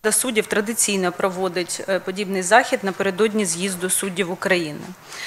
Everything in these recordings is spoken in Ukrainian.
суддів традиційно проводить подібний захід напередодні з'їзду суддів України.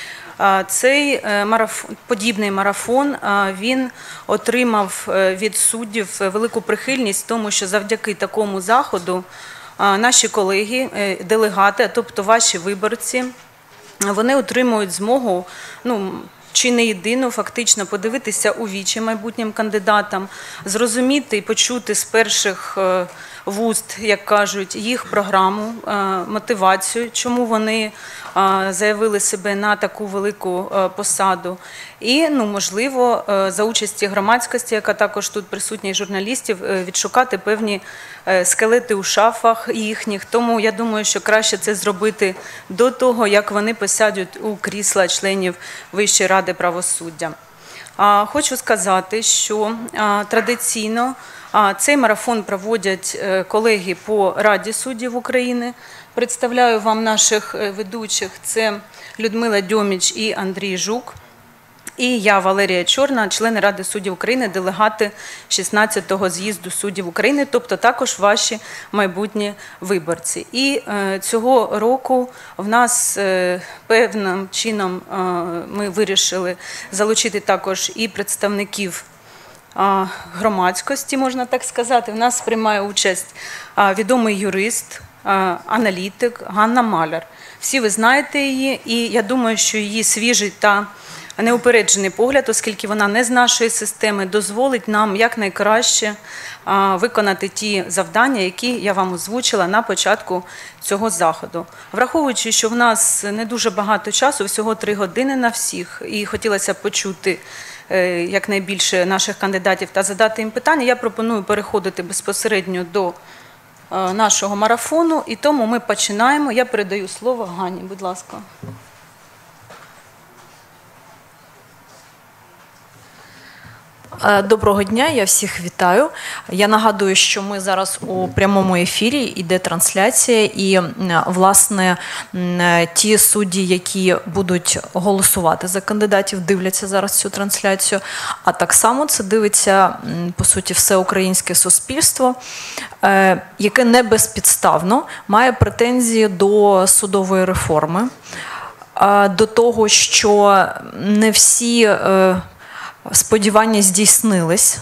Цей подібний марафон, він отримав від суддів велику прихильність, тому що завдяки такому заходу наші колеги, делегати, тобто ваші виборці, вони отримують змогу, чи не єдину, фактично подивитися у вічі майбутнім кандидатам, зрозуміти і почути з перших вуст, як кажуть, їх програму, мотивацію, чому вони заявили себе на таку велику посаду. І, можливо, за участі громадськості, яка також тут присутня, і журналістів, відшукати певні скелети у шафах їхніх. Тому я думаю, що краще це зробити до того, як вони посядуть у крісла членів Вищої ради правосуддя. Хочу сказати, що традиційно цей марафон проводять колеги по Раді суддів України. Представляю вам наших ведучих. Це Людмила Дьоміч і Андрій Жук. І я, Валерія Чорна, члени Ради суддів України, делегати 16-го з'їзду суддів України, тобто також ваші майбутні виборці. І цього року в нас певним чином ми вирішили залучити також і представників громадськості, можна так сказати. В нас приймає участь відомий юрист, аналітик Ганна Маляр. Всі ви знаєте її, і я думаю, що її свіжий та неупереджений погляд, оскільки вона не з нашої системи, дозволить нам якнайкраще виконати ті завдання, які я вам озвучила на початку цього заходу. Враховуючи, що в нас не дуже багато часу, всього 3 години на всіх, і хотілося б почути якнайбільше наших кандидатів та задати їм питання, я пропоную переходити безпосередньо до нашого марафону, і тому ми починаємо. Я передаю слово Ганні, будь ласка. Доброго дня, я всіх вітаю. Я нагадую, що ми зараз у прямому ефірі, йде трансляція, і, власне, ті судді, які будуть голосувати за кандидатів, дивляться зараз цю трансляцію, а так само це дивиться, по суті, все українське суспільство, яке не безпідставно має претензії до судової реформи, до того, що не всі сподівання здійснились.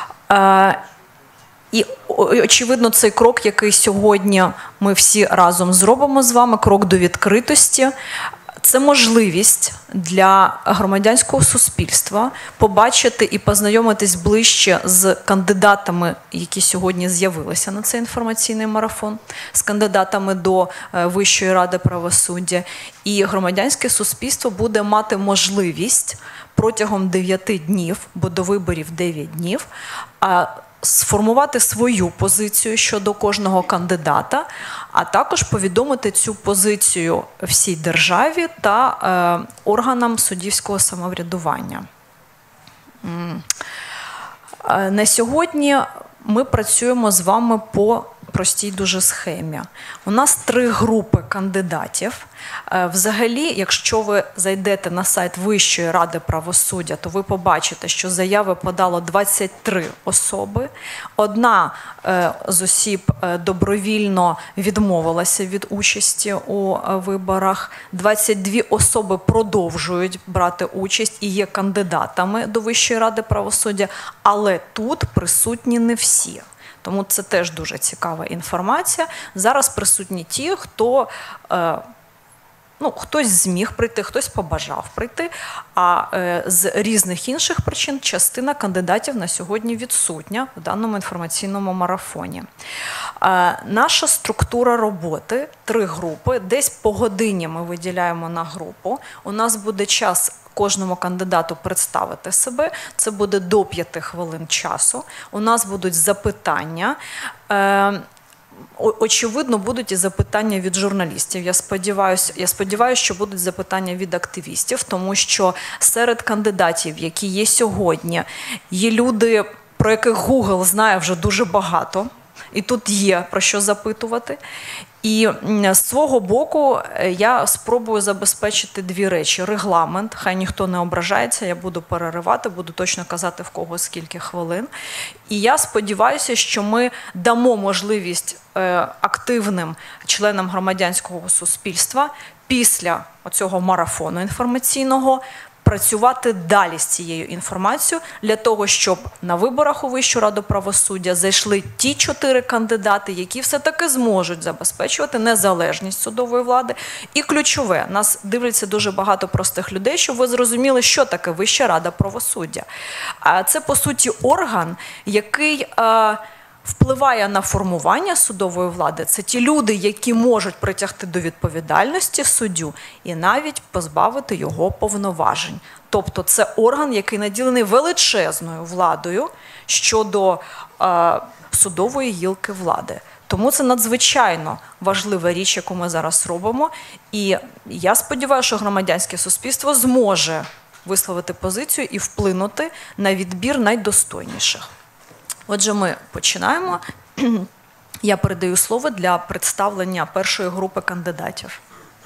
І, очевидно, цей крок, який сьогодні ми всі разом зробимо з вами, крок до відкритості, це можливість для громадянського суспільства побачити і познайомитись ближче з кандидатами, які сьогодні з'явилися на цей інформаційний марафон, з кандидатами до Вищої ради правосуддя. І громадянське суспільство буде мати можливість протягом 9 днів, бо до виборів 9 днів, сформувати свою позицію щодо кожного кандидата, а також повідомити цю позицію всій державі та органам суддівського самоврядування. На сьогодні ми працюємо з вами по простій дуже схемі. У нас 3 групи кандидатів. Взагалі, якщо ви зайдете на сайт Вищої ради правосуддя, то ви побачите, що заяви подало 23 особи. Одна з осіб добровільно відмовилася від участі у виборах. 22 особи продовжують брати участь і є кандидатами до Вищої ради правосуддя, але тут присутні не всі. Тому це теж дуже цікава інформація. Зараз присутні ті, хто хтось зміг прийти, хтось побажав прийти, а з різних інших причин частина кандидатів на сьогодні відсутня в даному інформаційному марафоні. Наша структура роботи, 3 групи, десь по годині ми виділяємо на групу. У нас буде час кожному кандидату представити себе, це буде до 5 хвилин часу. У нас будуть запитання. Очевидно, будуть і запитання від журналістів. Я сподіваюся, що будуть запитання від активістів, тому що серед кандидатів, які є сьогодні, є люди, про яких Google знає вже дуже багато. і тут є про що запитувати. І з свого боку я спробую забезпечити дві речі. Регламент, хай ніхто не ображається, я буду переривати, буду точно казати, в кого скільки хвилин. І я сподіваюся, що ми дамо можливість активним членам громадянського суспільства після цього марафону інформаційного працювати далі з цією інформацією для того, щоб на виборах у Вищу раду правосуддя зайшли ті 4 кандидати, які все-таки зможуть забезпечувати незалежність судової влади. І ключове, нас дивляться дуже багато простих людей, щоб ви зрозуміли, що таке Вища рада правосуддя. Це, по суті, орган, який впливає на формування судової влади. Це ті люди, які можуть притягти до відповідальності суддю і навіть позбавити його повноважень. Тобто це орган, який наділений величезною владою щодо судової гілки влади. Тому це надзвичайно важлива річ, яку ми зараз робимо. І я сподіваюся, що громадянське суспільство зможе висловити позицію і вплинути на відбір найдостойніших. Отже, ми починаємо. Я передаю слово для представлення першої групи кандидатів.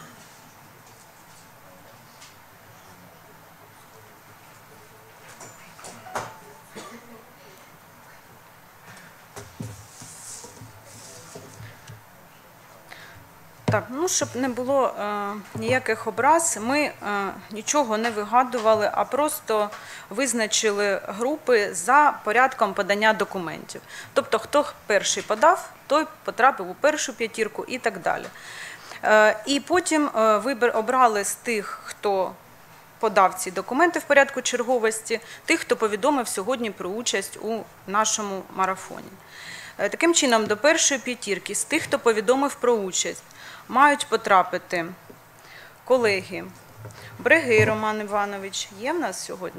Так, ну, щоб не було ніяких образ, ми нічого не вигадували, а просто визначили групи за порядком подання документів. Тобто, хто перший подав, той потрапив у першу п'ятірку і так далі. І потім обрали з тих, хто подав ці документи в порядку черговості, тих, хто повідомив сьогодні про участь у нашому марафоні. Таким чином, до першої п'ятірки з тих, хто повідомив про участь, мають потрапити колеги. Брегий Роман Іванович є в нас сьогодні?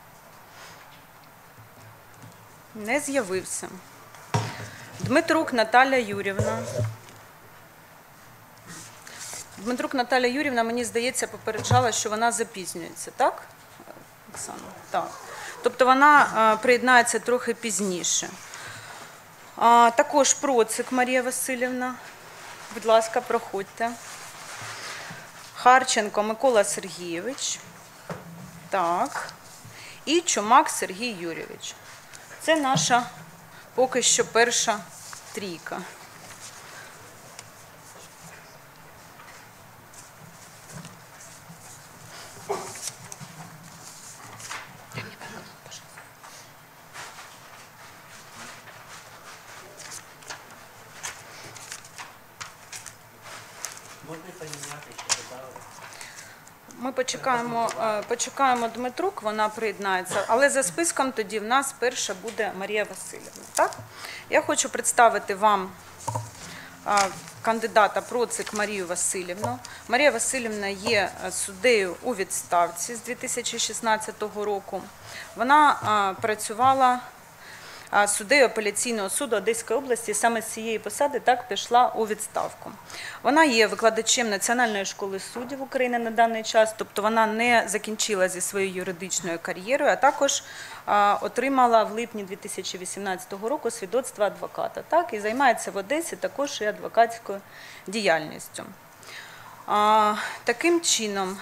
Не з'явився. Дмитрук Наталя Юрівна. Дмитрук Наталя Юрівна, мені здається, попереджала, що вона запізнюється, так, Оксана? Так. Тобто вона приєднається трохи пізніше. Також Процик Марія Васильівна. Будь ласка, проходьте. Харченко Микола Сергійович. Так. І Чумак Сергій Юрійович. Це наша поки що перша трійка. Ми почекаємо Дмитрук, вона приєднається, але за списком тоді в нас перша буде Марія Васильівна. Так? Я хочу представити вам кандидата Процик Марію Васильівну. Марія Васильівна є суддею у відставці з 2016 року. Вона працювала суддею апеляційного суду Одеської області, саме з цієї посади так пішла у відставку. Вона є викладачем Національної школи суддів України на даний час, тобто вона не закінчила зі своєю юридичною кар'єрою, а також отримала в липні 2018 року свідоцтво адвоката. Так, і займається в Одесі також і адвокатською діяльністю. Таким чином,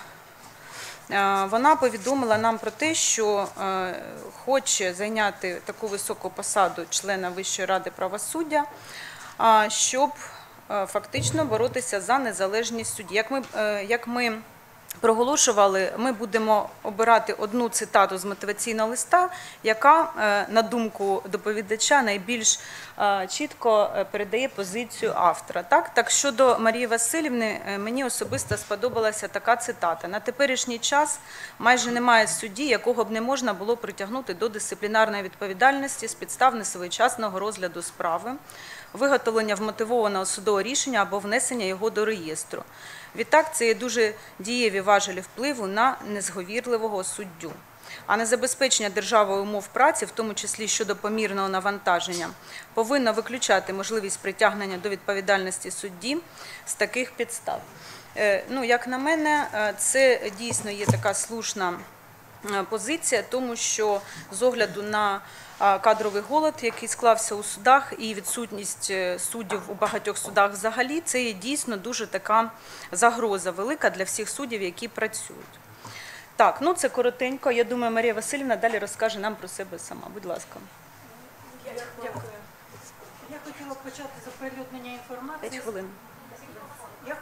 вона повідомила нам про те, що хоче зайняти таку високу посаду члена Вищої ради правосуддя, щоб фактично боротися за незалежність судді. Як ми проголошували, ми будемо обирати одну цитату з мотиваційного листа, яка, на думку доповідача, найбільш чітко передає позицію автора. Так, щодо Марії Васильівни, мені особисто сподобалася така цитата. На теперішній час майже немає судді, якого б не можна було притягнути до дисциплінарної відповідальності з підстав несвоєчасного розгляду справи, виготовлення вмотивованого судового рішення або внесення його до реєстру. Відтак, це є дуже дієві важелі впливу на незговірливого суддю. А незабезпечення державою умов праці, в тому числі щодо помірного навантаження, повинно виключати можливість притягнення до відповідальності судді з таких підстав. Ну, як на мене, це дійсно є така слушна позиція, тому що з огляду на кадровий голод, який склався у судах, і відсутність суддів у багатьох судах взагалі, це є дійсно дуже така загроза велика для всіх суддів, які працюють. Так, ну це коротенько. Я думаю, Марія Васильівна далі розкаже нам про себе сама. Будь ласка. Дякую. Я хотіла почати з оприлюднення інформації. 5 хвилин. Я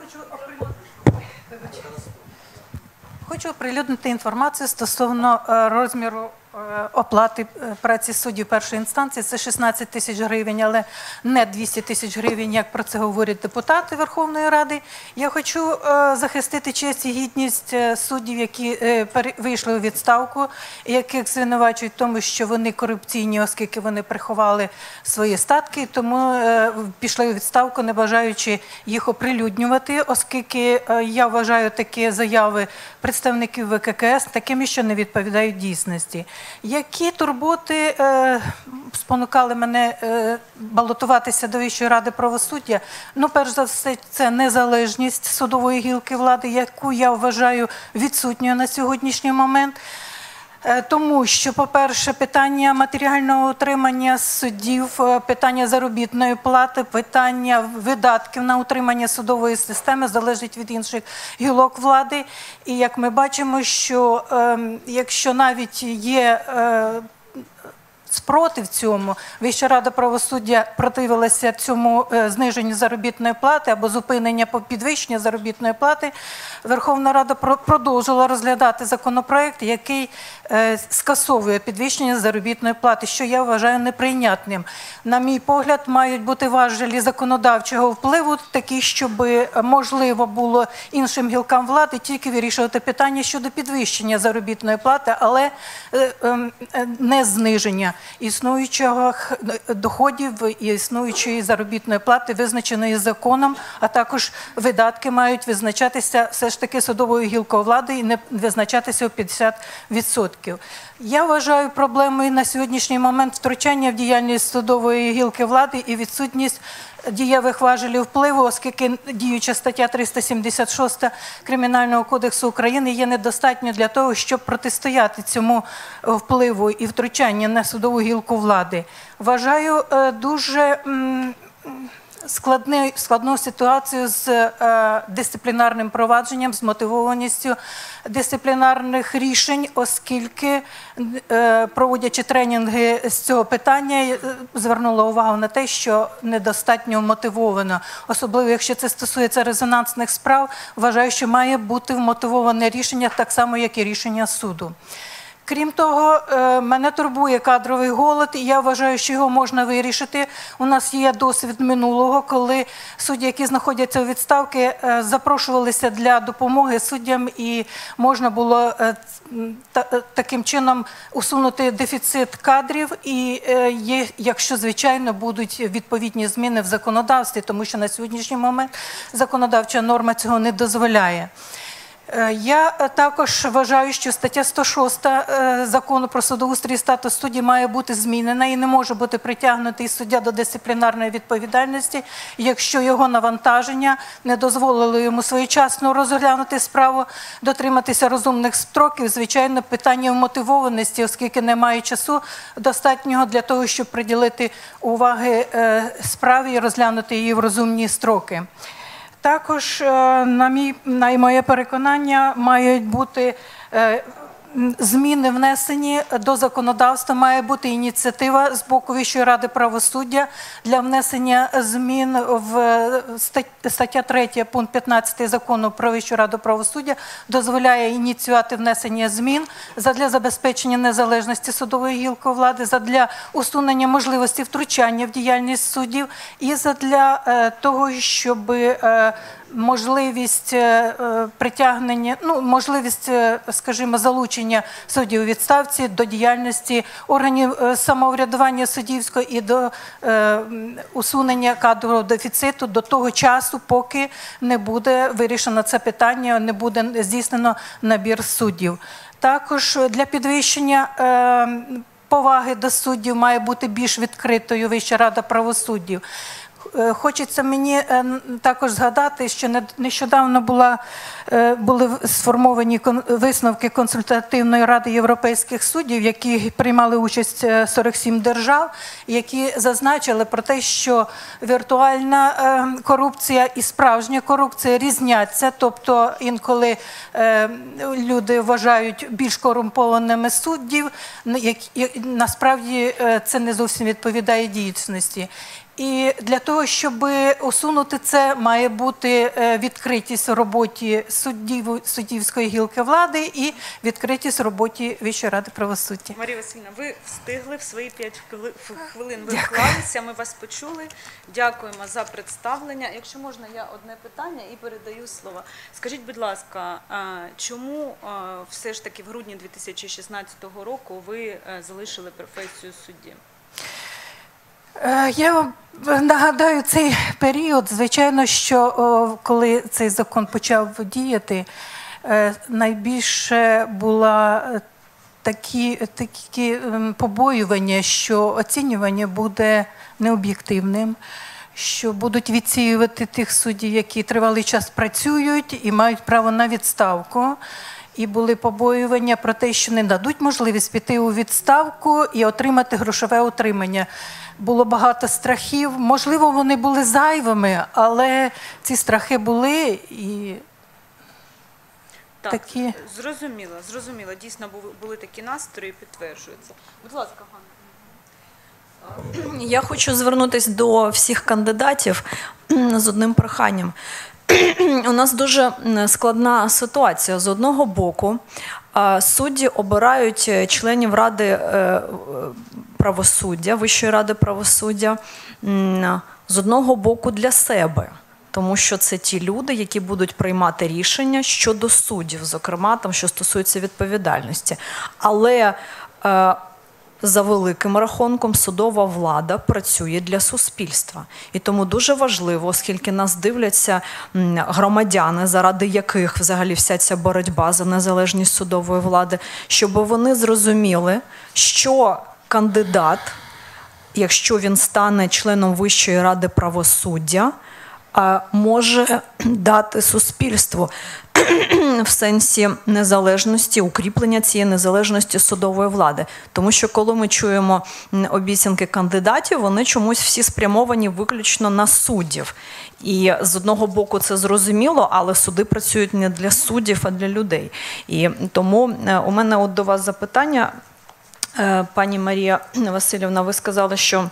хочу оприлюднити інформацію стосовно розміру оплати праці суддів першої інстанції. Це 16 тисяч гривень, але не 200 тисяч гривень, як про це говорять депутати Верховної Ради. Я хочу захистити честь і гідність суддів, які вийшли у відставку, яких звинувачують в тому, що вони корупційні, оскільки вони приховали свої статки, тому пішли у відставку, не бажаючи їх оприлюднювати, оскільки я вважаю такі заяви представників ВККС такими, що не відповідають дійсності. Які турботи спонукали мене балотуватися до Вищої ради правосуддя? Ну, перш за все, це незалежність судової гілки влади, яку я вважаю відсутньою на сьогоднішній момент. Тому що, по-перше, питання матеріального утримання суддів, питання заробітної плати, питання видатків на утримання судової системи залежить від інших гілок влади. І як ми бачимо, що якщо навіть є спротив цьому, Вища рада правосуддя противилася цьому зниженню заробітної плати або зупинення підвищення заробітної плати, Верховна Рада продовжила розглядати законопроект, який скасовує підвищення заробітної плати, що я вважаю неприйнятним. На мій погляд, мають бути важелі законодавчого впливу, такі, щоб можливо було іншим гілкам влади тільки вирішувати питання щодо підвищення заробітної плати, але не зниження існуючих доходів і існуючої заробітної плати, визначеної законом, а також видатки мають визначатися все ж таки судовою гілкою влади і не визначатися у 50%. Я вважаю проблемою на сьогоднішній момент втручання в діяльність судової гілки влади і відсутність дієвих важелів впливу, оскільки діюча стаття 376 Кримінального кодексу України є недостатньо для того, щоб протистояти цьому впливу і втручанню на судову гілку влади. Вважаю дуже складну ситуацію з дисциплінарним провадженням, з мотивованістю дисциплінарних рішень, оскільки, проводячи тренінги з цього питання, звернула увагу на те, що недостатньо мотивовано. Особливо, якщо це стосується резонансних справ, вважаю, що має бути вмотивоване рішення так само, як і рішення суду. Крім того, мене турбує кадровий голод, і я вважаю, що його можна вирішити. У нас є досвід минулого, коли судді, які знаходяться у відставці, запрошувалися для допомоги суддям, і можна було таким чином усунути дефіцит кадрів, і якщо, звичайно, будуть відповідні зміни в законодавстві, тому що на сьогоднішній момент законодавча норма цього не дозволяє. Я також вважаю, що стаття 106 Закону про судоустрій і статус судді має бути змінена і не може бути притягнутий суддя до дисциплінарної відповідальності, якщо його навантаження не дозволило йому своєчасно розглянути справу, дотриматися розумних строків, звичайно, питання вмотивованості, оскільки немає часу достатнього для того, щоб приділити уваги справі і розглянути її в розумні строки. Також, на моє переконання, мають бути зміни внесені до законодавства, має бути ініціатива з боку Вищої ради правосуддя для внесення змін в стаття 3, пункт 15 Закону про Вищу раду правосуддя дозволяє ініціювати внесення змін задля забезпечення незалежності судової гілки влади, задля усунення можливості втручання в діяльність суддів і задля того, щоб можливість притягнення, можливість, скажімо, залучення суддів у відставці до діяльності органів самоврядування суддівського і до усунення кадрового дефіциту до того часу, поки не буде вирішено це питання, не буде здійснено набір суддів. Також для підвищення поваги до суддів має бути більш відкритою Вища рада правосуддя. Хочеться мені також згадати, що нещодавно були сформовані висновки Консультативної ради європейських суддів, які приймали участь 47 держав, які зазначили про те, що віртуальна корупція і справжня корупція різняться, тобто інколи люди вважають більш корумпованими суддів, насправді це не зовсім відповідає дійсності. І для того, щоб усунути це, має бути відкритість у роботі суддівської гілки влади і відкритість у роботі Вищої ради правосуддя. Марія Васильівна, ви встигли в свої 5 хвилин, ви вклалися, ми вас почули. Дякуємо за представлення. Якщо можна, я одне питання і передаю слово. Скажіть, будь ласка, чому все ж таки в грудні 2016 року ви залишили професію судді? Я вам нагадаю цей період. Звичайно, що коли цей закон почав діяти, найбільше була такі побоювання, що оцінювання буде необ'єктивним, що будуть відсіювати тих суддів, які тривалий час працюють і мають право на відставку. І були побоювання про те, що не дадуть можливість піти у відставку і отримати грошове утримання. Було багато страхів. Можливо, вони були зайвими, але ці страхи були і так, такі. Зрозуміло. Дійсно, були такі настрої, підтверджуються. Будь ласка, Ганна. Я хочу звернутися до всіх кандидатів з одним проханням. У нас дуже складна ситуація. З одного боку, судді обирають членів Ради правосуддя, Вищої ради правосуддя, з одного боку для себе. Тому що це ті люди, які будуть приймати рішення щодо суддів, зокрема, там, що стосується відповідальності. Але за великим рахунком судова влада працює для суспільства. І тому дуже важливо, оскільки нас дивляться громадяни, заради яких взагалі вся ця боротьба за незалежність судової влади, щоб вони зрозуміли, що кандидат, якщо він стане членом Вищої ради правосуддя, може дати суспільству в сенсі незалежності, укріплення цієї незалежності судової влади. Тому що коли ми чуємо обіцянки кандидатів, вони чомусь всі спрямовані виключно на суддів. І з одного боку це зрозуміло, але суди працюють не для суддів, а для людей. І тому у мене от до вас запитання, пані Марія Васильівна, ви сказали, що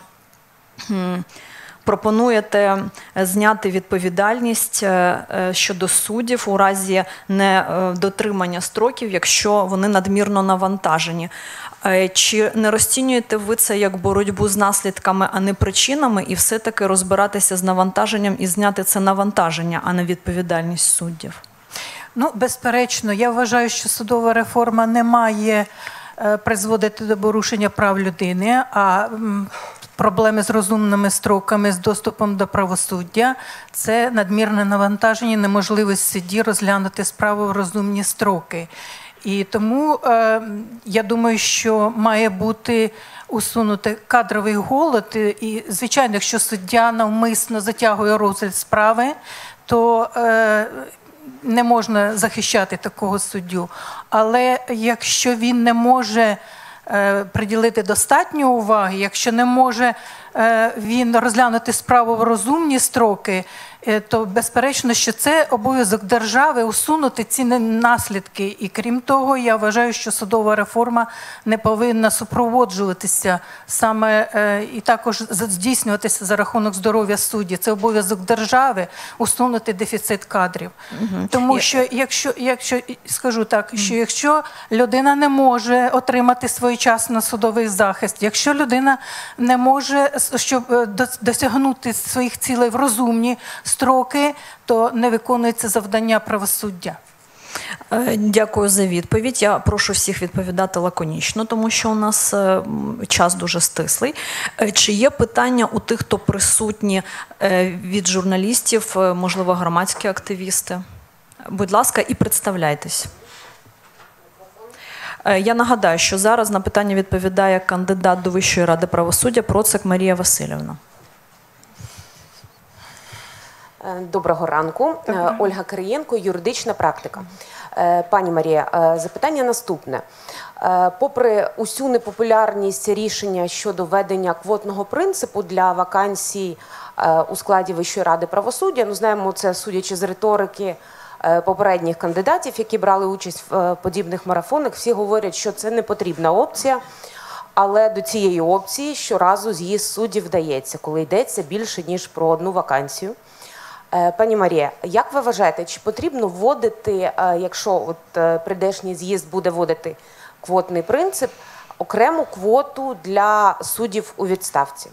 пропонуєте зняти відповідальність щодо суддів у разі недотримання строків, якщо вони надмірно навантажені. Чи не розцінюєте ви це як боротьбу з наслідками, а не причинами, і все-таки розбиратися з навантаженням і зняти це навантаження, а не відповідальність суддів? Ну, безперечно, я вважаю, що судова реформа не має призводити до порушення прав людини, а проблеми з розумними строками, з доступом до правосуддя – це надмірне навантаження, неможливість судді розглянути справу в розумні строки. І тому я думаю, що має бути усунути кадровий голод. І, звичайно, якщо суддя навмисно затягує розгляд справи, то не можна захищати такого суддю. Але якщо він не може приділити достатньо уваги, якщо не може він розглянути справу в розумні строки, то безперечно, що це обов'язок держави усунути ці наслідки. І крім того, я вважаю, що судова реформа не повинна супроводжуватися саме і також здійснюватися за рахунок здоров'я судді. Це обов'язок держави усунути дефіцит кадрів. Тому що, якщо скажу так, що якщо людина не може отримати своєчасно судовий захист, якщо людина не може, щоб досягнути своїх цілей в розумні строки, то не виконується завдання правосуддя. Дякую за відповідь. Я прошу всіх відповідати лаконічно, тому що у нас час дуже стислий. Чи є питання у тих, хто присутні від журналістів, можливо, громадські активісти? Будь ласка, і представляйтесь. Я нагадаю, що зараз на питання відповідає кандидат до Вищої ради правосуддя Процик Марія Васильівна. Доброго ранку. Ольга Кириєнко, юридична практика. Пані Марія, запитання наступне. Попри усю непопулярність рішення щодо введення квотного принципу для вакансій у складі Вищої ради правосуддя, ну знаємо це, судячи з риторики попередніх кандидатів, які брали участь в подібних марафонах, всі говорять, що це не потрібна опція, але до цієї опції щоразу з'їзд суддів вдається, коли йдеться більше, ніж про одну вакансію. Пані Марія, як ви вважаєте, чи потрібно вводити, якщо прийдешній з'їзд буде вводити квотний принцип, окрему квоту для суддів у відставці?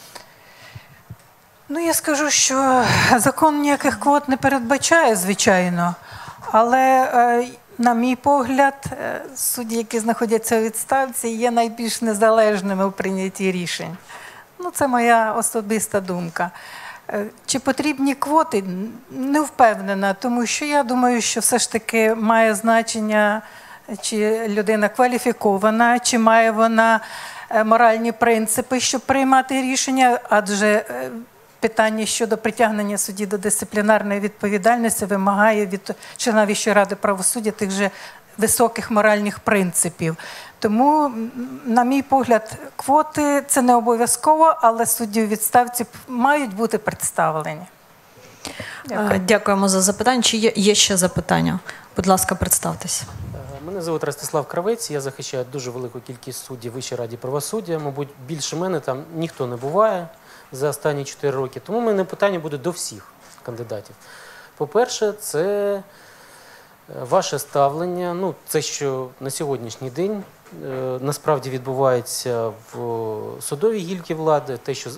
Ну, я скажу, що закон ніяких квот не передбачає, звичайно, але, на мій погляд, судді, які знаходяться у відставці, є найбільш незалежними у прийнятті рішень. Ну, це моя особиста думка. Чи потрібні квоти? Не впевнена, тому що я думаю, що все ж таки має значення, чи людина кваліфікована, чи має вона моральні принципи, щоб приймати рішення, адже питання щодо притягнення судді до дисциплінарної відповідальності вимагає від члена Вищої ради правосуддя тих же високих моральних принципів. Тому, на мій погляд, квоти – це не обов'язково, але судді у відставці мають бути представлені. Дякую. Дякуємо за запитання. Чи є ще запитання? Будь ласка, представтесь. Мене звуть Ростислав Кравець, я захищаю дуже велику кількість суддів Вищої ради правосуддя. Мабуть, більше мене там ніхто не буває за останні 4 роки. Тому в мене питання буде до всіх кандидатів. По-перше, це ваше ставлення, ну, це, що на сьогоднішній день насправді відбувається в судовій гілці влади, те, що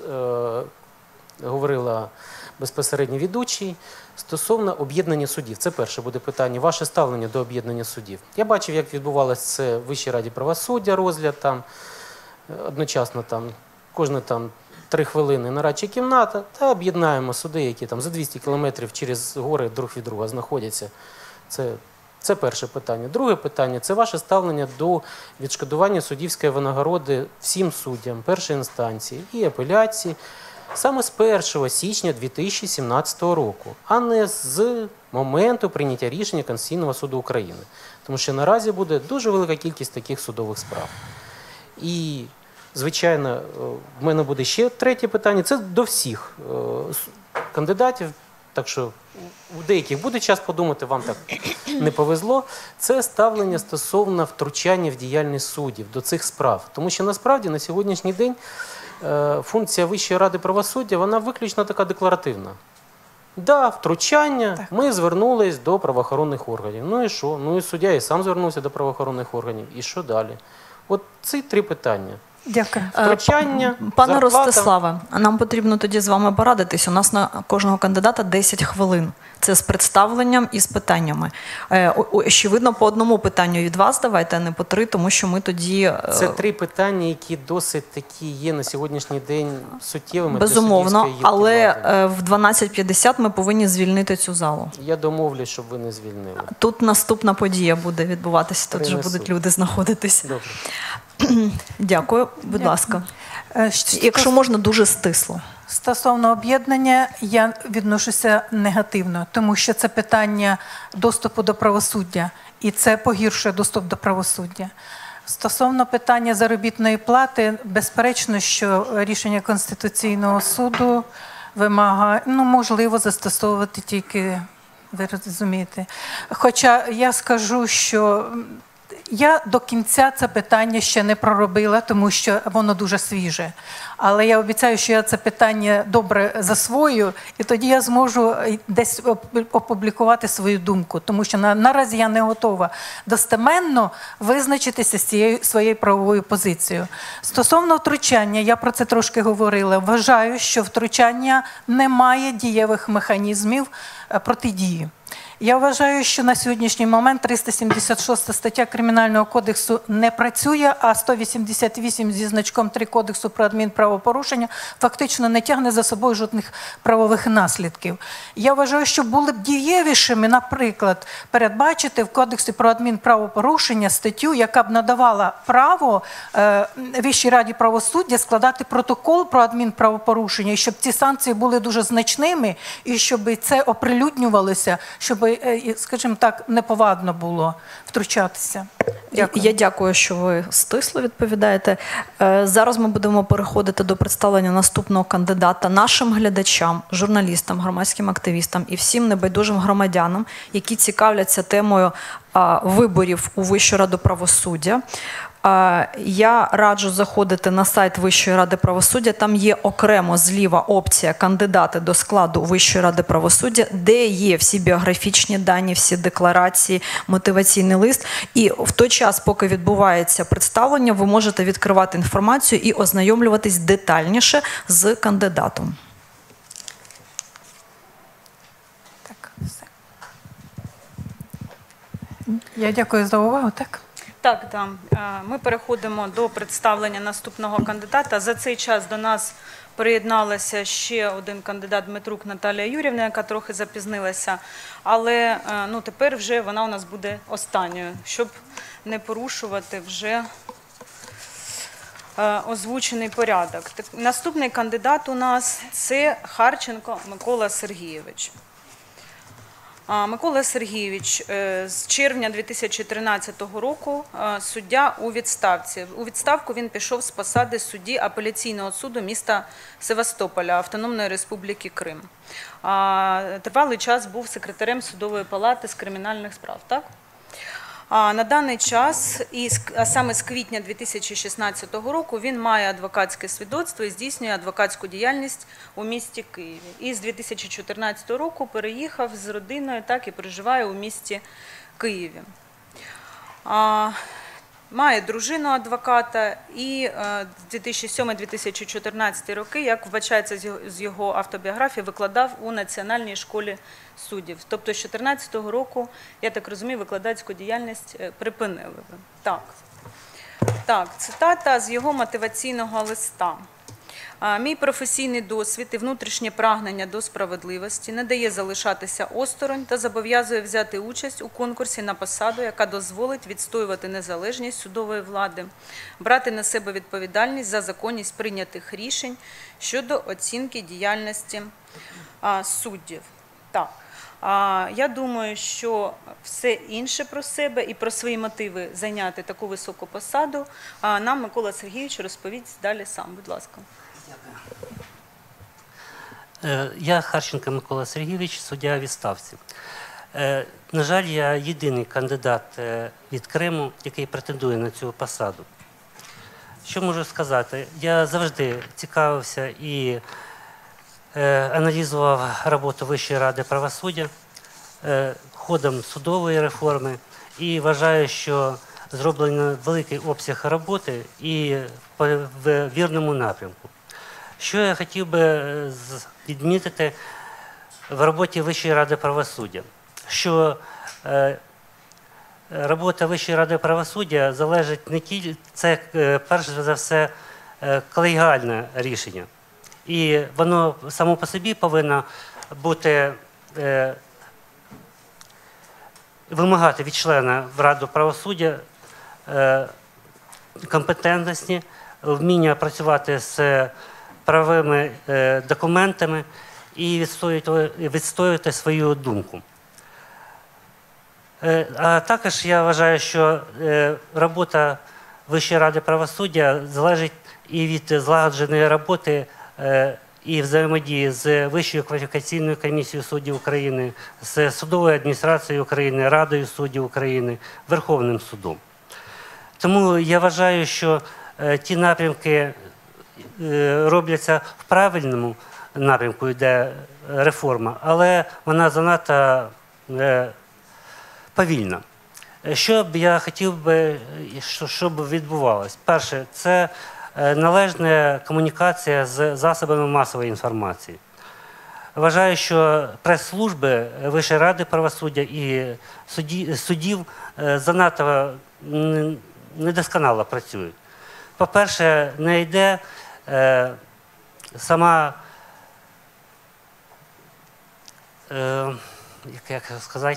говорила безпосередньо ведучий, стосовно об'єднання судів. Це перше буде питання. Ваше ставлення до об'єднання судів. Я бачив, як відбувалося це в Вищій раді правосуддя, розгляд там, одночасно там, кожне там 3 хвилини нарадча кімната, та об'єднаємо суди, які там за 200 кілометрів через гори друг від друга знаходяться. Це перше питання. Друге питання – це ваше ставлення до відшкодування суддівської винагороди всім суддям першої інстанції і апеляції саме з 1 січня 2017 року, а не з моменту прийняття рішення Конституційного суду України. Тому що наразі буде дуже велика кількість таких судових справ. І, звичайно, в мене буде ще третє питання. Це до всіх кандидатів. Так що у деяких буде час подумати, вам так не повезло. Це ставлення стосовно втручання в діяльність суддів до цих справ. Тому що насправді на сьогоднішній день функція Вищої ради правосуддя, вона виключно така декларативна. Да, втручання, так. Ми звернулись до правоохоронних органів. Ну і що? Ну і суддя і сам звернувся до правоохоронних органів. І що далі? От ці 3 питання. Дякую. Втручання, пане Ростиславе, нам потрібно тоді з вами порадитись. У нас на кожного кандидата 10 хвилин. Це з представленням і з питаннями. Очевидно, по одному питанню від вас давайте, а не по 3, тому що ми тоді... Це 3 питання, які досить такі є на сьогоднішній день суттєвими. Безумовно, але в 12:50 ми повинні звільнити цю залу. Я домовлюсь, щоб ви не звільнили. Тут наступна подія буде відбуватися, тут же будуть люди знаходитись. Добре. Дякую, будь ласка. Якщо можна, дуже стисло. Стосовно об'єднання, я відношуся негативно, тому що це питання доступу до правосуддя, і це погіршує доступ до правосуддя. Стосовно питання заробітної плати, безперечно, що рішення Конституційного суду вимагає, ну, можливо, застосовувати тільки, ви розумієте. Хоча я скажу, що я до кінця це питання ще не проробила, тому що воно дуже свіже. Але я обіцяю, що я це питання добре засвою, і тоді я зможу десь опублікувати свою думку. Тому що наразі я не готова достеменно визначитися з цією своєю правовою позицією. Стосовно втручання, я про це трошки говорила, вважаю, що втручання не має дієвих механізмів протидії. Я вважаю, що на сьогоднішній момент 376 стаття Кримінального кодексу не працює, а 188 зі значком 3 Кодексу про адмінправопорушення фактично не тягне за собою жодних правових наслідків. Я вважаю, що були б дієвішими, наприклад, передбачити в Кодексі про адмінправопорушення статтю, яка б надавала право Вищій раді правосуддя складати протокол про адмінправопорушення, і щоб ці санкції були дуже значними, і щоб це оприлюднювалося, щоб, скажімо так, неповадно було втручатися. Дякую. Я дякую, що ви стисло відповідаєте. Зараз ми будемо переходити до представлення наступного кандидата нашим глядачам, журналістам, громадським активістам і всім небайдужим громадянам, які цікавляться темою виборів у Вищу раду правосуддя. Я раджу заходити на сайт Вищої ради правосуддя. Там є окремо зліва опція «Кандидати до складу Вищої ради правосуддя», де є всі біографічні дані, всі декларації, мотиваційний лист. І в той час, поки відбувається представлення, ви можете відкривати інформацію і ознайомлюватись детальніше з кандидатом. Так, все. Я дякую за увагу. Так. Так, да. Ми переходимо до представлення наступного кандидата. За цей час до нас приєдналася ще один кандидат Дмитрук Наталія Юрівна, яка трохи запізнилася, але тепер вже вона у нас буде останньою, щоб не порушувати вже озвучений порядок. Наступний кандидат у нас – це Харченко Микола Сергійович. Микола Сергійович з червня 2013 року суддя у відставці. У відставку він пішов з посади судді апеляційного суду міста Севастополя Автономної Республіки Крим. Тривалий час був секретарем судової палати з кримінальних справ, так? На даний час, а саме з квітня 2016 року, він має адвокатське свідоцтво і здійснює адвокатську діяльність у місті Києві. І з 2014 року переїхав з родиною, так і проживає у місті Києві. Має дружину адвоката і 2007-2014 роки, як вбачається з його автобіографії, викладав у Національній школі суддів. Тобто з 2014 року, я так розумію, викладацьку діяльність припинили. Так, цитата з його мотиваційного листа. «Мій професійний досвід і внутрішнє прагнення до справедливості не дає залишатися осторонь та зобов'язує взяти участь у конкурсі на посаду, яка дозволить відстоювати незалежність судової влади, брати на себе відповідальність за законність прийнятих рішень щодо оцінки діяльності суддів». Так. Я думаю, що все інше про себе і про свої мотиви зайняти таку високу посаду нам Микола Сергійович розповість далі сам. Будь ласка. Я Харченко Микола Сергійович, суддя у відставці. На жаль, я єдиний кандидат від Криму, який претендує на цю посаду. Що можу сказати? Я завжди цікавився і аналізував роботу Вищої ради правосуддя ходом судової реформи і вважаю, що зроблено великий обсяг роботи і в вірному напрямку. Що я хотів би відмітити в роботі Вищої ради правосуддя? Що робота Вищої ради правосуддя залежить не тільки, це перш за все колегіальне рішення. І воно само по собі повинно бути, вимагати від члена в Раду правосуддя компетентності, вміння працювати з правовими документами і відстоювати свою думку. А також я вважаю, що робота Вищої ради правосуддя залежить і від злагодженої роботи і взаємодії з Вищою кваліфікаційною комісією суддів України, з Судовою адміністрацією України, Радою суддів України, Верховним судом. Тому я вважаю, що ті напрямки робляться в правильному напрямку, йде реформа, але вона занадто повільна. Що б я хотів би, щоб відбувалося? Перше, це належна комунікація з засобами масової інформації. Вважаю, що прес-служби Вищої ради правосуддя і судів занадто недосконало працюють. По-перше, не йде сама, як сказати,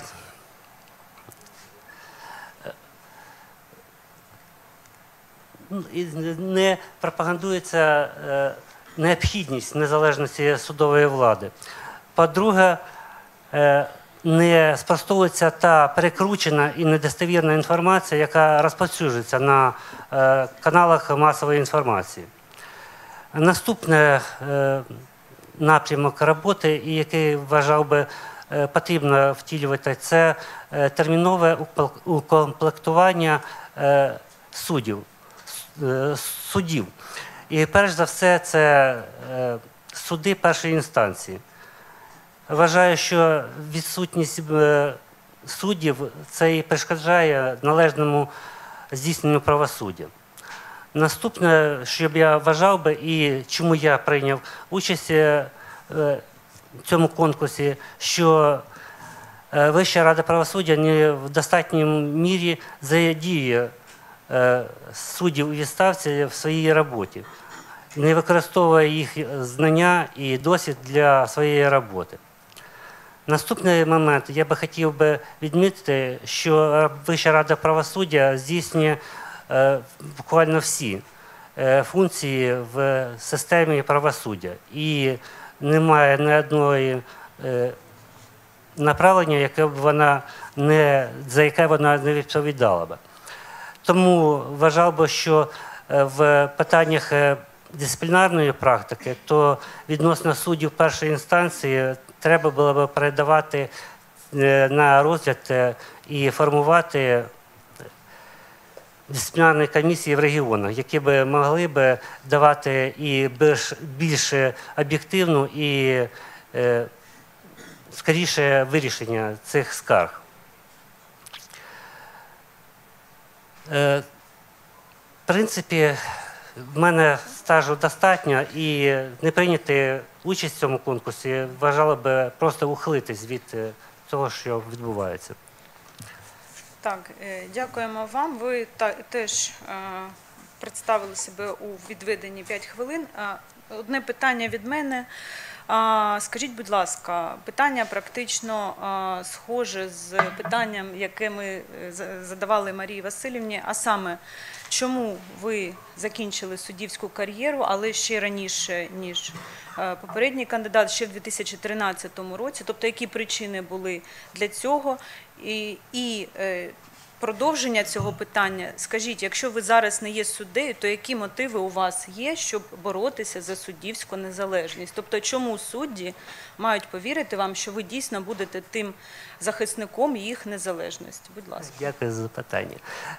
не пропагандується необхідність незалежності судової влади. По-друге, не спростовується та перекручена і недостовірна інформація, яка розповсюджується на каналах масової інформації. Наступний напрямок роботи, і який вважав би потрібно втілювати, це термінове укомплектування суддів. І перш за все це суди першої інстанції. Вважаю, що відсутність суддів це і перешкоджає належному здійсненню правосуддя. Наступне, що б я вважав би і чому я прийняв участь в цьому конкурсі, що Вища рада правосуддя не в достатній мірі задіює суддів у відставці в своїй роботі, не використовує їх знання і досвід для своєї роботи. Наступний момент, я би хотів би відмітити, що Вища рада правосуддя здійснює буквально всі функції в системі правосуддя. І немає ні одної направлення, за яке вона не відповідала б. Тому вважав би, що в питаннях дисциплінарної практики, то відносно суддів першої інстанції треба було б передавати на розгляд і формувати дисциплінарні комісії в регіонах, які б могли б давати і більш об'єктивну і скоріше вирішення цих скарг. В принципі, в мене стажу достатньо, і не прийняти участь в цьому конкурсі вважало би просто ухилитись від того, що відбувається. Так, дякуємо вам. Ви теж представили себе у відведені 5 хвилин. Одне питання від мене. Скажіть, будь ласка, питання практично схоже з питанням, яке ми задавали Марії Василівні, а саме, чому ви закінчили суддівську кар'єру, але ще раніше, ніж попередній кандидат, ще в 2013 році, тобто які причини були для цього, і продовження цього питання, скажіть, якщо ви зараз не є суддею, то які мотиви у вас є, щоб боротися за суддівську незалежність? Тобто, чому судді мають повірити вам, що ви дійсно будете тим захисником їх незалежності? Будь ласка. Дякую за запитання.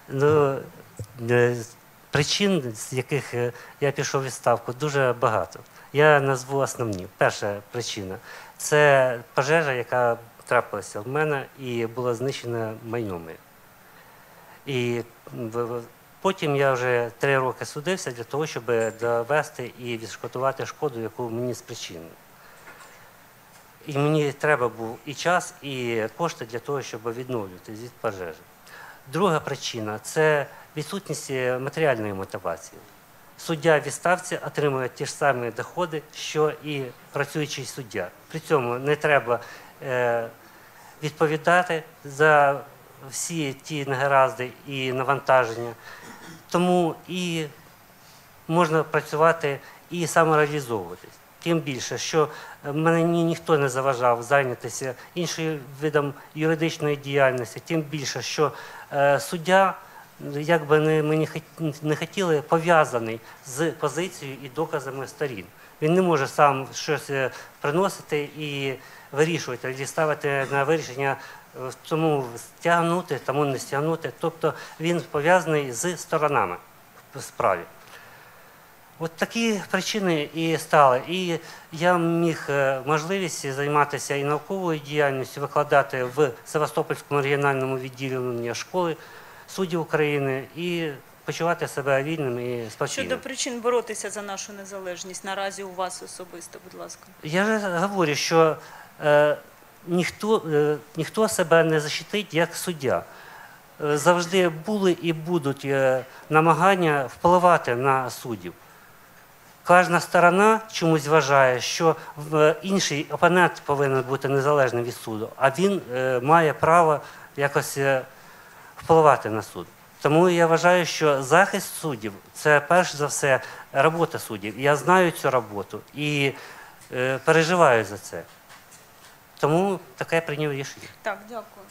Причин, з яких я пішов у відставку, дуже багато. Я назву основні. Перша причина – це пожежа, яка трапилася в мене і була знищена майно моє. І потім я вже 3 роки судився для того, щоб довести і відшкодувати шкоду, яку мені спричинили. І мені треба був і час, і кошти для того, щоб відновлюватися від пожежі. Друга причина – це відсутність матеріальної мотивації. Суддя в відставці отримує ті ж самі доходи, що і працюючий суддя. При цьому не треба відповідати за всі ті негаразди і навантаження. Тому і можна працювати і самореалізовуватись. Тим більше, що мені ніхто не заважав зайнятися іншим видом юридичної діяльності, тим більше, що суддя, як би ми не хотіли, пов'язаний з позицією і доказами сторін. Він не може сам щось приносити і вирішувати, або ставити на вирішення, тому стягнути, тому не стягнути. Тобто він пов'язаний з сторонами в справі. От такі причини і стали. І я міг можливість займатися і науковою діяльністю, викладати в Севастопольському регіональному відділенні школи суддів України і почувати себе вільним і спокійним. Щодо причин боротися за нашу незалежність наразі у вас особисто, будь ласка. Я ж говорю, що ніхто себе не захистить як суддя. Завжди були і будуть намагання впливати на суддів. Кожна сторона чомусь вважає, що інший опонент повинен бути незалежним від суду, а він має право якось впливати на суд. Тому я вважаю, що захист суддів – це перш за все робота суддів. Я знаю цю роботу і переживаю за це. Тому таке прийняв рішення. Так, дякую.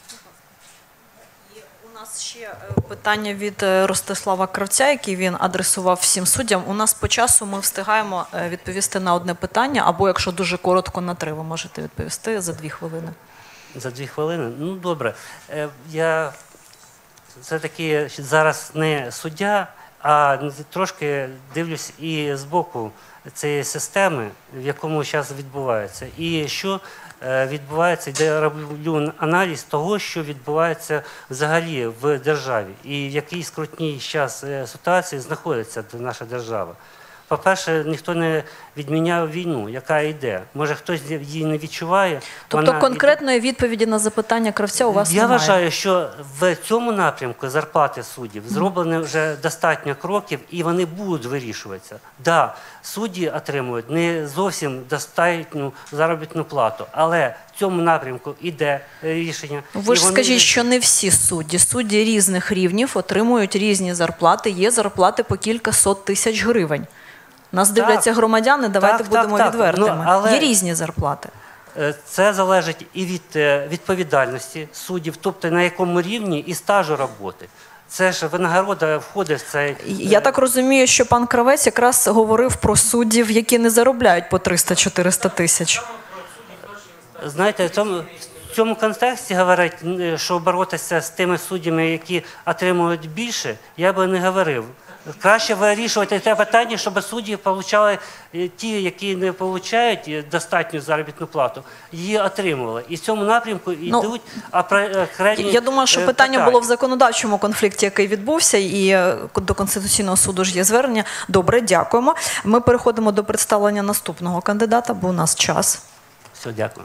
І у нас ще питання від Ростислава Кравця, який він адресував всім суддям. У нас по часу ми встигаємо відповісти на одне питання, або якщо дуже коротко на 3, ви можете відповісти за 2 хвилини. За 2 хвилини? Ну, добре. Я все-таки зараз не суддя, а трошки дивлюсь і з боку цієї системи, в якому зараз відбувається. І що відбувається, де я роблю аналіз того, що відбувається взагалі в державі. І в якій скрутній зараз ситуації знаходиться наша держава. По-перше, ніхто не відміняв війну, яка йде. Може, хтось її не відчуває. Тобто конкретної відповіді на запитання Кравця у вас немає? Я вважаю, що в цьому напрямку зарплати суддів зроблено вже достатньо кроків, і вони будуть вирішуватися. Так, да, судді отримують не зовсім достатню заробітну плату, але в цьому напрямку йде рішення. Ви ж скажіть, що не всі судді. Судді різних рівнів отримують різні зарплати. Є зарплати по кількасот тисяч гривень. Нас дивляться громадяни, давайте будемо відвертими. Ну, але є різні зарплати. Це залежить і від відповідальності суддів, тобто на якому рівні, і стажу роботи. Це ж винагорода входить в цей... Я так розумію, що пан Кравець якраз говорив про суддів, які не заробляють по 300-400 тисяч. Знаєте, в цьому контексті говорить, що боротися з тими суддями, які отримують більше, я би не говорив. Краще вирішувати те питання, щоб судді отримали ті, які не отримують достатню заробітну плату, її отримували. І в цьому напрямку йдуть окремі... Я думаю, що питання було в законодавчому конфлікті, який відбувся, і до Конституційного суду ж є звернення. Добре, дякуємо. Ми переходимо до представлення наступного кандидата, бо у нас час. Все, дякую.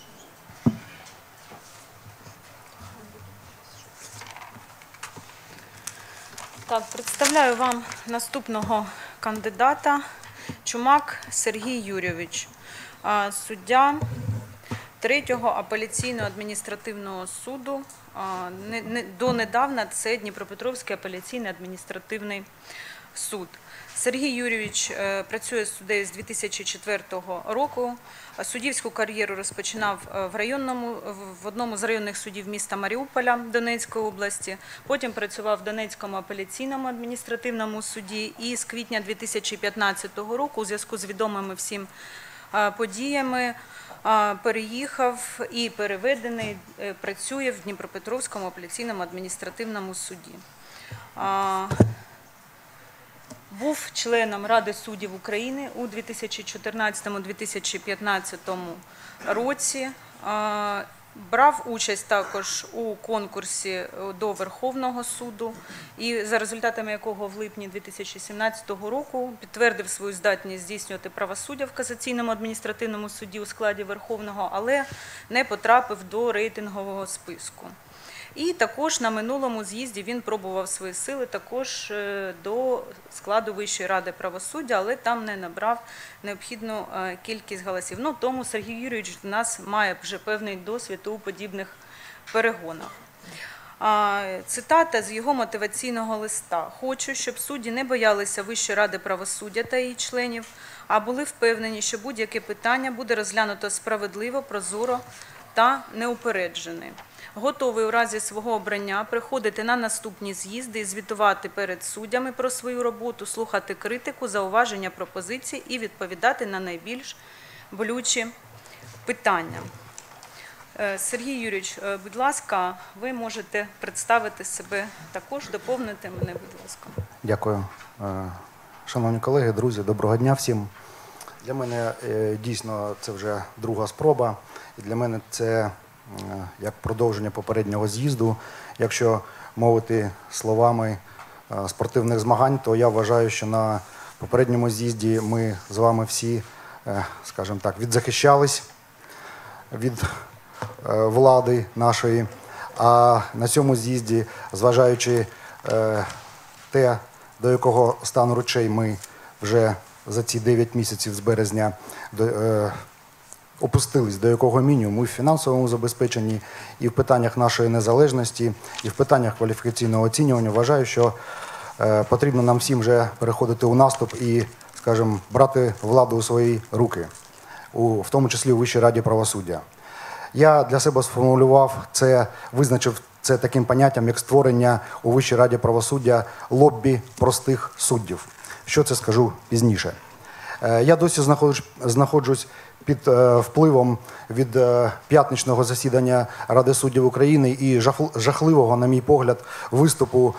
Так, представляю вам наступного кандидата Чумак Сергій Юрійович, суддя 3-го апеляційного адміністративного суду. Донедавна це Дніпропетровський апеляційний адміністративний суд. Сергій Юрійович працює суддею з 2004 року. Суддівську кар'єру розпочинав в одному з районних судів міста Маріуполя Донецької області. Потім працював в Донецькому апеляційному адміністративному суді. І з квітня 2015 року у зв'язку з відомими всім подіями переїхав і переведений, працює в Дніпропетровському апеляційному адміністративному суді. Був членом Ради суддів України у 2014-2015 році. Брав участь також у конкурсі до Верховного суду, і за результатами якого в липні 2017 року підтвердив свою здатність здійснювати правосуддя в касаційному адміністративному суді у складі Верховного, але не потрапив до рейтингового списку. І також на минулому з'їзді він пробував свої сили також до складу Вищої ради правосуддя, але там не набрав необхідну кількість голосів. Ну, тому Сергій Юрійович у нас має вже певний досвід у подібних перегонах. Цитата з його мотиваційного листа. «Хочу, щоб судді не боялися Вищої ради правосуддя та її членів, а були впевнені, що будь-яке питання буде розглянуто справедливо, прозоро та неупереджене. Готовий у разі свого обрання приходити на наступні з'їзди і звітувати перед суддями про свою роботу, слухати критику, зауваження, пропозиції і відповідати на найбільш болючі питання». Сергій Юрійович, будь ласка, ви можете представити себе також, доповнити мене, будь ласка. Дякую. Шановні колеги, друзі, доброго дня всім. Для мене дійсно це вже друга спроба, і для мене це як продовження попереднього з'їзду. Якщо мовити словами спортивних змагань, то я вважаю, що на попередньому з'їзді ми з вами всі, скажімо так, відзахищались від влади нашої. А на цьому з'їзді, зважаючи те, до якого стану речей ми вже за ці 9 місяців з березня опустились до якого мінімуму і в фінансовому забезпеченні, і в питаннях нашої незалежності, і в питаннях кваліфікаційного оцінювання, вважаю, що потрібно нам всім вже переходити у наступ і, скажімо, брати владу у свої руки, в тому числі у Вищій раді правосуддя. Я для себе сформулював це, визначив це таким поняттям, як створення у Вищій раді правосуддя лоббі простих суддів. Що це скажу пізніше. Я досі знаходжусь під впливом від п'ятничного засідання Ради суддів України і жахливого, на мій погляд, виступу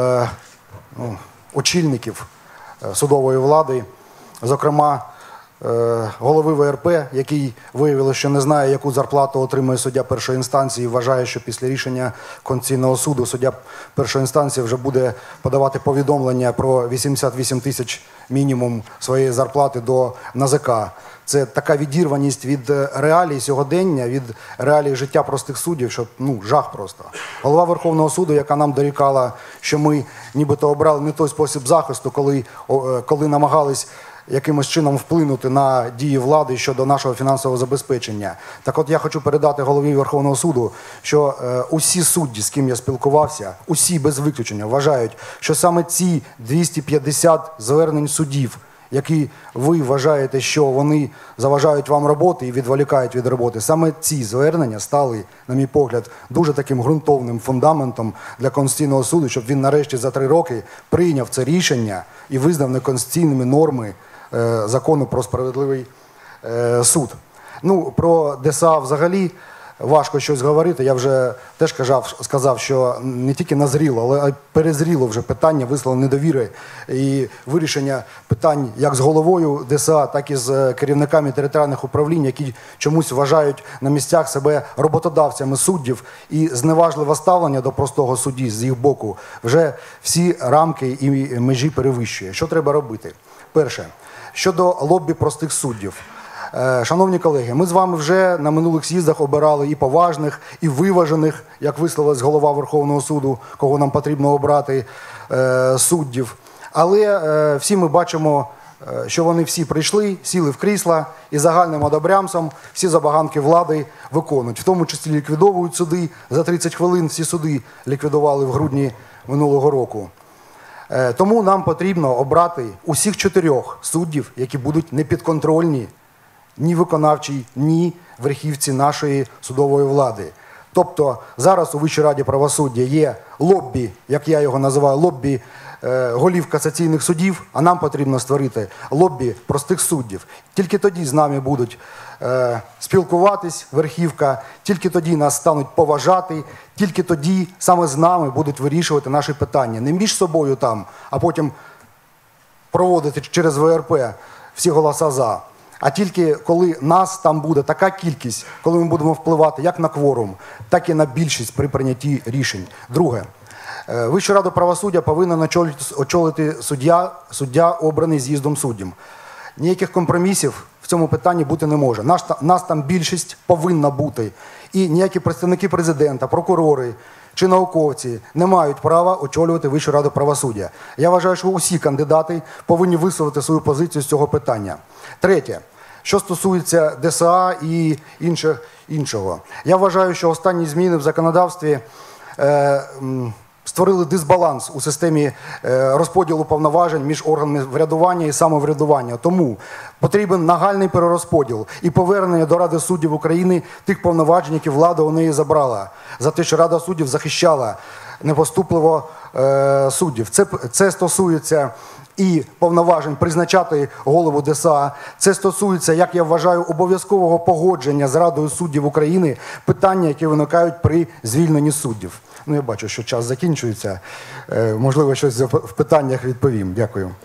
очільників судової влади, зокрема голови ВРП, який виявилося, що не знає, яку зарплату отримує суддя першої інстанції, і вважає, що після рішення Конституційного суду суддя першої інстанції вже буде подавати повідомлення про 88 тисяч мінімум своєї зарплати до НАЗК. Це така відірваність від реалій сьогодення, від реалій життя простих суддів, що жах просто. Голова Верховного суду, яка нам дорікала, що ми нібито обрали не той спосіб захисту, коли намагались якимось чином вплинути на дії влади щодо нашого фінансового забезпечення. Так от я хочу передати голові Верховного суду, що усі судді, з ким я спілкувався, усі без виключення вважають, що саме ці 250 звернень суддів, які ви вважаєте, що вони заважають вам роботи і відволікають від роботи, саме ці звернення стали, на мій погляд, дуже таким ґрунтовним фундаментом для Конституційного суду, щоб він нарешті за 3 роки прийняв це рішення і визнав неконституційними норми закону про справедливий суд. Про ДСА взагалі важко щось говорити. Я вже теж сказав, що не тільки назріло, але й перезріло вже питання висловлення недовіри і вирішення питань як з головою ДСА, так і з керівниками територіальних управлінь, які чомусь вважають на місцях себе роботодавцями суддів, і зневажливе ставлення до простого судді з їх боку вже всі рамки і межі перевищує. Що треба робити? Перше, щодо лоббі простих суддів. Шановні колеги, ми з вами вже на минулих з'їздах обирали і поважних, і виважених, як висловилась голова Верховного суду, кого нам потрібно обрати, суддів. Але всі ми бачимо, що вони всі прийшли, сіли в крісла і загальним одобрямцем всі забаганки влади виконують. В тому числі ліквідовують суди. За 30 хвилин всі суди ліквідували в грудні минулого року. Тому нам потрібно обрати усіх 4 суддів, які будуть непідконтрольні ні виконавчій, ні верхівці нашої судової влади. Тобто зараз у Вищій раді правосуддя є лоббі, як я його називаю, лоббі голів касаційних судів, а нам потрібно створити лоббі простих суддів. Тільки тоді з нами будуть спілкуватись верхівка, тільки тоді нас стануть поважати, тільки тоді саме з нами будуть вирішувати наші питання. Не між собою там, а потім проводити через ВРП всі голоса «за». А тільки коли нас там буде така кількість, коли ми будемо впливати як на кворум, так і на більшість при прийнятті рішень. Друге. Вищу раду правосуддя повинен очолити суддя, обраний з'їздом суддів. Ніяких компромісів в цьому питанні бути не може. Нас там більшість повинна бути. І ніякі представники президента, прокурори чи науковці не мають права очолювати Вищу раду правосуддя. Я вважаю, що усі кандидати повинні висловити свою позицію з цього питання. Третє. Що стосується ДСА і іншого. Я вважаю, що останні зміни в законодавстві створили дисбаланс у системі розподілу повноважень між органами врядування і самоврядування. Тому потрібен нагальний перерозподіл і повернення до Ради суддів України тих повноважень, які влада у неї забрала. За те, що Рада суддів захищала непоступливо суддів. Це стосується і повноважень призначати голову ДСА. Це стосується, як я вважаю, обов'язкового погодження з Радою суддів України питання, які виникають при звільненні суддів. Я бачу, що час закінчується. Можливо, щось в питаннях відповім. Дякую.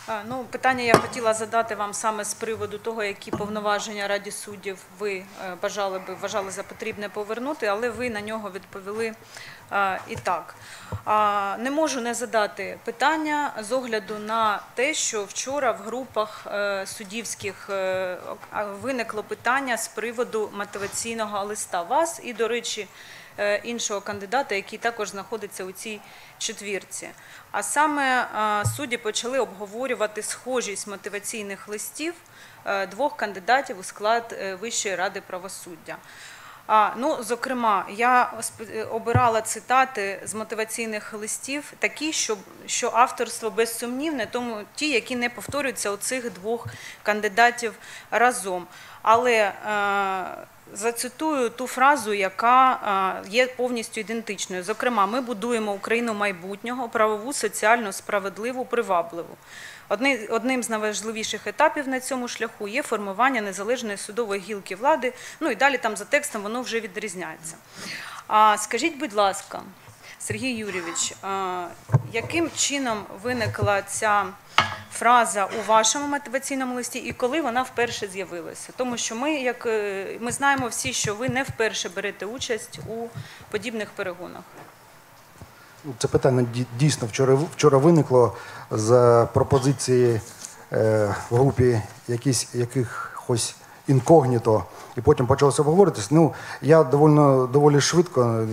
Ну, питання я хотіла задати вам саме з приводу того, які повноваження Раді суддів ви вважали за потрібне повернути, але ви на нього відповіли і так. Не можу не задати питання з огляду на те, що вчора в групах суддівських виникло питання з приводу мотиваційного листа вас і, до речі, іншого кандидата, який також знаходиться у цій четвірці. А саме судді почали обговорювати схожість мотиваційних листів двох кандидатів у склад Вищої ради правосуддя. Ну, зокрема, я обирала цитати з мотиваційних листів такі, що авторство безсумнівне, тому ті, які не повторюються у цих двох кандидатів разом. Але зацитую ту фразу, яка є повністю ідентичною. Зокрема, ми будуємо Україну майбутнього, правову, соціально справедливу, привабливу. Одним з найважливіших етапів на цьому шляху є формування незалежної судової гілки влади, ну і далі там за текстом воно вже відрізняється. Скажіть, будь ласка, Сергій Юрійович, яким чином виникла ця фраза у вашому мотиваційному листі і коли вона вперше з'явилася? Тому що ми знаємо всі, що ви не вперше берете участь у подібних перегонах. Це питання дійсно вчора виникло з пропозиції в групі якихось інкогніто, і потім почалося обговоритись. Ну, я доволі швидко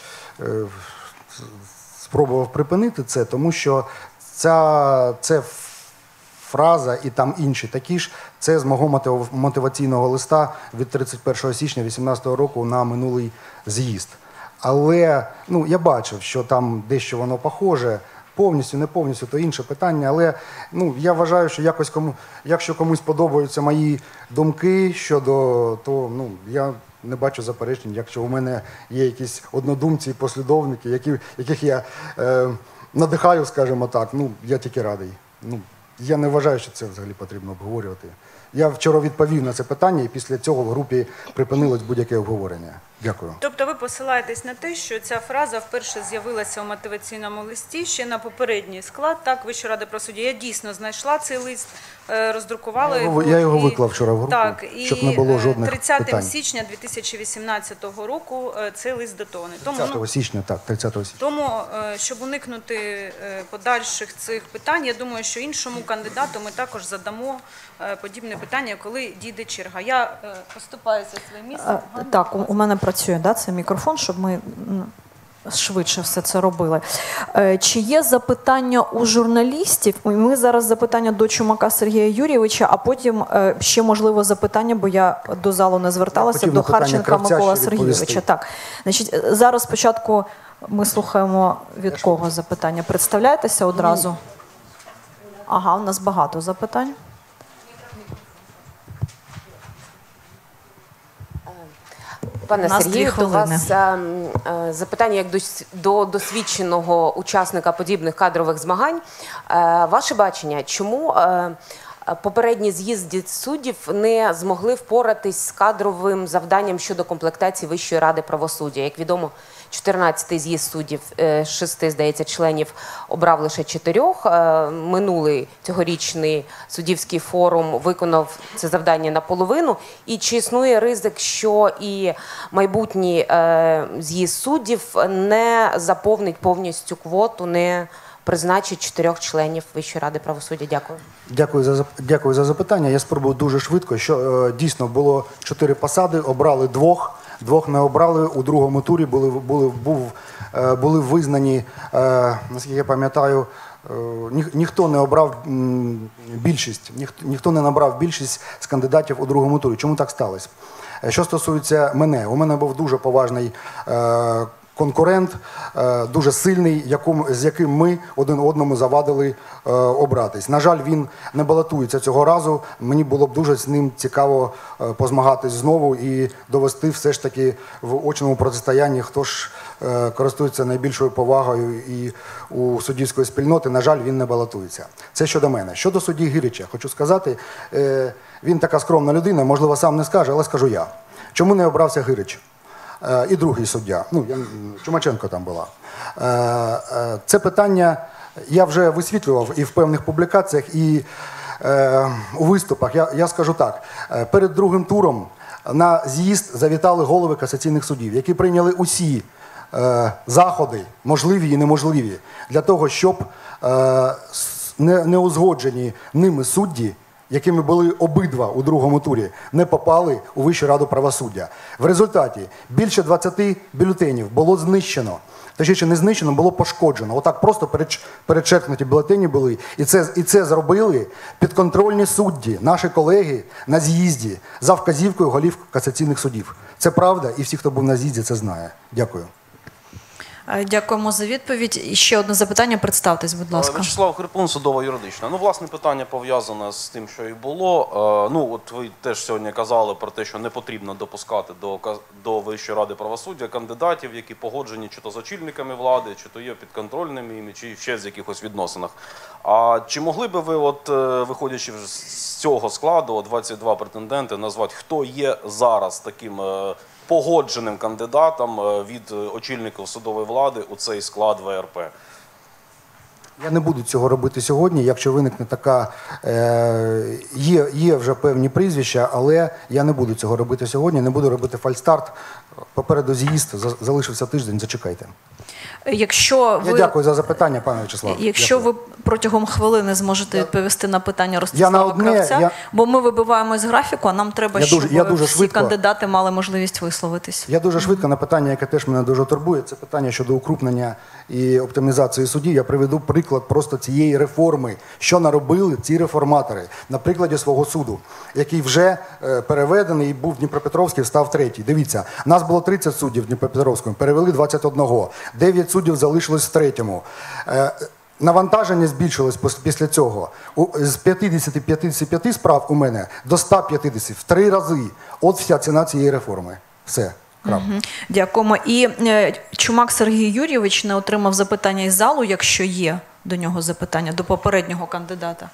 спробував припинити це, тому що це фраза і там інші такі ж, це з мого мотиваційного листа від 31 січня 2018 року на минулий з'їзд. Але ну, я бачив, що там дещо воно похоже, повністю, не повністю, то інше питання. Але ну, я вважаю, що якщо комусь подобаються мої думки щодо, то ну, я не бачу заперечень, якщо у мене є якісь однодумці, послідовники, яких я надихаю, скажімо так, ну, я тільки радий. Ну, я не вважаю, що це взагалі потрібно обговорювати. Я вчора відповів на це питання, і після цього в групі припинилось будь-яке обговорення. Дякую. Тобто ви посилаєтесь на те, що ця фраза вперше з'явилася у мотиваційному листі ще на попередній склад, так, Вищої ради правосуддя. Я дійсно знайшла цей лист, роздрукувала його. Я його виклав вчора в групу, так, щоб не було жодних 30 питань. січня 2018 року цей лист датований. 30 січня, так, 30 січня. Тому, щоб уникнути подальших цих питань, я думаю, що іншому кандидату ми також задамо подібне питання, коли дійде черга. Я поступаюся своїм місцем. Так, у мене працює цей мікрофон, щоб ми швидше все це робили. Чи є запитання у журналістів? Ми зараз запитання до Чумака Сергія Юрійовича, а потім ще, можливо, запитання, бо я до залу не зверталася, до Харченка Микола Сергійовича. Так, значить, зараз спочатку ми слухаємо від кого запитання. Представляєтеся одразу? Ага, у нас багато запитань. Пане Сергію, до вас запитання як до досвідченого учасника подібних кадрових змагань. Ваше бачення, чому попередні з'їзди суддів не змогли впоратись з кадровим завданням щодо комплектації Вищої ради правосуддя? Як відомо, 14-й з'їзд суддів, 6, здається, членів обрав лише 4. Минулий цьогорічний суддівський форум виконав це завдання наполовину. І чи існує ризик, що і майбутній з'їзд суддів не заповнить повністю квоту, не призначить 4 членів Вищої ради правосуддя? Дякую. Дякую за запитання. Я спробую дуже швидко. Що дійсно було 4 посади, обрали 2. 2 не обрали, у другому турі були визнані, наскільки я пам'ятаю, ніхто не обрав більшість, ніхто не набрав більшість з кандидатів у другому турі. Чому так сталося? Що стосується мене, у мене був дуже поважний конкурент, дуже сильний, з яким ми один одному завадили обратись. На жаль, він не балотується цього разу. Мені було б дуже з ним цікаво позмагатись знову і довести все ж таки в очному протистоянні, хто ж користується найбільшою повагою і у суддівської спільноти. На жаль, він не балотується. Це щодо мене. Щодо судді Гирича, хочу сказати, він така скромна людина, можливо, сам не скаже, але скажу я. Чому не обрався Гирич? І другий суддя, Чумаченко там була. Це питання я вже висвітлював і в певних публікаціях, і у виступах. Я скажу так, перед другим туром на з'їзд завітали голови касаційних судів, які прийняли усі заходи, можливі і неможливі, для того, щоб неузгоджені ними судді, якими були обидва у другому турі, не попали у Вищу раду правосуддя. В результаті більше 20 бюлетенів було знищено. Точніше, не знищено, було пошкоджено. Отак просто перечеркнуті бюлетені були. І це зробили підконтрольні судді, наші колеги на з'їзді, за вказівкою голів касаційних судів. Це правда, і всі, хто був на з'їзді, це знає. Дякую. Дякуємо за відповідь. І ще одне запитання. Представтесь, будь ласка. Вячеслав Хрипун, судова юридична. Ну, власне, питання пов'язане з тим, що і було. Ну, от ви теж сьогодні казали про те, що не потрібно допускати до Вищої ради правосуддя кандидатів, які погоджені чи то з очільниками влади, чи то є підконтрольними їм, чи ще з якихось відносинах. А чи могли би ви, от, виходячи з цього складу, 22 претенденти, назвати, хто є зараз таким погодженим кандидатом від очільників судової влади у цей склад ВРП? Я не буду цього робити сьогодні, якщо виникне така, є вже певні прізвища, але я не буду цього робити сьогодні, не буду робити фальстарт. Попереду з'їзд, залишився тиждень, зачекайте. Якщо ви... Я дякую за запитання, пане Вячеслав. Якщо ви протягом хвилини зможете відповісти на питання Ростислава Кравця, бо ми вибиваємо з графіку, а нам треба, щоб всі кандидати мали можливість висловитись. Я дуже швидко на питання, яке теж мене дуже турбує, це питання щодо укрупнення і оптимізації судів. Я приведу приклад просто цієї реформи, що наробили ці реформатори на прикладі свого суду, який вже переведений і був в Дніпропетровській, став третій. Дивіться, нас було 30 суддів в Дніпропетровському, перевели 21. 9 суддів залишилось в третьому. Навантаження збільшилось після цього. З 55 справ у мене до 150, в 3 рази. От вся ціна цієї реформи. Все. Дякуємо. І Чумак Сергій Юрійович не отримав запитання із залу, якщо є до нього запитання, до попереднього кандидата.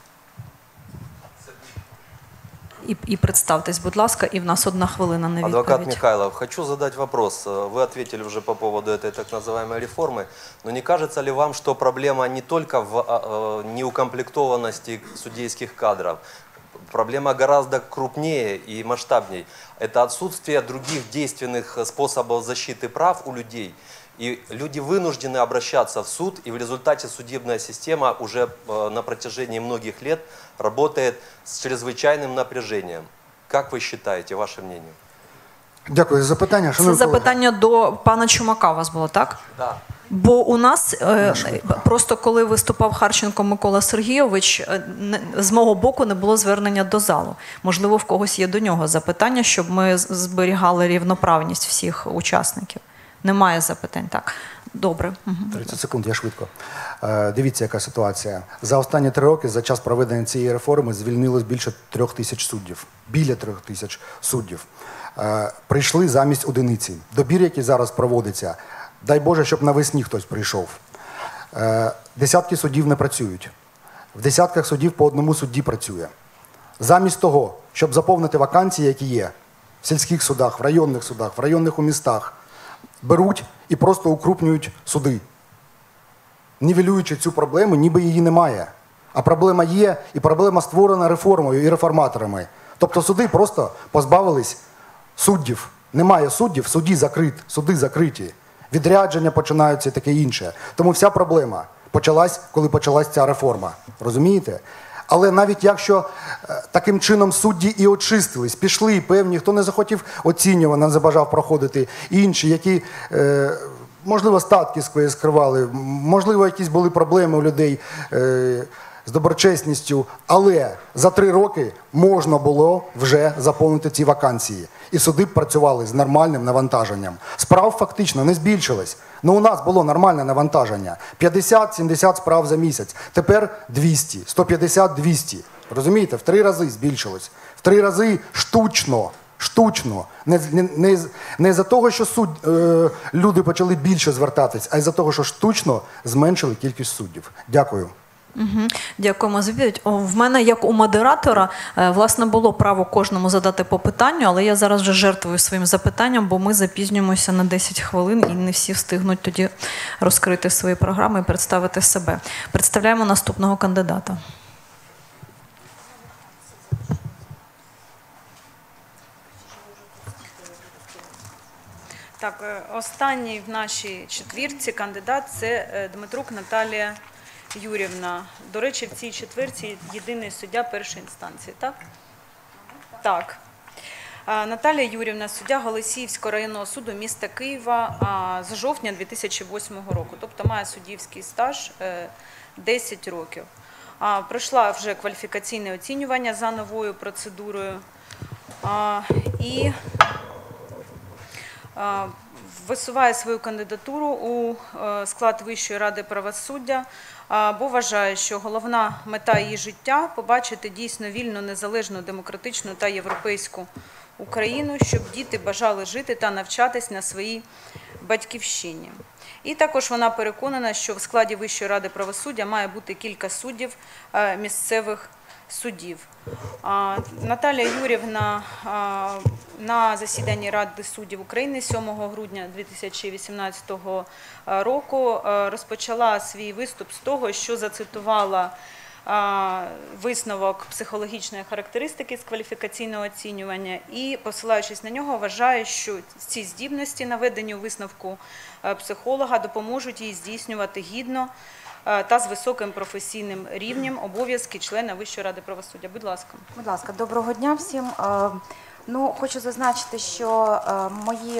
И представьтесь, будь ласка, и в нас 1 хвилина на відповідь. Адвокат Михайлов, хочу задать вопрос. Вы ответили уже по поводу этой так называемой реформы, но не кажется ли вам, что проблема не только в неукомплектованности судейских кадров, проблема гораздо крупнее и масштабнее? Это отсутствие других действенных способов защиты прав у людей. И люди вынуждены обращаться в суд, и в результате судебная система уже на протяжении многих лет работает с чрезвычайным напряжением. Как вы считаете, ваше мнение? Дякую за запитання. Це запитання до пана Чумака у вас було, так? Так. Бо у нас, просто коли виступав Харченко Микола Сергійович, з мого боку не було звернення до залу. Можливо, в когось є до нього запитання, щоб ми зберігали рівноправність всіх учасників. Немає запитань, так. Добре. 30 секунд, я швидко. Дивіться, яка ситуація. За останні 3 роки, за час проведення цієї реформи, звільнилось більше 3000 суддів. Біля 3000 суддів. Прийшли замість одиниці. Добір, який зараз проводиться, дай Боже, щоб навесні хтось прийшов. Десятки суддів не працюють. В десятках судів по 1 судді працює. Замість того, щоб заповнити вакансії, які є в сільських судах, в районних у містах, беруть і просто укрупнюють суди, нівелюючи цю проблему, ніби її немає. А проблема є, і проблема створена реформою і реформаторами. Тобто суди просто позбавились суддів. Немає суддів, суди закриті. Відрядження починаються і таке інше. Тому вся проблема почалась, коли почалась ця реформа. Розумієте? Але навіть якщо таким чином судді і очистились, пішли певні, хто не захотів оцінювати, не забажав проходити, інші, які, можливо, статки свої скривали, можливо, якісь були проблеми у людей з доброчесністю, але за 3 роки можна було вже заповнити ці вакансії. І суди б працювали з нормальним навантаженням. Справ фактично не збільшилось. Ну, у нас було нормальне навантаження. 50-70 справ за місяць. Тепер 200, 150-200. Розумієте? В 3 рази збільшилось. В 3 рази штучно. Не за того, що люди почали більше звертатись, а й за того, що штучно зменшили кількість суддів. Дякую. Угу. Дякуємо за відповідь. В мене, як у модератора, власне, було право кожному задати по питанню, але я зараз вже жертвую своїм запитанням, бо ми запізнюємося на 10 хвилин і не всі встигнуть тоді розкрити свої програми і представити себе. Представляємо наступного кандидата. Так, останній в нашій четвірці кандидат – це Дмитрук Наталія Юрівна. До речі, в цій четвірці єдиний суддя першої інстанції, так? Так. Наталія Юрівна, суддя Голосіївського районного суду міста Києва з жовтня 2008 року, тобто має суддівський стаж 10 років. Пройшла вже кваліфікаційне оцінювання за новою процедурою і висуває свою кандидатуру у склад Вищої ради правосуддя, бо вважає, що головна мета її життя – побачити дійсно вільну, незалежну, демократичну та європейську Україну, щоб діти бажали жити та навчатись на своїй батьківщині. І також вона переконана, що в складі Вищої ради правосуддя має бути кілька суддів місцевих суддів. Наталія Юрівна на засіданні Ради суддів України 7 грудня 2018 року розпочала свій виступ з того, що зацитувала висновок психологічної характеристики з кваліфікаційного оцінювання і, посилаючись на нього, вважає, що ці здібності, наведені у висновку психолога, допоможуть їй здійснювати гідно та з високим професійним рівнем обов'язки члена Вищої ради правосуддя. Будь ласка. Будь ласка, доброго дня всім. Хочу зазначити, що мої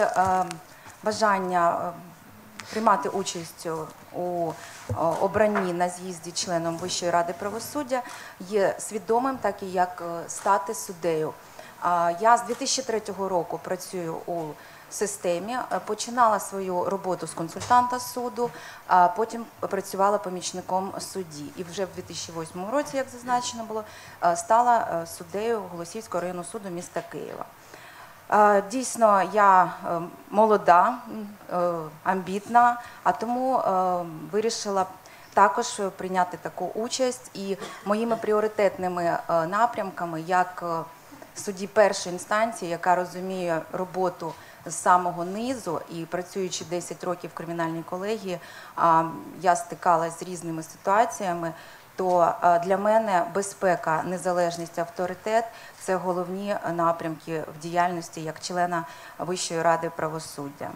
бажання приймати участь у обранні на з'їзді членом Вищої ради правосуддя є свідомим, так і як стати суддею. Я з 2003 року працюю у системі, починала свою роботу з консультанта суду, а потім працювала помічником судді. І вже в 2008 році, як зазначено було, стала суддею Голосіївського районного суду міста Києва. Дійсно, я молода, амбітна, а тому вирішила також прийняти таку участь. І моїми пріоритетними напрямками, як судді першої інстанції, яка розуміє роботу з самого низу і працюючи 10 років в кримінальній колегії, я стикалась з різними ситуаціями, то для мене безпека, незалежність, авторитет – це головні напрямки в діяльності як члена Вищої ради правосуддя.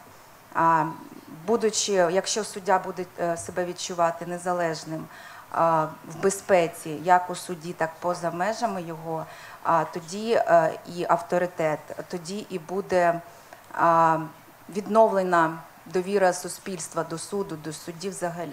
Якщо суддя буде себе відчувати незалежним, в безпеці, як у суді, так і поза межами його, тоді і авторитет, тоді і буде відновлена довіра суспільства до суду, до суддів взагалі.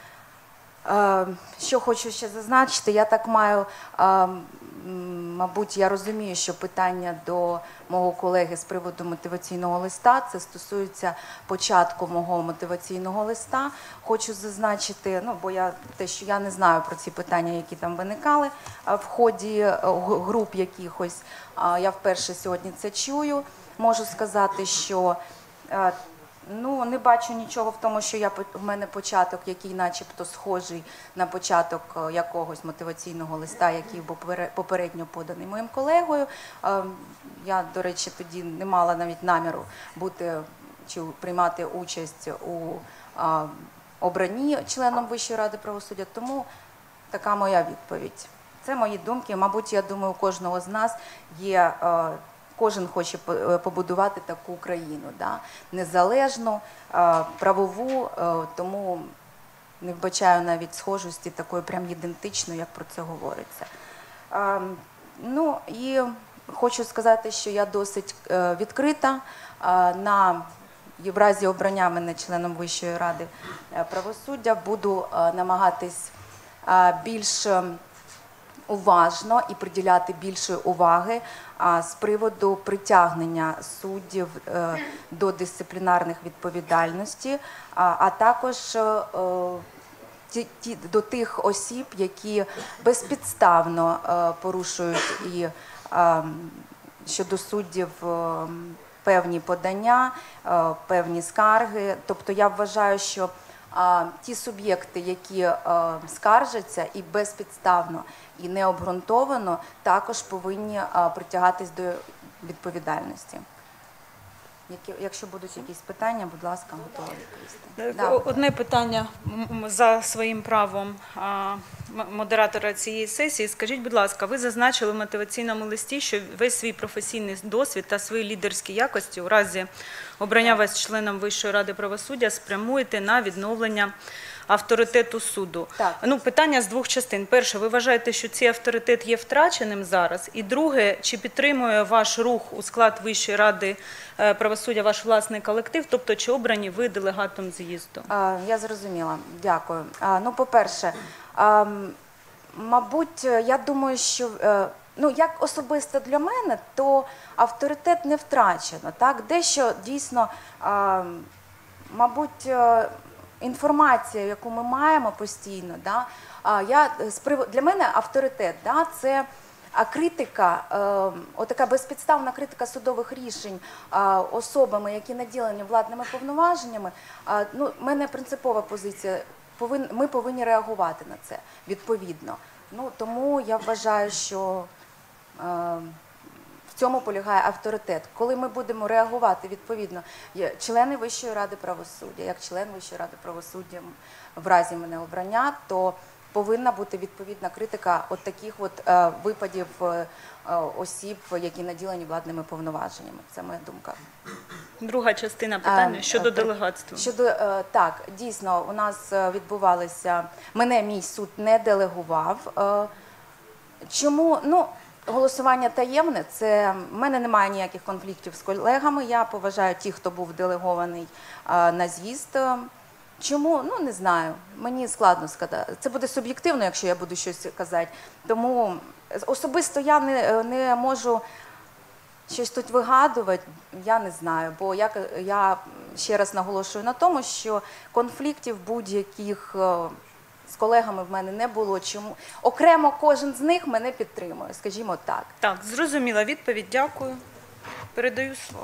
Що хочу ще зазначити, я так маю, мабуть, я розумію, що питання до мого колеги з приводу мотиваційного листа, це стосується початку мого мотиваційного листа. Хочу зазначити, бо я не знаю про ці питання, які там виникали в ході груп якихось, я вперше сьогодні це чую. Можу сказати, що не бачу нічого в тому, що в мене початок, який начебто схожий на початок якогось мотиваційного листа, який був попередньо поданий моїм колегою. Я, до речі, тоді не мала навіть наміру приймати участь у обранні членом Вищої ради правосуддя, тому така моя відповідь. Це мої думки. Мабуть, я думаю, у кожного з нас є... Кожен хоче побудувати таку країну, незалежну, правову, тому не вбачаю навіть схожості такої прям ідентичної, як про це говориться. І хочу сказати, що я досить відкрита в разі обрання мене членом Вищої ради правосуддя, буду намагатись більш уважно і приділяти більше уваги з приводу притягнення суддів до дисциплінарних відповідальностей, а також до тих осіб, які безпідставно порушують і щодо суддів певні подання, певні скарги. Тобто я вважаю, що ті суб'єкти, які скаржаться і безпідставно, і необґрунтовано, також повинні притягатись до відповідальності. Якщо будуть якісь питання, будь ласка, готова відповісти. Одне питання за своїм правом модератора цієї сесії. Скажіть, будь ласка, ви зазначили в мотиваційному листі, що весь свій професійний досвід та свої лідерські якості у разі обрання вас членом Вищої ради правосуддя спрямуєте на відновлення авторитету суду. Так. Ну, питання з двох частин. Перше, ви вважаєте, що цей авторитет є втраченим зараз? І друге, чи підтримує ваш рух у склад Вищої ради правосуддя ваш власний колектив, тобто чи обрані ви делегатом з'їзду? Я зрозуміла. Дякую. Ну, по-перше, мабуть, я думаю, що ну, як особисто для мене, то авторитет не втрачено. Так? Дещо дійсно, мабуть, інформація, яку ми маємо постійно, да, для мене авторитет, да, це критика, отака безпідставна критика судових рішень особами, які наділені владними повноваженнями. Ну, в мене принципова позиція, ми повинні реагувати на це відповідно. Ну, тому я вважаю, що в цьому полягає авторитет. Коли ми будемо реагувати відповідно, члени Вищої ради правосуддя, як член Вищої ради правосуддя в разі мене обрання, то повинна бути відповідна критика от таких от випадів осіб, які наділені владними повноваженнями. Це моя думка. Друга частина питання щодо делегатства. Так, дійсно, у нас відбувалися, мене мій суд не делегував. Чому? Ну, голосування таємне, це в мене немає ніяких конфліктів з колегами, я поважаю тих, хто був делегований на з'їзд. Чому? Ну, не знаю, мені складно сказати. Це буде суб'єктивно, якщо я буду щось казати. Тому особисто я не можу щось тут вигадувати, я не знаю, бо я ще раз наголошую на тому, що конфліктів будь-яких з колегами в мене не було. Чому? Окремо кожен з них мене підтримує, скажімо так. Так, зрозуміла відповідь, дякую. Передаю слово.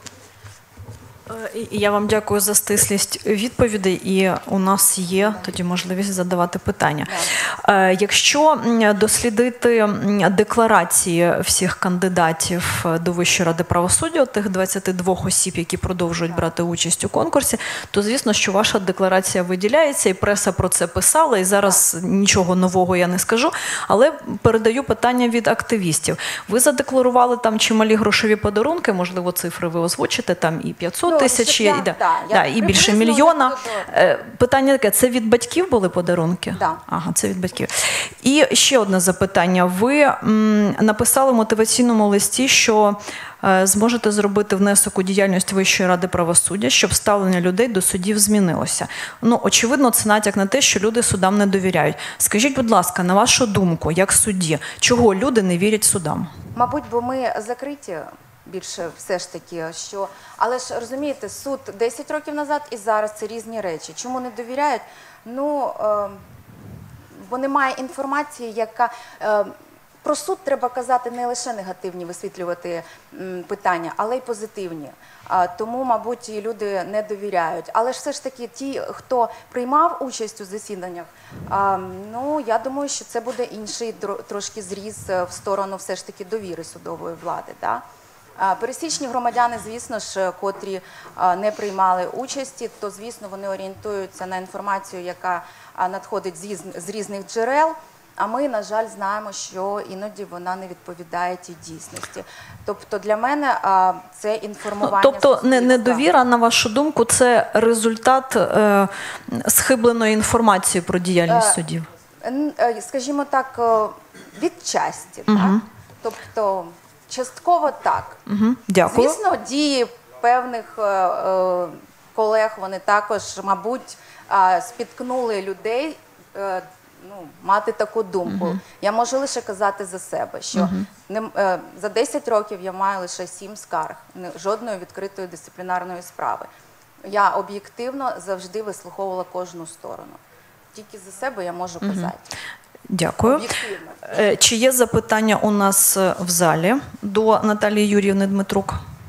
Я вам дякую за стислість відповідей, і у нас є тоді можливість задавати питання. Якщо дослідити декларації всіх кандидатів до Вищої ради правосуддя, тих 22 осіб, які продовжують брати участь у конкурсі, то звісно, що ваша декларація виділяється, і преса про це писала, і зараз нічого нового я не скажу, але передаю питання від активістів. Ви задекларували там чималі грошові подарунки, можливо, цифри ви озвучите, там і 500 тисяч, і більше мільйона. Питання таке, це від батьків були подарунки? Так. Ага, це від батьків. І ще одне запитання. Ви написали в мотиваційному листі, що зможете зробити внесок у діяльність Вищої ради правосуддя, щоб ставлення людей до судів змінилося. Ну, очевидно, це натяк на те, що люди судам не довіряють. Скажіть, будь ласка, на вашу думку, як судді, чого люди не вірять судам? Мабуть, бо ми закриті більше все ж таки, що... Але ж, розумієте, суд 10 років назад і зараз це різні речі. Чому не довіряють? Ну, бо немає інформації, яка... Про суд треба казати не лише негативні, висвітлювати питання, але й позитивні. Тому, мабуть, і люди не довіряють. Але ж все ж таки ті, хто приймав участь у засіданнях, ну, я думаю, що це буде інший трошки зріз в сторону все ж таки довіри судової влади. Да? Пересічні громадяни, звісно ж, котрі не приймали участі, то, звісно, вони орієнтуються на інформацію, яка надходить з різних джерел, а ми, на жаль, знаємо, що іноді вона не відповідає тій дійсності. Тобто для мене це інформування суспільства. Тобто недовіра, на вашу думку, це результат схибленої інформації про діяльність суддів? Скажімо так, відчасті. Так? Тобто частково так. Дякую. Звісно, дії певних колег, вони також, мабуть, спіткнули людей мати таку думку. Я можу лише казати за себе, що за 10 років я маю лише 7 скарг, жодної відкритої дисциплінарної справи. Я об'єктивно завжди вислуховувала кожну сторону. Тільки за себе я можу казати. Дякую. Чи є запитання у нас в залі до Наталії Юріївни Дмитрук?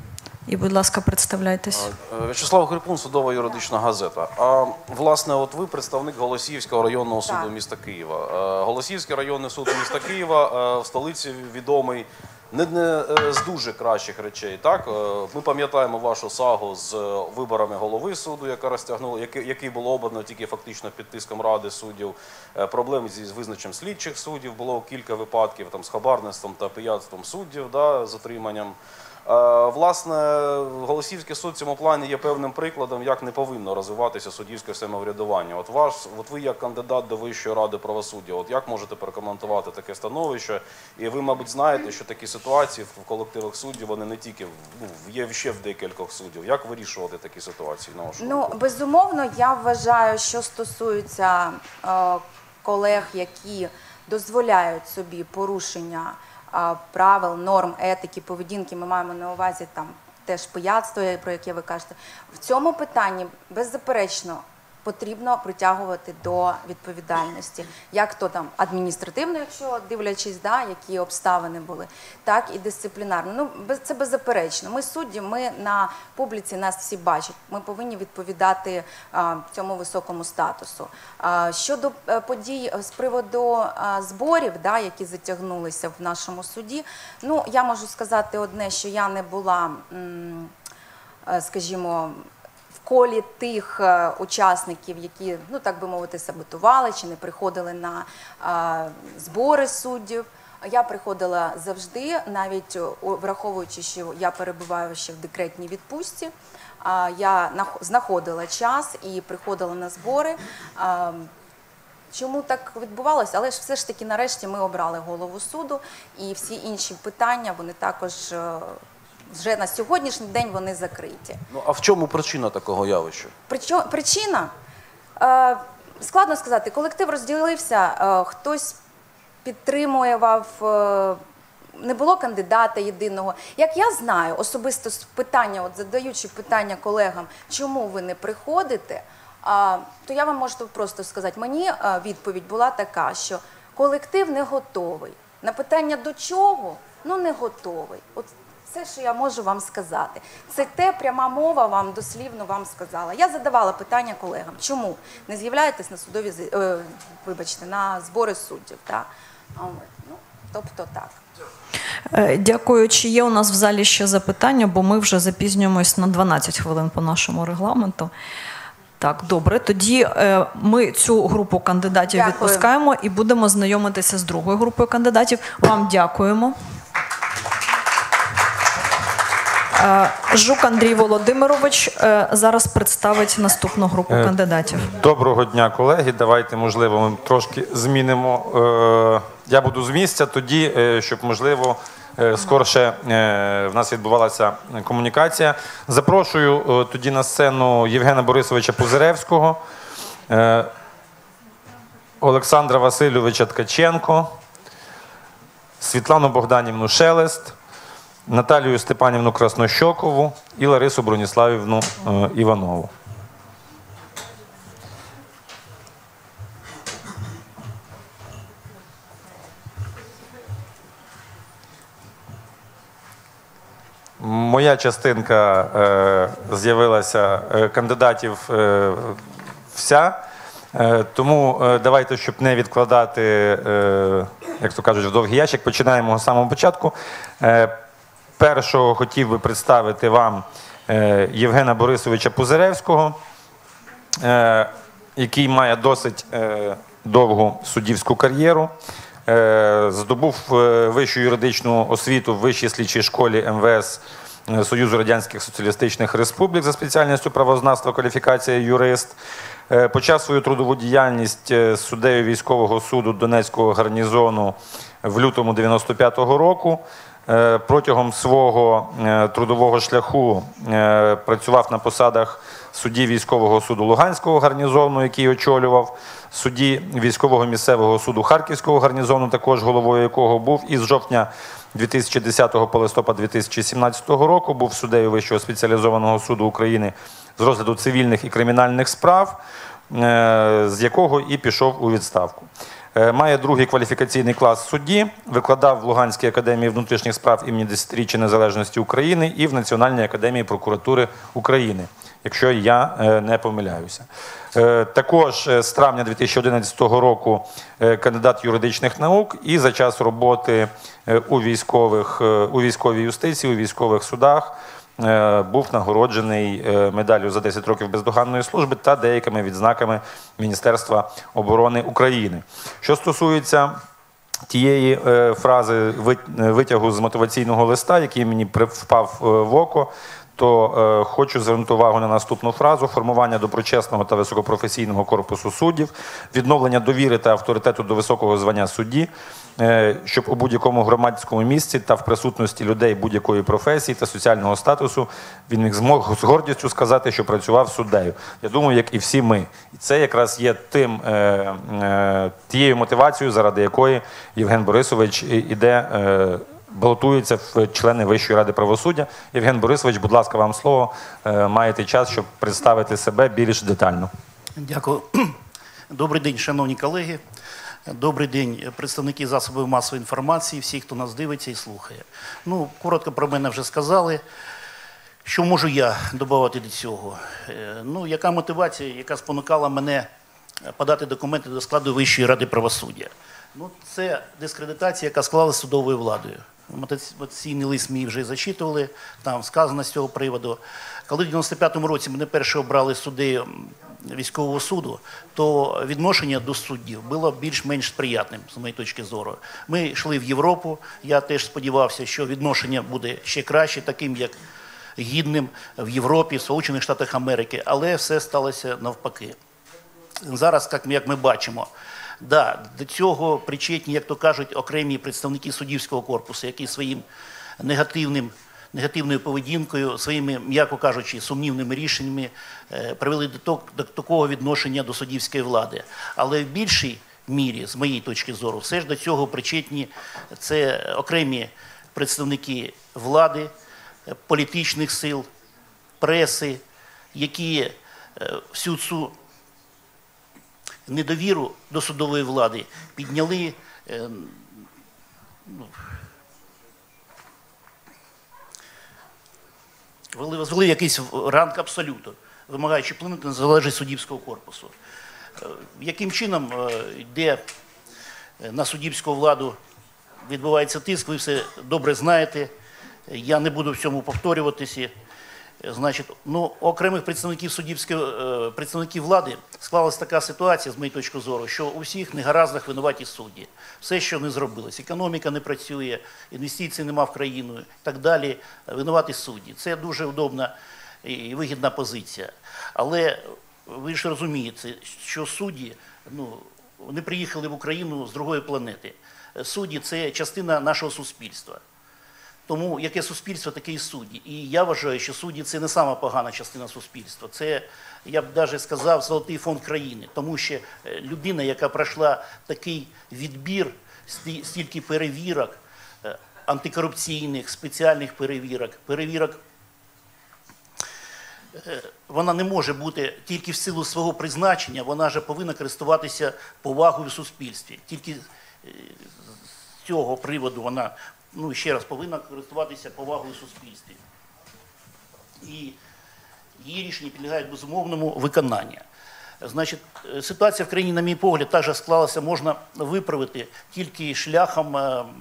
І, будь ласка, представляйтесь. В'ячеслав Хрипун, судова юридична газета. Власне, от ви представник Голосіївського районного суду Так. міста Києва. Голосіївський районний суд міста Києва в столиці відомий не з дуже кращих речей. Так? Ми пам'ятаємо вашу сагу з виборами голови суду, яка розтягнула, який було обрано тільки фактично під тиском Ради суддів. Проблеми з визначенням слідчих суддів, було кілька випадків там, з хабарництвом та пияцтвом суддів, да, з отриманням. Власне, Голосіївський суд в цьому плані є певним прикладом, як не повинно розвиватися суддівське самоврядування. От ви як кандидат до Вищої ради правосуддя, от як можете прокоментувати таке становище? І ви, мабуть, знаєте, що такі ситуації в колективах суддів, вони не тільки, є ще в декількох суддів. Як вирішувати такі ситуації, на вашу думку? Безумовно, я вважаю, що стосується колег, які дозволяють собі порушення правил, норм, етики, поведінки, ми маємо на увазі там теж пияцтво, про яке ви кажете. В цьому питанні, беззаперечно, потрібно притягувати до відповідальності. Як то там адміністративно, якщо дивлячись, да, які обставини були, так і дисциплінарно. Це беззаперечно. Ми судді, ми на публіці, нас всі бачать. Ми повинні відповідати цьому високому статусу. Щодо подій з приводу зборів, да, які затягнулися в нашому суді, я можу сказати одне, що я не була, скажімо, в колі тих учасників, які, так би мовити, саботували чи не приходили на збори суддів. Я приходила завжди, навіть враховуючи, що я перебуваю ще в декретній відпустці, я знаходила час і приходила на збори. Чому так відбувалося? Але ж все ж таки нарешті ми обрали голову суду, і всі інші питання, вони також вже на сьогоднішній день вони закриті. А в чому причина такого явища? Причина? Складно сказати. Колектив розділився, хтось підтримував, не було кандидата єдиного. Як я знаю, особисто питання, задаючи питання колегам, чому ви не приходите, то я вам можу просто сказати, мені відповідь була така, що колектив не готовий. На питання до чого? Не готовий. Це, що я можу вам сказати. Це те, пряма мова вам, дослівно вам сказала. Я задавала питання колегам, чому не з'являєтесь на судові, на збори суддів. Так? Тобто так. Дякую. Чи є у нас в залі ще запитання, бо ми вже запізнюємось на 12 хвилин по нашому регламенту. Так, добре. Тоді ми цю групу кандидатів відпускаємо і будемо знайомитися з другою групою кандидатів. Вам дякуємо. Жук Андрій Володимирович зараз представить наступну групу кандидатів. Доброго дня, колеги. Давайте, можливо, ми трошки змінимо. Я буду з місця тоді, щоб, можливо, скорше в нас відбувалася комунікація. Запрошую тоді на сцену Євгена Борисовича Пузиревського, Олександра Васильовича Ткаченко, Світлану Богданівну Шелест, Наталію Степанівну Краснощокову і Ларису Броніславівну Іванову. Моя частинка з'явилася, кандидатів вся, тому давайте, щоб не відкладати, як то кажуть, в довгий ящик, починаємо з самого початку. Першого хотів би представити вам Євгена Борисовича Пузиревського, який має досить довгу суддівську кар'єру. Здобув вищу юридичну освіту в Вищій слідчій школі МВС Союзу Радянських Соціалістичних Республік за спеціальністю правознавства, кваліфікація юрист. Почав свою трудову діяльність суддею військового суду Донецького гарнізону в лютому 95-го року. Протягом свого трудового шляху працював на посадах судді військового суду Луганського гарнізону, який очолював, судді військового місцевого суду Харківського гарнізону, також головою якого був, і з жовтня 2010 по листопад 2017 року був суддею Вищого спеціалізованого суду України з розгляду цивільних і кримінальних справ, з якого і пішов у відставку. Має другий кваліфікаційний клас судді, викладав в Луганській академії внутрішніх справ імені Десятиріччя Незалежності України і в Національній академії прокуратури України, якщо я не помиляюся. Також з травня 2011 року кандидат юридичних наук і за час роботи у військовій юстиції, у військових судах був нагороджений медаллю за 10 років бездоганної служби та деякими відзнаками Міністерства оборони України. Що стосується тієї фрази витягу з мотиваційного листа, який мені впав в око, то хочу звернути увагу на наступну фразу: формування доброчесного та високопрофесійного корпусу суддів, відновлення довіри та авторитету до високого звання судді, щоб у будь-якому громадському місці та в присутності людей будь-якої професії та соціального статусу він міг з гордістю сказати, що працював суддею. Я думаю, як і всі ми. І це якраз є тією мотивацією, заради якої Євген Борисович іде, балотується в члени Вищої ради правосуддя. Євген Борисович, будь ласка, вам слово. Маєте час, щоб представити себе більш детально. Дякую. Добрий день, шановні колеги. Добрий день, представники засобів масової інформації, всі, хто нас дивиться і слухає. Ну, коротко про мене вже сказали. Що можу я додати до цього? Ну, яка мотивація, яка спонукала мене подати документи до складу Вищої ради правосуддя? Ну, це дискредитація, яка склалася судовою владою. Мотиваційний лист мій вже зачитували, там сказано з цього приводу. Коли в 95-му році мене перше обрали суддею військового суду, то відношення до суддів було більш-менш сприятним, з моєї точки зору. Ми йшли в Європу, я теж сподівався, що відношення буде ще краще, таким як гідним в Європі, в Сполучених Штатах Америки, але все сталося навпаки. Зараз, як ми бачимо, да, до цього причетні, як то кажуть, окремі представники суддівського корпусу, які своїм негативною поведінкою, своїми, м'яко кажучи, сумнівними рішеннями привели до такого відношення до суддівської влади. Але в більшій мірі, з моєї точки зору, все ж до цього причетні це окремі представники влади, політичних сил, преси, які всю цю недовіру до судової влади підняли, звели якийсь ранг абсолюту, вимагаючи вплинути на незалежність суддівського корпусу. Яким чином йде на суддівську владу, відбувається тиск, ви все добре знаєте, я не буду в цьому повторюватися. Значить, ну, окремих представників влади склалася така ситуація, з моєї точки зору, що у всіх негараздах винуваті судді. Все, що не зробилось, економіка не працює, інвестицій нема в країну і так далі, винуваті судді. Це дуже удобна і вигідна позиція. Але ви ж розумієте, що судді, ну, вони приїхали в Україну з другої планети. Судді – це частина нашого суспільства. Тому яке суспільство, таке і судді. І я вважаю, що судді – це не сама погана частина суспільства. Це, я б навіть сказав, золотий фонд країни. Тому що людина, яка пройшла такий відбір, стільки перевірок, антикорупційних, спеціальних перевірок, вона не може бути тільки в силу свого призначення, вона ж повинна користуватися повагою в суспільстві. Тільки з цього приводу вона, ну, ще раз, повинна користуватися повагою в суспільстві. І її рішення підлягають безумовному виконанню. Значить, ситуація в країні, на мій погляд, також склалася, можна виправити тільки шляхом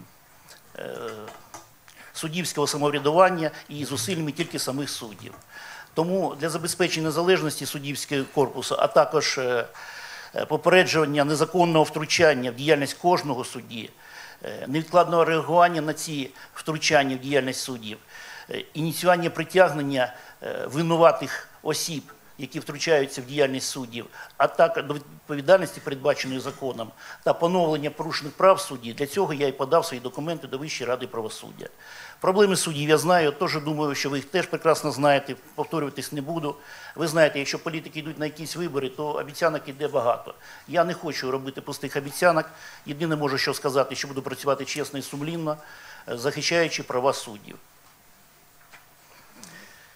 суддівського самоврядування і зусиллями тільки самих суддів. Тому для забезпечення незалежності суддівського корпусу, а також попередження незаконного втручання в діяльність кожного судді, невідкладного реагування на ці втручання в діяльність суддів, ініціювання притягнення винуватих осіб, які втручаються в діяльність суддів, а також до відповідальності, передбаченої законом, та поновлення порушених прав судді. Для цього я і подав свої документи до Вищої ради правосуддя. Проблеми суддів я знаю, теж думаю, що ви їх теж прекрасно знаєте, повторюватись не буду. Ви знаєте, якщо політики йдуть на якісь вибори, то обіцянок іде багато. Я не хочу робити пустих обіцянок. Єдине можу що сказати, що буду працювати чесно і сумлінно, захищаючи права суддів.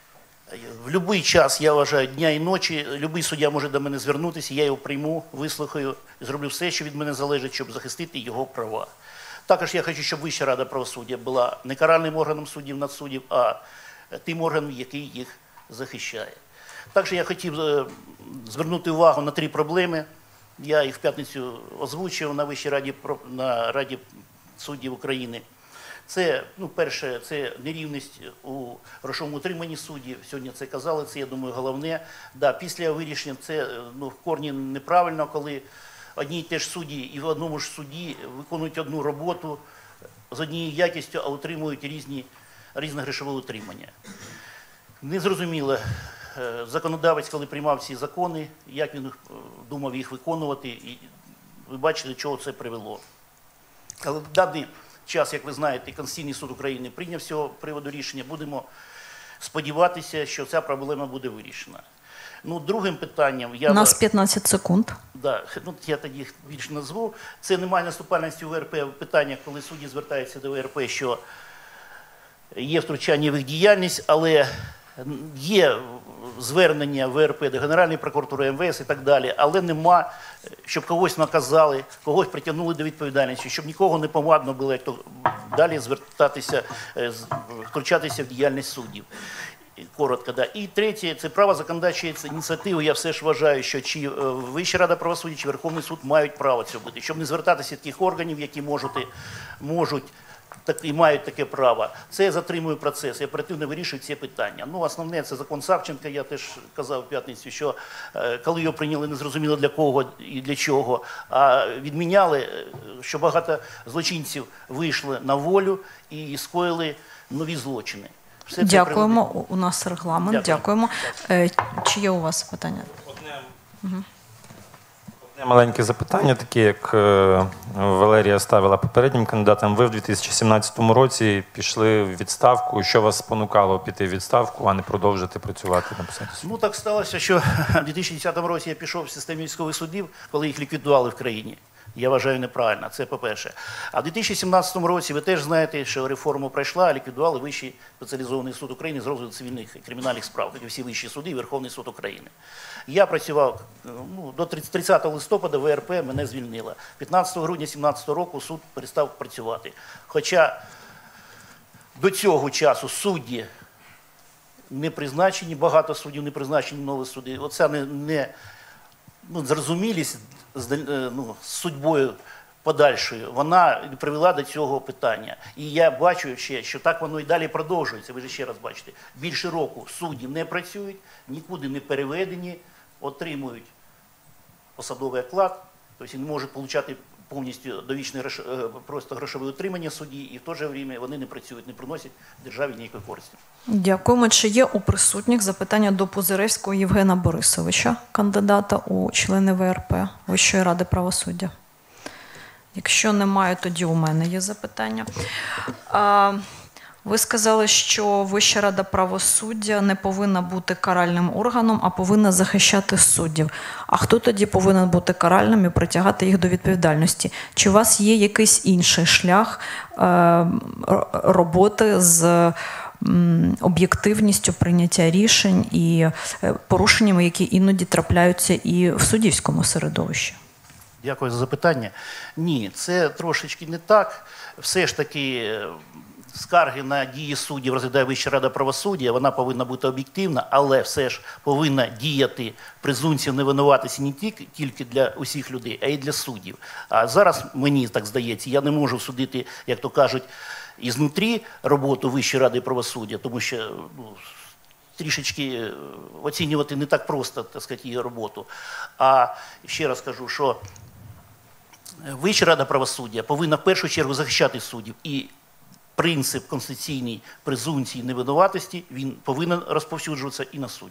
В будь-який час, я вважаю, дня і ночі, будь-який суддя може до мене звернутися, я його прийму, вислухаю і зроблю все, що від мене залежить, щоб захистити його права. Також я хочу, щоб Вища рада правосуддя була не каральним органом суддів, надсуддів, а тим органом, який їх захищає. Також я хотів звернути увагу на 3 проблеми. Я їх в п'ятницю озвучив на Вищій раді суддів України. Це, перше, це нерівність у грошовому утриманні суддів. Сьогодні це казали, це, я думаю, головне. Да, після вирішення це в корні неправильно, коли одні й ті ж судді і в одному ж суді виконують одну роботу з однією якістю, а отримують різне грошове утримання. Незрозуміло, законодавець, коли приймав ці закони, як він думав їх виконувати, і ви бачите, до чого це привело. Але в даний час, як ви знаєте, Конституційний суд України прийняв з цього приводу рішення. Будемо сподіватися, що ця проблема буде вирішена. Другим питанням... У нас 15 секунд. Да, я тоді більш назву. Це немає наступальності у ВРП питання, коли судді звертаються до ВРП, що є втручання в їх діяльність, але є звернення ВРП до Генеральної прокуратури, МВС і так далі, але нема, щоб когось наказали, когось притягнули до відповідальності, щоб нікого не повадно було, як то далі звертатися, втручатися в діяльність суддів. Коротко, да. І третє, це право законодавчої ініціативи. Я все ж вважаю, що чи Вища рада правосуддя, чи Верховний суд мають право цього бути, щоб не звертатися до тих органів, які можуть і мають таке право. Це затримує процес і оперативно вирішує ці питання. Основне, це закон Савченка, я теж казав в п'ятницю, що коли його прийняли, не зрозуміло для кого і для чого, а відміняли, що багато злочинців вийшли на волю і скоїли нові злочини. Дякуємо. У нас регламент. Дякуємо. Чи є у вас питання? Одне маленьке запитання, таке, як Валерія ставила попереднім кандидатам. Ви в 2017 році пішли в відставку. Що вас спонукало піти в відставку, а не продовжити працювати на посаді судді? Так сталося, що в 2010 році я пішов в системі військових судів, коли їх ліквідували в країні. Я вважаю неправильно, це по-перше. А в 2017 році ви теж знаєте, що реформу пройшла, ліквідували Вищий спеціалізований суд України з розгляду цивільних і кримінальних справ, як і всі вищі суди і Верховний суд України. Я працював до 30 листопада, ВРП мене звільнило. 15 грудня 2017 року суд перестав працювати. Хоча до цього часу судді не призначені, багато суддів не призначені, нові суди. Оця зрозумілість з судьбою подальшою, вона привела до цього питання. І я бачу ще, що так воно і далі продовжується. Ви ж ще раз бачите, більше року судді не працюють, нікуди не переведені, отримують посадовий оклад, тобто не можуть отримати повністю довічне просто грошове утримання судді, і в то же время вони не працюють, не приносять державі ніякої користі. Дякуємо. Чи є у присутніх запитання до Пузиревського Євгена Борисовича, кандидата у члени ВРП Вищої ради правосуддя? Якщо немає, тоді у мене є запитання. Ви сказали, що Вища рада правосуддя не повинна бути каральним органом, а повинна захищати суддів. А хто тоді повинен бути каральним і притягати їх до відповідальності? Чи у вас є якийсь інший шлях роботи з об'єктивністю прийняття рішень і порушеннями, які іноді трапляються і в суддівському середовищі? Дякую за запитання. Ні, це трошечки не так. Все ж таки скарги на дії суддів розглядає Вища рада правосуддя, вона повинна бути об'єктивна, але все ж повинна діяти презумпція невинуватості не тільки для усіх людей, а й для суддів. А зараз, мені так здається, я не можу судити, як то кажуть, ізнутрі роботу Вищої ради правосуддя, тому що трішечки оцінювати не так просто, так сказати, її роботу. А ще раз кажу, що Вища рада правосуддя повинна в першу чергу захищати суддів. І принцип конституційної презумпції невинуватості, він повинен розповсюджуватися і на суддів.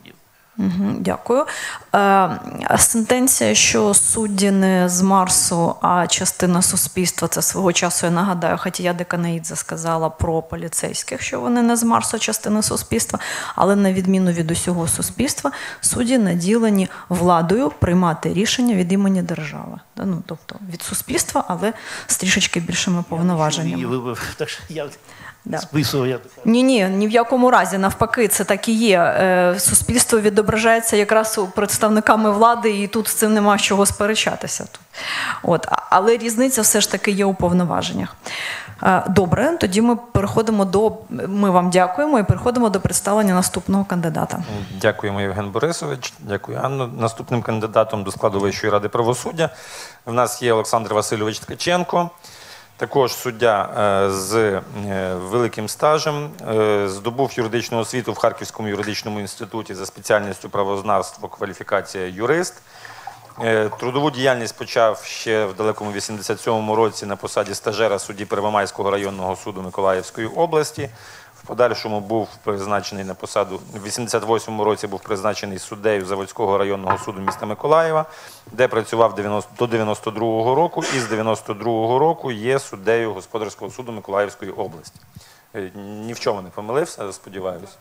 Дякую. Сентенція, що судді не з Марсу, а частина суспільства, це свого часу, я нагадаю, Хатія Деканаїдзе сказала про поліцейських, що вони не з Марсу, а частина суспільства, але на відміну від усього суспільства, судді наділені владою приймати рішення від імені держави. Ну, тобто від суспільства, але з трішечки більшими повноваженнями. Списував. Ні, в якому разі, навпаки, це так і є. Суспільство відображається якраз у представниками влади, і тут з цим нема чого сперечатися. Але різниця все ж таки є у повноваженнях. Добре, тоді ми вам дякуємо і переходимо до представлення наступного кандидата. Дякуємо, Євген Борисович. Дякую, Анно. Наступним кандидатом до складу Вищої ради правосуддя в нас є Олександр Васильович Ткаченко. Також суддя з великим стажем, здобув юридичну освіту в Харківському юридичному інституті за спеціальністю правознавство, кваліфікація юрист. Трудову діяльність почав ще в далекому 87-му році на посаді стажера судді Первомайського районного суду Миколаївської області. В подальшому був призначений на посаду, в 88-му році був призначений суддею Заводського районного суду міста Миколаєва, де працював до 92-го року, і з 92-го року є суддею Господарського суду Миколаївської області. Ні в чому не помилився, сподіваюся.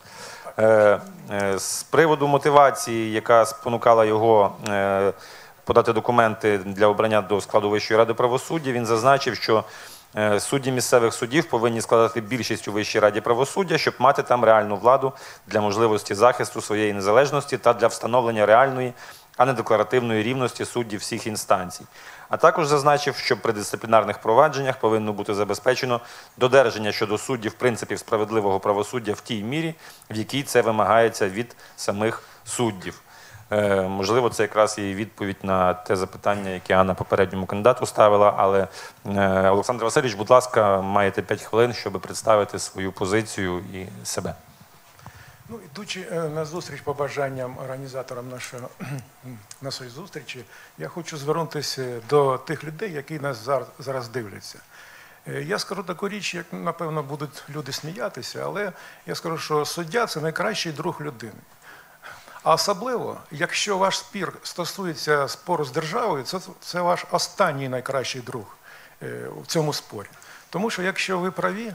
З приводу мотивації, яка спонукала його подати документи для обрання до складу Вищої ради правосуддя, він зазначив, що судді місцевих судів повинні складати більшість у Вищій раді правосуддя, щоб мати там реальну владу для можливості захисту своєї незалежності та для встановлення реальної, а не декларативної рівності суддів всіх інстанцій. А також зазначив, що при дисциплінарних провадженнях повинно бути забезпечено додержання щодо суддів принципів справедливого правосуддя в тій мірі, в якій це вимагається від самих суддів. Можливо, це якраз і відповідь на те запитання, яке Анна попередньому кандидату ставила, але Олександр Васильович, будь ласка, маєте 5 хвилин, щоб представити свою позицію і себе. Ну, ідучи на зустріч побажанням організаторам нашої зустрічі, я хочу звернутися до тих людей, які нас зараз дивляться. Я скажу таку річ, як, напевно, будуть люди сміятися, але я скажу, що суддя – це найкращий друг людини. А особливо, якщо ваш спір стосується спору з державою, це ваш останній найкращий друг в цьому спорі. Тому що якщо ви праві,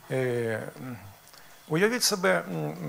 уявіть себе,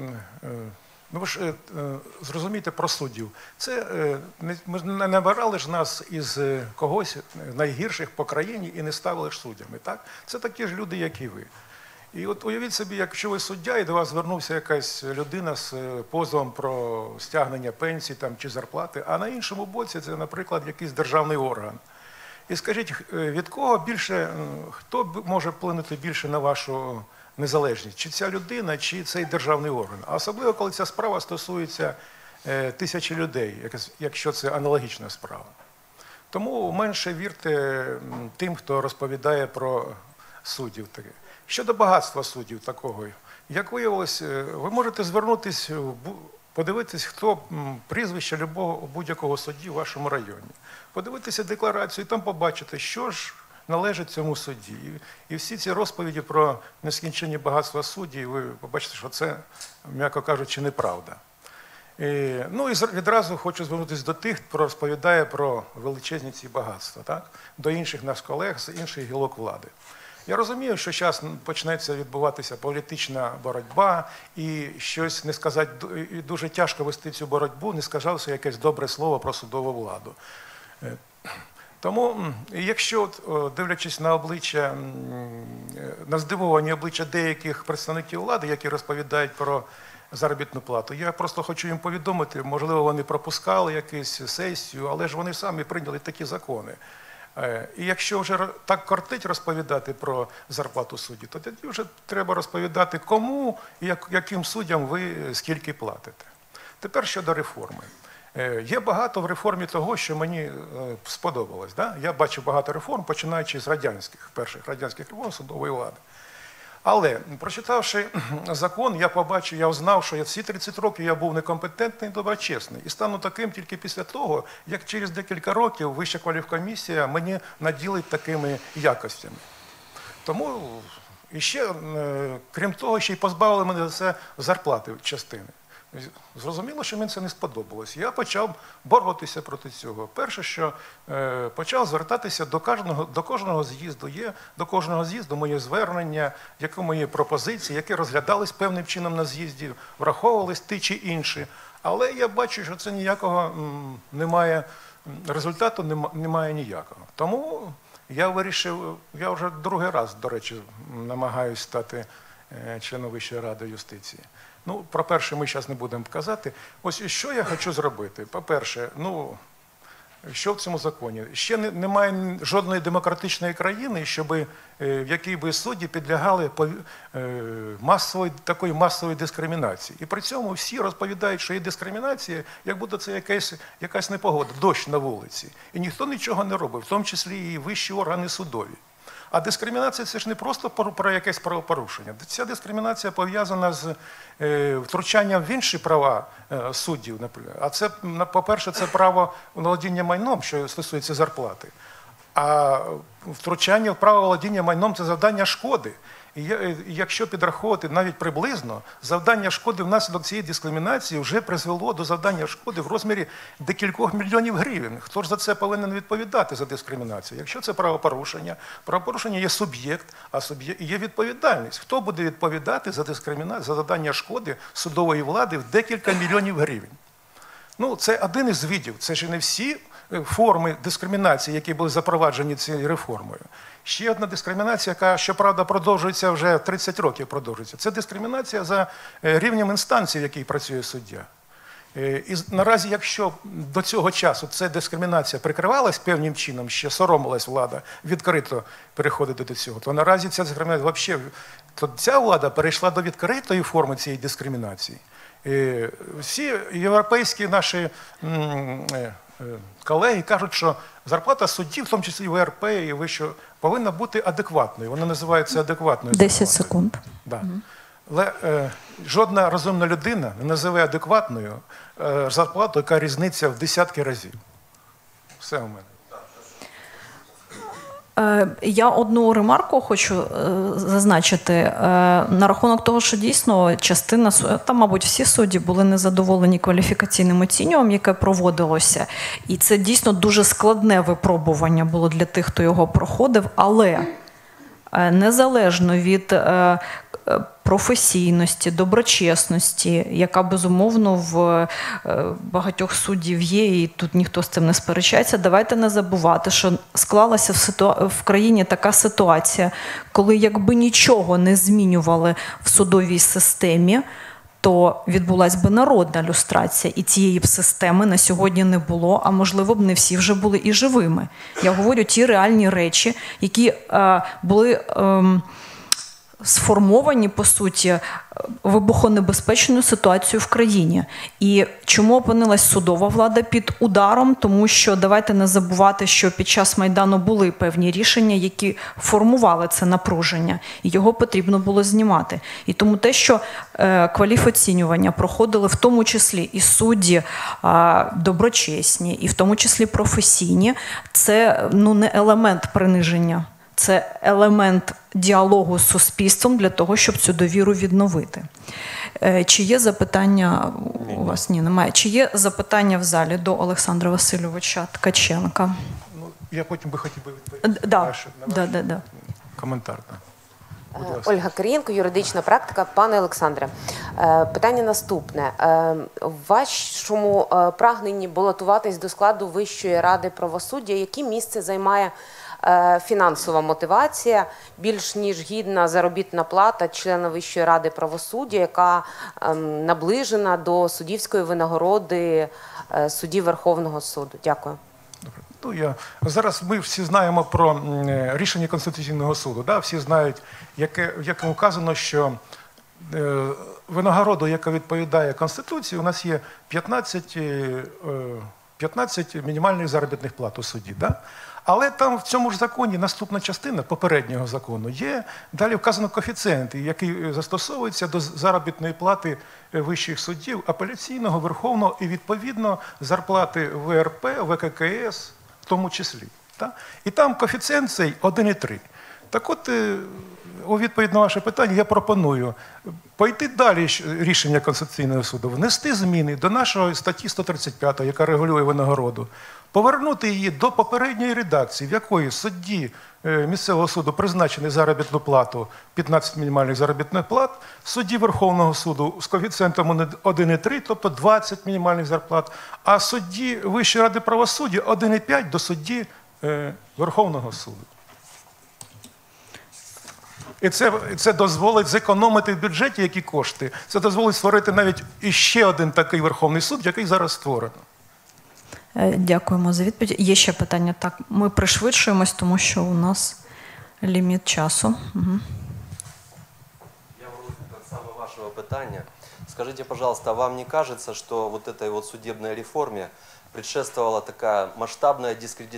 ну ви ж зрозумійте про суддів. Це ми не набирали ж нас із когось найгірших по країні і не ставили ж суддями. Так? Це такі ж люди, як і ви. І от уявіть собі, якщо ви суддя, і до вас звернувся якась людина з позовом про стягнення пенсії там, чи зарплати, а на іншому боці це, наприклад, якийсь державний орган. І скажіть, від кого більше, хто може вплинути більше на вашу незалежність? Чи ця людина, чи цей державний орган? А особливо, коли ця справа стосується тисячі людей, якщо це аналогічна справа. Тому менше вірте тим, хто розповідає про суддів. Щодо багатства суддів такого, як виявилось, ви можете звернутися, подивитись, хто прізвище будь-якого судді в вашому районі. Подивитися декларацію і там побачите, що ж належить цьому судді. І всі ці розповіді про нескінченні багатства суддів, ви побачите, що це, м'яко кажучи, неправда. Ну і відразу хочу звернутися до тих, хто розповідає про величезні ці багатства, так? До інших наших колег з інших гілок влади. Я розумію, що зараз почнеться відбуватися політична боротьба і щось не сказати, і дуже тяжко вести цю боротьбу, не сказався якесь добре слово про судову владу. Тому, якщо, дивлячись на обличчя, на здивовані обличчя деяких представників влади, які розповідають про заробітну плату, я просто хочу їм повідомити, можливо, вони пропускали якусь сесію, але ж вони самі прийняли такі закони. І якщо вже так кортить розповідати про зарплату суддів, то тоді вже треба розповідати, кому і яким суддям ви скільки платите. Тепер щодо реформи. Є багато в реформі того, що мені сподобалось. Я бачу багато реформ, починаючи з перших радянських реформ судової влади. Але, прочитавши закон, я узнав, що всі 30 років я був некомпетентний і доброчесний. І стану таким тільки після того, як через декілька років Вища кваліфкомісія мені наділить такими якостями. Тому, і ще, крім того, ще й позбавили мене за це зарплати частини. Зрозуміло, що мені це не сподобалось. Я почав боротися проти цього. Перше, що почав звертатися до кожного з'їзду. До кожного з'їзду моє звернення, в якому є пропозиції, які розглядались певним чином на з'їзді, враховувались ті чи інші. Але я бачу, що це ніякого немає, результату немає ніякого. Тому я вирішив, я вже другий раз, до речі, намагаюся стати членом Вищої ради юстиції. Ну, про перше ми зараз не будемо казати. Ось що я хочу зробити. По-перше, що в цьому законі? Ще немає жодної демократичної країни, в якій би судді підлягали такої масової дискримінації. І при цьому всі розповідають, що є дискримінація, як будто це якась непогода, дощ на вулиці. І ніхто нічого не робить, в тому числі і вищі органи судові. А дискримінація – це ж не просто про якесь правопорушення. Ця дискримінація пов'язана з втручанням в інші права суддів, наприклад. А це, по-перше, це право володіння майном, що стосується зарплати. А втручання в право володіння майном – це завдання шкоди. І якщо підраховувати навіть приблизно, завдання шкоди внаслідок цієї дискримінації вже призвело до завдання шкоди в розмірі декількох мільйонів гривень. Хто ж за це повинен відповідати, за дискримінацію? Якщо це правопорушення є суб'єкт, а є відповідальність. Хто буде відповідати за дискримінацію, за завдання шкоди судової влади в декілька мільйонів гривень? Ну, це один із видів, це ж не всі форми дискримінації, які були запроваджені цією реформою. Ще одна дискримінація, яка, щоправда, продовжується вже 30 років, це дискримінація за рівнем інстанції, в якій працює суддя. І наразі, якщо до цього часу ця дискримінація прикривалась певним чином, ще соромилась влада відкрито переходити до цього, то наразі ця дискримінація, ця влада перейшла до відкритої форми цієї дискримінації. Всі європейські наші колеги кажуть, що зарплата суддів, в тому числі ВРП і вище, повинна бути адекватною. Вони називають це адекватною зарплатою. 10 секунд. Да. Але жодна розумна людина не називає адекватною зарплату, яка різниця в десятки разів. Все у мене. Я одну ремарку хочу зазначити на рахунок того, що дійсно частина, там, мабуть, всі судді були незадоволені кваліфікаційним оцінюванням, яке проводилося. І це дійсно дуже складне випробування було для тих, хто його проходив, але незалежно від професійності, доброчесності, яка, безумовно, в багатьох суддів є, і тут ніхто з цим не сперечається, давайте не забувати, що склалася в країні така ситуація, коли якби нічого не змінювали в судовій системі, то відбулась би народна люстрація, і цієї б системи на сьогодні не було, а можливо б не всі вже були і живими. Я говорю ті реальні речі, які були сформовані, по суті, вибухонебезпечною ситуацією в країні. І чому опинилась судова влада під ударом? Тому що давайте не забувати, що під час Майдану були певні рішення, які формували це напруження, і його потрібно було знімати. І тому те, що кваліфоцінювання проходили в тому числі і судді доброчесні, і в тому числі професійні, це не елемент приниження. Це елемент діалогу з суспільством для того, щоб цю довіру відновити. Чи є запитання у вас? Ні, немає. Чи є запитання в залі до Олександра Васильовича Ткаченка? Я потім би хотів відповісти на ваш коментар. Ольга Кирієнко, юридична практика. Пане Олександре, питання наступне. В вашому прагненні балотуватись до складу Вищої ради правосуддя, яке місце займає фінансова мотивація, більш ніж гідна заробітна плата члена Вищої ради правосуддя, яка наближена до суддівської винагороди суддів Верховного суду? Дякую. Зараз ми всі знаємо про рішення Конституційного суду. Да? Всі знають, в якому вказано, що винагороду, яка відповідає Конституції, у нас є 15 мінімальних заробітних плат у суді. Да? Але там в цьому ж законі наступна частина попереднього закону є, далі вказано коефіцієнти, які застосовуються до заробітної плати вищих суддів, апеляційного, верховного і відповідно зарплати ВРП, ВККС в тому числі. Так? І там коефіцієнт цей 1,3. Так от, у відповідь на ваше питання я пропоную пойти далі рішення Конституційного суду, внести зміни до нашої статті 135, яка регулює винагороду, повернути її до попередньої редакції, в якої судді місцевого суду призначений заробітну плату 15 мінімальних заробітних плат, судді Верховного суду з коефіцієнтом 1,3, тобто 20 мінімальних зарплат, а судді Вищої ради правосуддя 1,5 до судді Верховного суду. І це дозволить зекономити в бюджеті які кошти. Це дозволить створити навіть іще один такий Верховний суд, який зараз створено. Дякуємо за відповідь. Є ще питання? Так, ми пришвидшуємось, тому що у нас ліміт часу. Угу. Я в розвиток саме вашого питання. Скажите, пожалуйста, а вам не кажется, что вот этой вот судебной реформе предшествовала такая масштабная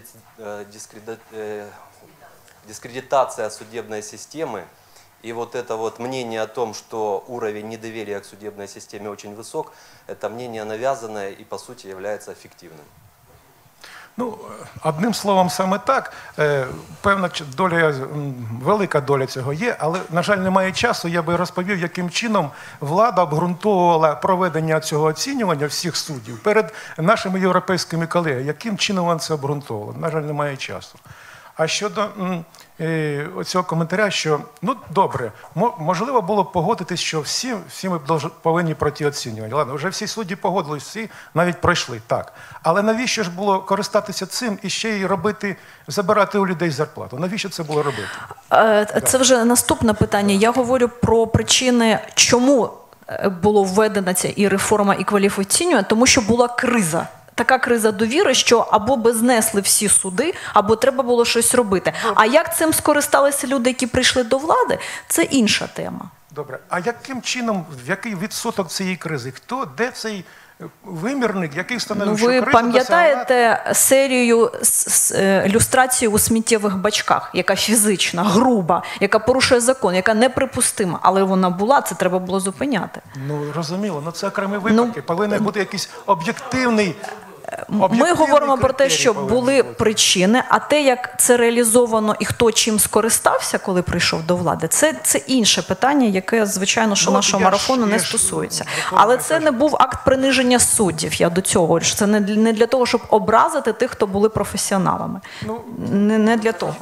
дискредитация судебной системы, и вот это вот мнение о том, что уровень недоверия к судебной системе очень высок, это мнение навязанное и по сути является фиктивным? Ну, одним словом, саме так. Певна доля, велика доля цього є, але, на жаль, немає часу. Я би розповів, яким чином влада обґрунтовувала проведення цього оцінювання всіх суддів перед нашими європейськими колегами. Яким чином вона це обґрунтовувала? На жаль, немає часу. А щодо цього коментаря, що, ну, добре, можливо було б погодитись, що всі ми повинні пройти оцінювання. Ладно, вже всі судді погодились, всі навіть пройшли, так. Але навіщо ж було користатися цим і ще й робити, забирати у людей зарплату? Навіщо це було робити? Це вже наступне питання. Я говорю про причини, чому було введена ця і реформа, і кваліфоцінювання, тому що була криза. Така криза довіри, що або би знесли всі суди, або треба було щось робити. А як цим скористалися люди, які прийшли до влади, це інша тема. Добре. А яким чином, в який відсоток цієї кризи? Хто, де цей вимірник, який встановив, що ви криза пам'ятаєте серію люстрації у сміттєвих бачках, яка фізична, груба, яка порушує закон, яка неприпустима, але вона була, це треба було зупиняти. Ну, розуміло, це окремі випадки. Повинен бути якийсь об'єктивний. Ми говоримо про те, що були причини, а те, як це реалізовано і хто чим скористався, коли прийшов до влади, це інше питання, яке, звичайно, що нашого марафону не стосується. Але це не був акт приниження суддів, я до цього говорю. Це не для того, щоб образити тих, хто були професіоналами. Не для того.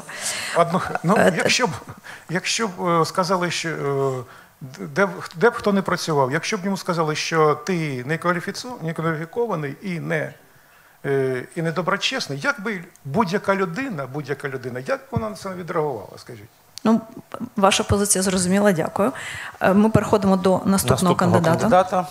Якщо б сказали, що де б хто не працював, якщо б йому сказали, що ти не кваліфікований і недоброчесний, як би будь-яка людина, як вона на це відреагувала, скажіть? Ну, ваша позиція зрозуміла, дякую. Ми переходимо до наступного кандидата.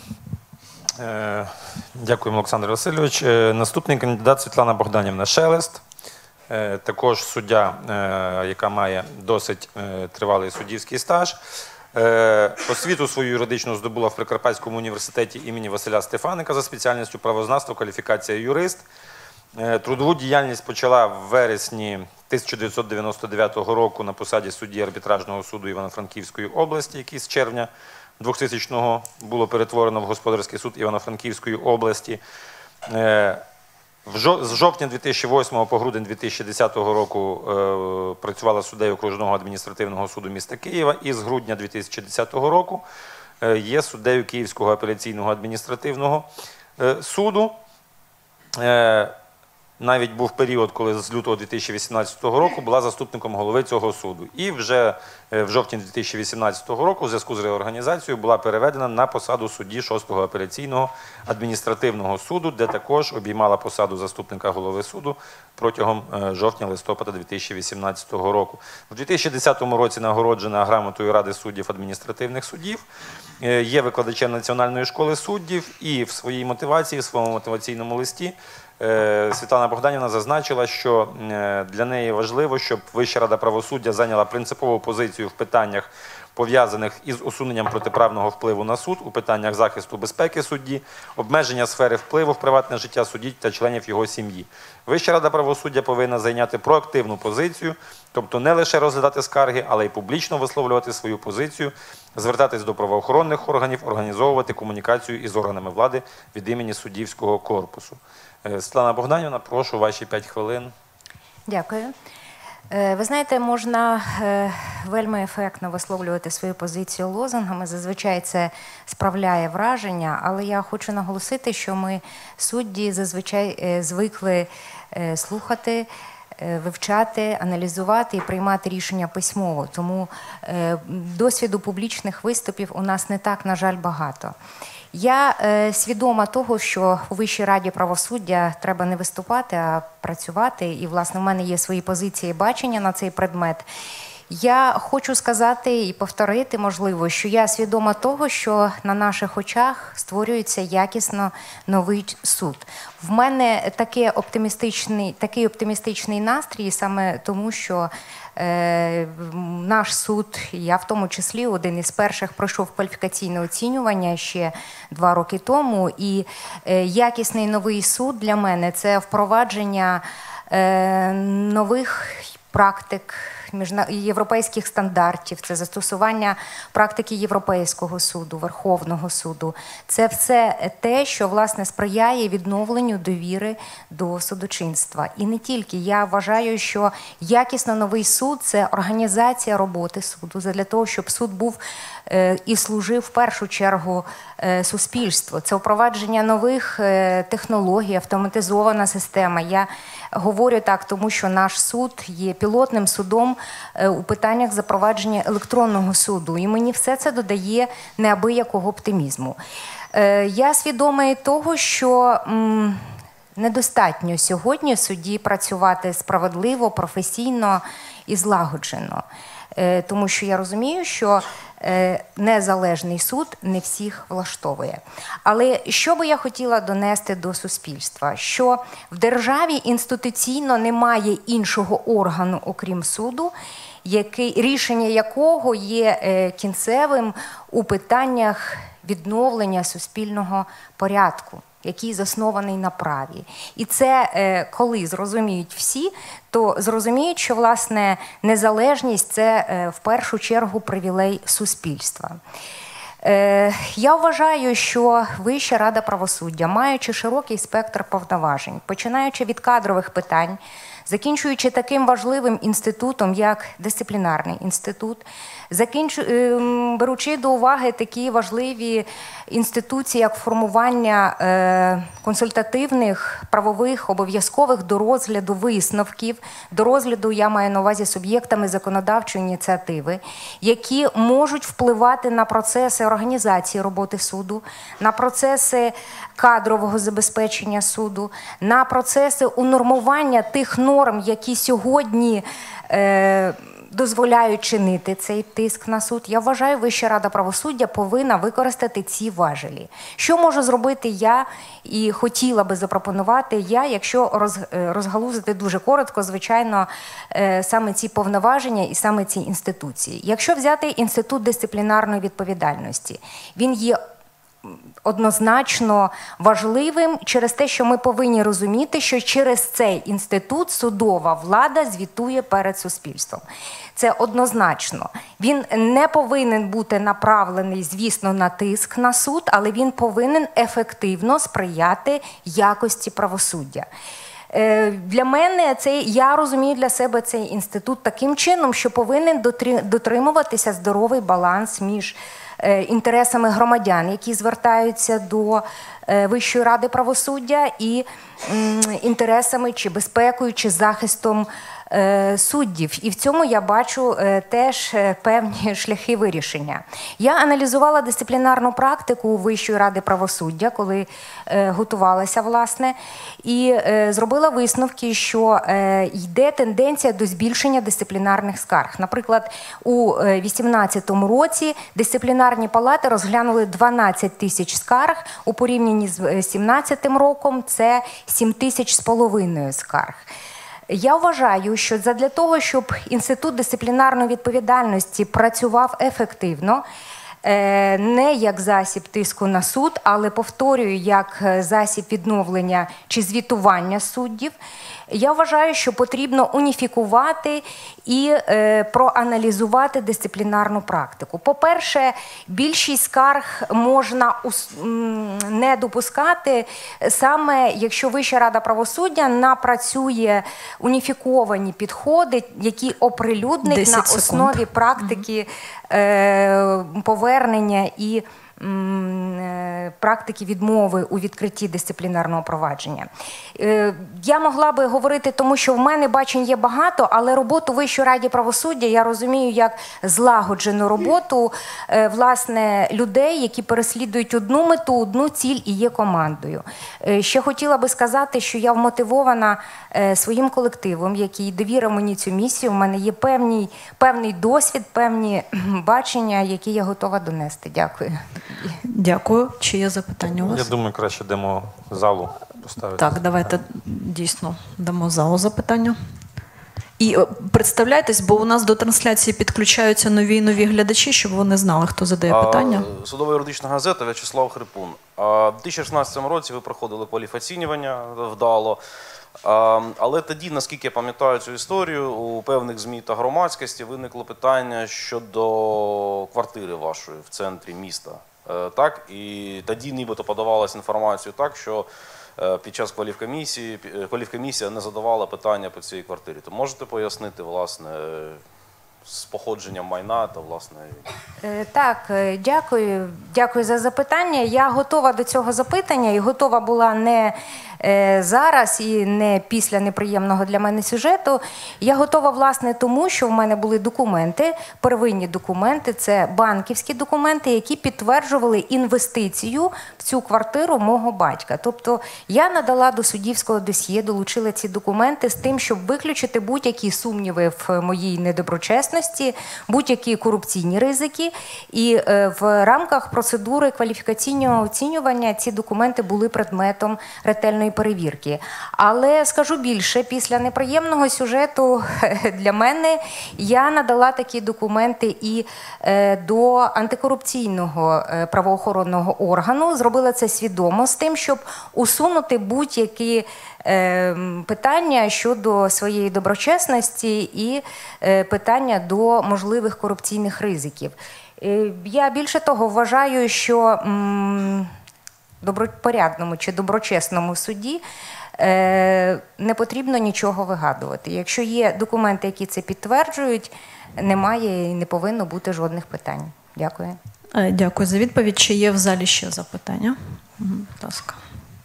Дякуємо, Олександр Васильович. Наступний кандидат Світлана Богданівна Шелест. Також суддя, яка має досить тривалий суддівський стаж. Освіту свою юридичну здобула в Прикарпатському університеті імені Василя Стефаника за спеціальністю правознавство, кваліфікація юрист. Трудову діяльність почала в вересні 1999 року на посаді судді арбітражного суду Івано-Франківської області, який з червня 2000-го було перетворено в Господарський суд Івано-Франківської області. З жовтня 2008 по грудень 2010 року працювала суддею окружного адміністративного суду міста Києва і з грудня 2010 року є суддею Київського апеляційного адміністративного суду. Навіть був період, коли з лютого 2018 року була заступником голови цього суду. І вже в жовтні 2018 року в зв'язку з реорганізацією була переведена на посаду судді 6-го апеляційного адміністративного суду, де також обіймала посаду заступника голови суду протягом жовтня-листопада 2018 року. У 2010 році нагороджена грамотою Ради суддів адміністративних судів, є викладачем Національної школи суддів і в своїй мотивації, в своєму мотиваційному листі Світлана Богданівна зазначила, що для неї важливо, щоб Вища рада правосуддя зайняла принципову позицію в питаннях, пов'язаних із усуненням протиправного впливу на суд, у питаннях захисту безпеки судді, обмеження сфери впливу в приватне життя судді та членів його сім'ї. Вища рада правосуддя повинна зайняти проактивну позицію, тобто не лише розглядати скарги, але й публічно висловлювати свою позицію, звертатись до правоохоронних органів, організовувати комунікацію із органами влади від імені суддівського корпусу. Світлана Богданівна, прошу, ваші 5 хвилин. Дякую. Ви знаєте, можна вельми ефектно висловлювати свою позицію лозунгами. Зазвичай це справляє враження, але я хочу наголосити, що ми, судді, зазвичай звикли слухати, вивчати, аналізувати і приймати рішення письмово. Тому досвіду публічних виступів у нас не так, на жаль, багато. Я свідома того, що у Вищій раді правосуддя треба не виступати, а працювати. І, власне, в мене є свої позиції і бачення на цей предмет. Я хочу сказати і повторити, можливо, що я свідома того, що на наших очах створюється якісно новий суд. В мене такий оптимістичний настрій саме тому, що наш суд, я в тому числі один із перших пройшов кваліфікаційне оцінювання ще 2 роки тому, і якісний новий суд для мене – це впровадження нових практик, європейських стандартів, це застосування практики Європейського суду, Верховного суду. Це все те, що, власне, сприяє відновленню довіри до судочинства. І не тільки. Я вважаю, що якісно новий суд – це організація роботи суду, для того, щоб суд був і служив в першу чергу суспільству. Це впровадження нових технологій, автоматизована система. Я говорю так, тому що наш суд є пілотним судом у питаннях запровадження електронного суду. І мені все це додає неабиякого оптимізму. Я свідома і того, що недостатньо сьогодні судді працювати справедливо, професійно і злагоджено. Тому що я розумію, що незалежний суд не всіх влаштовує. Але що би я хотіла донести до суспільства? Що в державі інституційно немає іншого органу, окрім суду, рішення якого є кінцевим у питаннях відновлення суспільного порядку, який заснований на праві. І це, коли зрозуміють всі, то зрозуміють, що, власне, незалежність – це в першу чергу привілей суспільства. Я вважаю, що Вища рада правосуддя, маючи широкий спектр повноважень, починаючи від кадрових питань, закінчуючи таким важливим інститутом, як дисциплінарний інститут, беручи до уваги такі важливі інституції, як формування консультативних, правових, обов'язкових до розгляду висновків, до розгляду, я маю на увазі, суб'єктами законодавчої ініціативи, які можуть впливати на процеси організації роботи суду, на процеси кадрового забезпечення суду, на процеси унормування тих норм, які сьогодні дозволяють чинити цей тиск на суд. Я вважаю, Вища рада правосуддя повинна використати ці важелі. Що можу зробити я і хотіла би запропонувати я, якщо розгалузити дуже коротко, звичайно, саме ці повноваження і саме ці інституції. Якщо взяти інститут дисциплінарної відповідальності, він є однозначно важливим через те, що ми повинні розуміти, що через цей інститут судова влада звітує перед суспільством. Це однозначно. Він не повинен бути направлений, звісно, на тиск на суд, але він повинен ефективно сприяти якості правосуддя. Для мене я розумію для себе цей інститут таким чином, що повинен дотримуватися здоровий баланс між інтересами громадян, які звертаються до Вищої ради правосуддя, і інтересами чи безпекою, чи захистом суддів. І в цьому я бачу теж певні шляхи вирішення. Я аналізувала дисциплінарну практику Вищої ради правосуддя, коли готувалася, власне, і зробила висновки, що йде тенденція до збільшення дисциплінарних скарг. Наприклад, у 2018 році дисциплінарні палати розглянули 12 тисяч скарг, у порівнянні з 2017 роком це 7,5 тисяч скарг. Я вважаю, що для того, щоб інститут дисциплінарної відповідальності працював ефективно, не як засіб тиску на суд, але, повторюю, як засіб відновлення чи звітування суддів. Я вважаю, що потрібно уніфікувати і проаналізувати дисциплінарну практику. По-перше, більшість скарг можна не допускати саме, якщо Вища рада правосуддя напрацює уніфіковані підходи, які оприлюднить на основі практики повернення і практики відмови у відкритті дисциплінарного провадження. Я могла би говорити, тому що в мене бачень є багато, але роботу Вищої ради правосуддя я розумію як злагоджену роботу, власне, людей, які переслідують одну мету, одну ціль і є командою. Ще хотіла би сказати, що я вмотивована своїм колективом, який довірив мені цю місію. У мене є певний досвід, певні бачення, які я готова донести. Дякую. Дякую. Чи є запитання у вас? Я думаю, краще дамо залу поставити. Так, давайте дійсно дамо залу запитання. І представляйтесь, бо у нас до трансляції підключаються нові глядачі, щоб вони знали, хто задає питання. Судова юридична газета, В'ячеслав Хрипун. У 2016 році ви проходили кваліфоцінювання вдало. Але тоді, наскільки я пам'ятаю цю історію, у певних ЗМІ та громадськості виникло питання щодо квартири вашої в центрі міста. Так? І тоді нібито подавалася інформація так, що під час кваліфкомісія не задавала питання по цій квартирі. То можете пояснити, власне, з походженням майна та, власне... Так, дякую. Дякую за запитання. Я готова до цього запитання і готова була не зараз і не після неприємного для мене сюжету. Я готова, власне, тому, що в мене були документи, первинні документи, це банківські документи, які підтверджували інвестицію в цю квартиру мого батька. Тобто я надала до суддівського досьє, долучила ці документи з тим, щоб виключити будь-які сумніви в моїй недоброчесності, будь-які корупційні ризики. І в рамках процедури кваліфікаційного оцінювання ці документи були предметом ретельної перевірки. Але скажу більше, після неприємного сюжету для мене я надала такі документи і до антикорупційного правоохоронного органу. Зробила це свідомо з тим, щоб усунути будь-які питання щодо своєї доброчесності і питання до можливих корупційних ризиків. Я більше того вважаю, що добропорядному чи доброчесному суді не потрібно нічого вигадувати. Якщо є документи, які це підтверджують, немає і не повинно бути жодних питань. Дякую. Дякую за відповідь. Чи є в залі ще запитання? Будь ласка.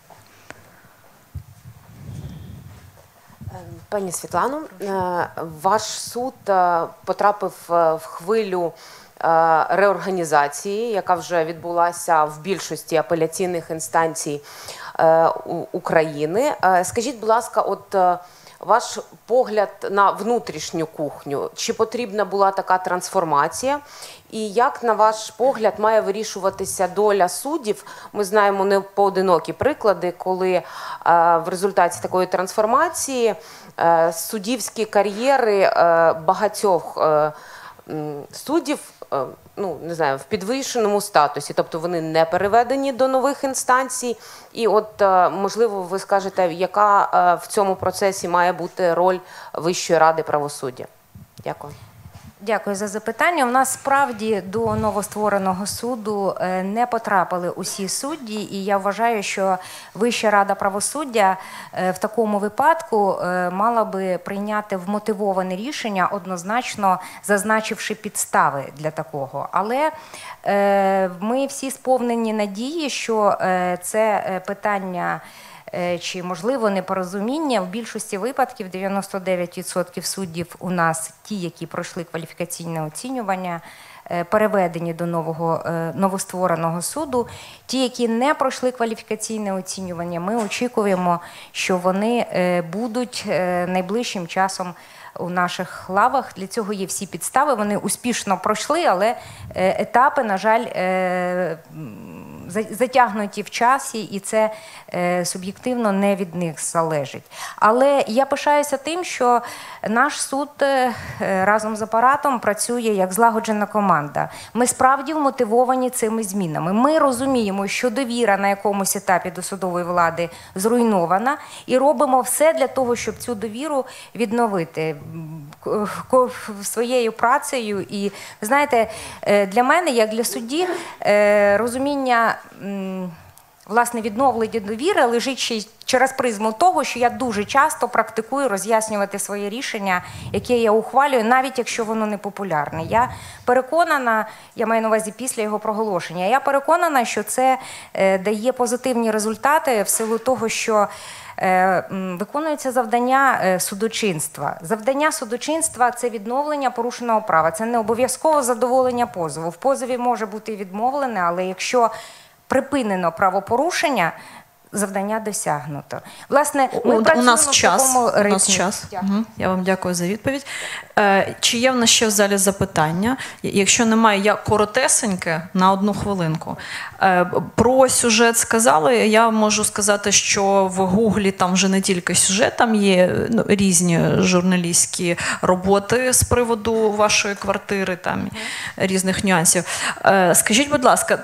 Пані Світлано, ваш суд потрапив в хвилю реорганізації, яка вже відбулася в більшості апеляційних інстанцій України. Скажіть, будь ласка, от ваш погляд на внутрішню кухню, чи потрібна була така трансформація? І як, на ваш погляд, має вирішуватися доля суддів? Ми знаємо непоодинокі приклади, коли в результаті такої трансформації суддівські кар'єри багатьох суддів, ну, не знаю, в підвищеному статусі, тобто вони не переведені до нових інстанцій. І от, можливо, ви скажете, яка в цьому процесі має бути роль Вищої ради правосуддя? Дякую. Дякую за запитання. У нас справді до новоствореного суду не потрапили усі судді, і я вважаю, що Вища рада правосуддя в такому випадку мала би прийняти вмотивоване рішення, однозначно зазначивши підстави для такого. Але ми всі сповнені надії, що це питання чи, можливо, непорозуміння. В більшості випадків 99% суддів у нас, ті, які пройшли кваліфікаційне оцінювання, переведені до новоствореного суду. Ті, які не пройшли кваліфікаційне оцінювання, ми очікуємо, що вони будуть найближчим часом у наших лавах. Для цього є всі підстави. Вони успішно пройшли, але етапи, на жаль, затягнуті в часі, і це суб'єктивно не від них залежить. Але я пишаюся тим, що наш суд разом з апаратом працює як злагоджена команда. Ми справді вмотивовані цими змінами. Ми розуміємо, що довіра на якомусь етапі до судової влади зруйнована, і робимо все для того, щоб цю довіру відновити своєю працею. І, знаєте, для мене, як для судді, розуміння власне відновлення довіри лежить ще й через призму того, що я дуже часто практикую роз'яснювати своє рішення, яке я ухвалюю, навіть якщо воно не популярне. Я переконана, я маю на увазі після його проголошення, я переконана, що це дає позитивні результати в силу того, що виконується завдання судочинства. Завдання судочинства – це відновлення порушеного права. Це не обов'язково задоволення позову. В позові може бути відмовлене, але якщо припинено правопорушення, завдання досягнуто. Власне, ми працюємо в такому ритмі. У нас час. Я вам дякую за відповідь. Чи є в нас ще в залі запитання? Якщо немає, я коротесеньке на 1 хвилинку. Про сюжет сказали. Я можу сказати, що в Гуглі там вже не тільки сюжет, там є різні журналістські роботи з приводу вашої квартири, там різних нюансів. Скажіть, будь ласка,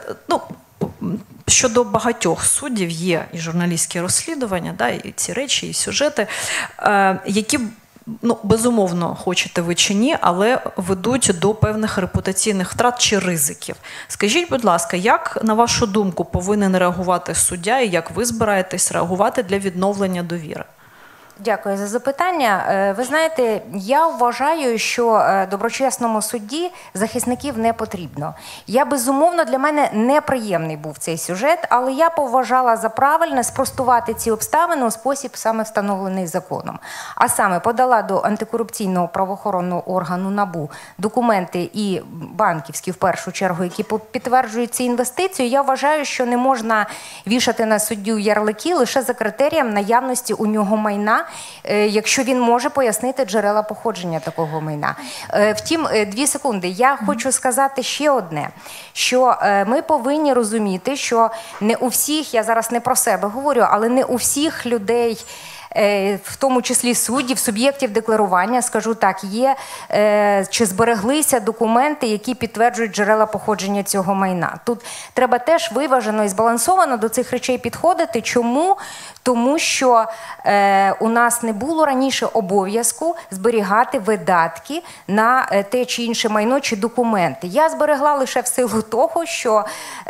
щодо багатьох суддів є і журналістські розслідування, да, і ці речі, і сюжети, які, безумовно, хочете ви чи ні, але ведуть до певних репутаційних втрат чи ризиків. Скажіть, будь ласка, як, на вашу думку, повинен реагувати суддя і як ви збираєтесь реагувати для відновлення довіри? Дякую за запитання. Ви знаєте, я вважаю, що доброчесному судді захисників не потрібно. Безумовно, для мене неприємний був цей сюжет, але я поважала за правильне спростувати ці обставини у спосіб саме встановлений законом. А саме подала до антикорупційного правоохоронного органу НАБУ документи і банківські, в першу чергу, які підтверджують ці інвестиції. Я вважаю, що не можна вішати на суддю ярлики лише за критерієм наявності у нього майна, якщо він може пояснити джерела походження такого майна. Втім, 2 секунди. Я хочу сказати ще одне, що ми повинні розуміти, що не у всіх, я зараз не про себе говорю, але не у всіх людей, в тому числі суддів, суб'єктів декларування, скажу так, є чи збереглися документи, які підтверджують джерела походження цього майна. Тут треба теж виважено і збалансовано до цих речей підходити. Чому? Тому що у нас не було раніше обов'язку зберігати видатки на те чи інше майно чи документи. Я зберегла лише в силу того, що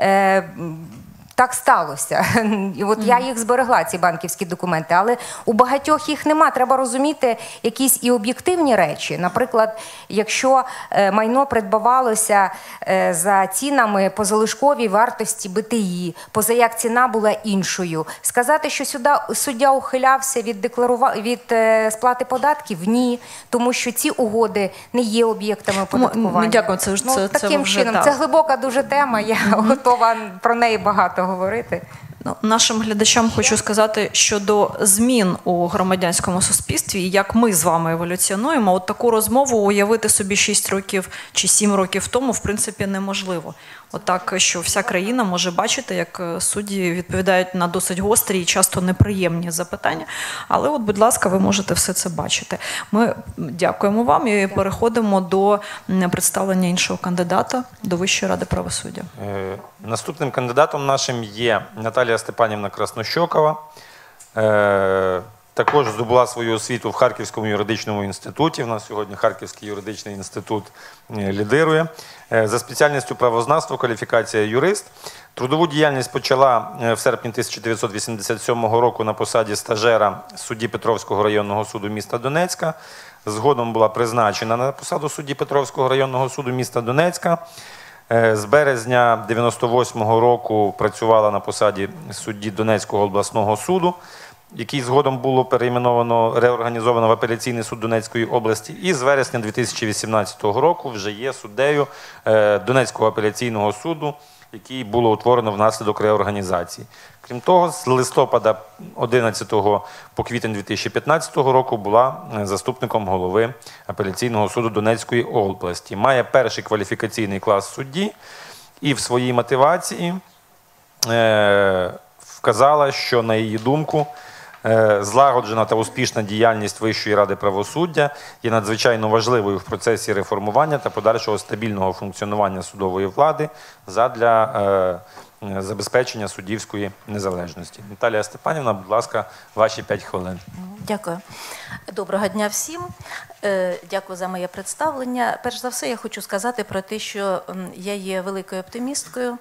так сталося. І от я їх зберегла, ці банківські документи, але у багатьох їх нема. Треба розуміти якісь і об'єктивні речі. Наприклад, якщо майно придбавалося за цінами по залишковій вартості БТІ, позаяк ціна була іншою. Сказати, що суддя ухилявся від сплати податків? Ні. Тому що ці угоди не є об'єктами оподаткування. Дякую, таким чином. Це глибока дуже тема, я готова про неї багато говорити. Нашим глядачам хочу сказати щодо змін у громадянському суспільстві, і як ми з вами еволюціонуємо. От таку розмову уявити собі 6 років чи 7 років тому, в принципі, неможливо. Отак, що вся країна може бачити, як судді відповідають на досить гострі і часто неприємні запитання. Але от, будь ласка, ви можете все це бачити. Ми дякуємо вам і переходимо до представлення іншого кандидата до Вищої ради правосуддя. Наступним кандидатом нашим є Наталія Степанівна Краснощокова. Також здобула свою освіту в Харківському юридичному інституті. У нас сьогодні Харківський юридичний інститут лідирує. За спеціальністю правознавство, кваліфікація юрист. Трудову діяльність почала в серпні 1987 року на посаді стажера судді Петровського районного суду міста Донецька. Згодом була призначена на посаду судді Петровського районного суду міста Донецька. З березня 1998 року працювала на посаді судді Донецького обласного суду, який згодом було реорганізовано в апеляційний суд Донецької області. І з вересня 2018 року вже є суддею Донецького апеляційного суду, який було утворено внаслідок реорганізації. Крім того, з листопада 2011 по квітень 2015 року була заступником голови апеляційного суду Донецької області. Має перший кваліфікаційний клас судді і в своїй мотивації вказала, що, на її думку, злагоджена та успішна діяльність Вищої ради правосуддя є надзвичайно важливою в процесі реформування та подальшого стабільного функціонування судової влади задля забезпечення суддівської незалежності. Наталія Степанівна, будь ласка, ваші 5 хвилин. Дякую. Доброго дня всім. Дякую за моє представлення. Перш за все, я хочу сказати про те, що я є великою оптимісткою.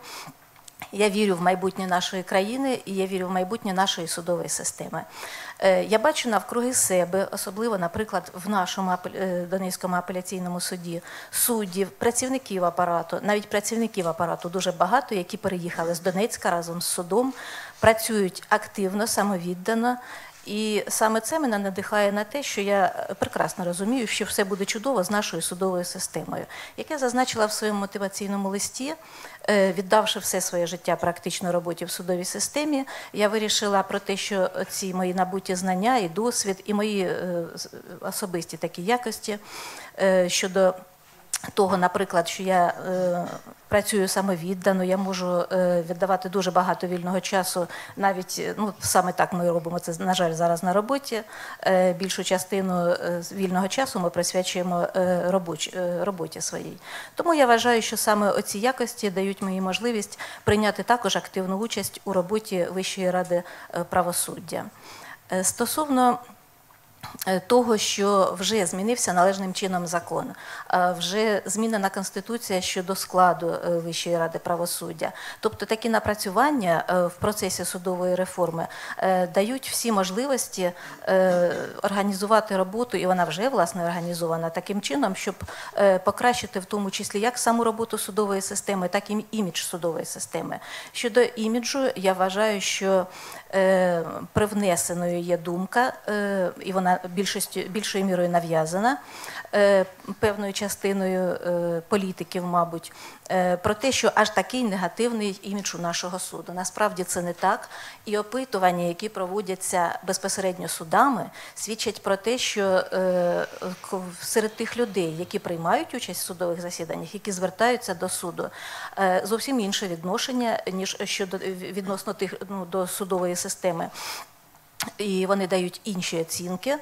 Я вірю в майбутнє нашої країни і я вірю в майбутнє нашої судової системи. Я бачу навкруги себе, особливо, наприклад, в нашому Донецькому апеляційному суді, суддів, працівників апарату, навіть працівників апарату дуже багато, які переїхали з Донецька разом з судом, працюють активно, самовіддано. І саме це мене надихає на те, що я прекрасно розумію, що все буде чудово з нашою судовою системою. Як я зазначила в своєму мотиваційному листі, віддавши все своє життя практично роботі в судовій системі, я вирішила про те, що ці мої набуті знання і досвід, і мої особисті такі якості щодо того, наприклад, що я працюю самовіддано, я можу віддавати дуже багато вільного часу, навіть, ну, саме так ми робимо це, на жаль, зараз на роботі. Більшу частину вільного часу ми присвячуємо роботі своїй. Тому я вважаю, що саме оці якості дають мені можливість прийняти також активну участь у роботі Вищої ради правосуддя. Стосовно того, що вже змінився належним чином закон, вже змінена Конституція щодо складу Вищої ради правосуддя. Тобто такі напрацювання в процесі судової реформи дають всі можливості організувати роботу, і вона вже, власне, організована таким чином, щоб покращити в тому числі як саму роботу судової системи, так і імідж судової системи. Щодо іміджу, я вважаю, що привнесеною є думка, і вона більшою мірою нав'язана певною частиною політиків, мабуть, про те, що аж такий негативний імідж у нашого суду. Насправді це не так. І опитування, які проводяться безпосередньо судами, свідчать про те, що серед тих людей, які приймають участь в судових засіданнях, які звертаються до суду, зовсім інше відношення, ніж відносно тих, ну, до судової системи. І вони дають інші оцінки.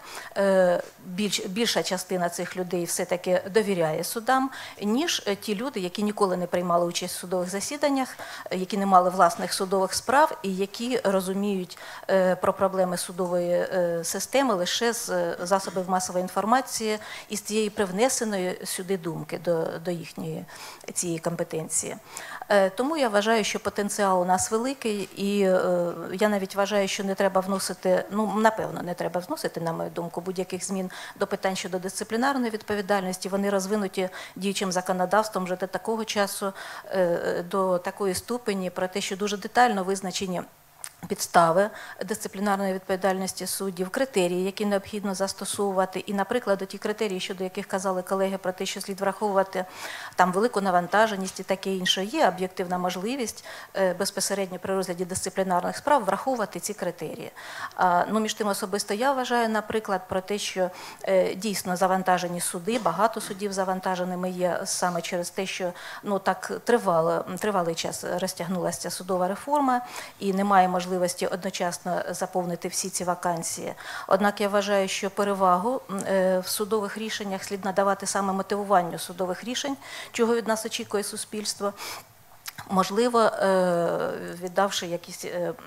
Більша частина цих людей все-таки довіряє судам, ніж ті люди, які ніколи не приймали участь в судових засіданнях, які не мали власних судових справ і які розуміють про проблеми судової системи лише з засобів масової інформації і з тієї привнесеної сюди думки до їхньої цієї компетенції. Тому я вважаю, що потенціал у нас великий, і я навіть вважаю, що не треба вносити, ну, напевно, не треба вносити, на мою думку, будь-яких змін до питань щодо дисциплінарної відповідальності. Вони розвинуті діючим законодавством вже до такого часу, до такої ступені, про те, що дуже детально визначені підстави дисциплінарної відповідальності суддів, критерії, які необхідно застосовувати. І, наприклад, ті критерії, щодо яких казали колеги про те, що слід враховувати там велику навантаженість і таке інше, є об'єктивна можливість безпосередньо при розгляді дисциплінарних справ враховувати ці критерії. Ну, між тим особисто я вважаю, наприклад, про те, що дійсно завантажені суди, багато судів завантаженими є саме через те, що, ну, так тривалий час розтягнулася судова реформа і немає можливості одночасно заповнити всі ці вакансії. Однак я вважаю, що перевагу в судових рішеннях слід надавати саме мотивуванню судових рішень, чого від нас очікує суспільство. Можливо, віддавши якісь,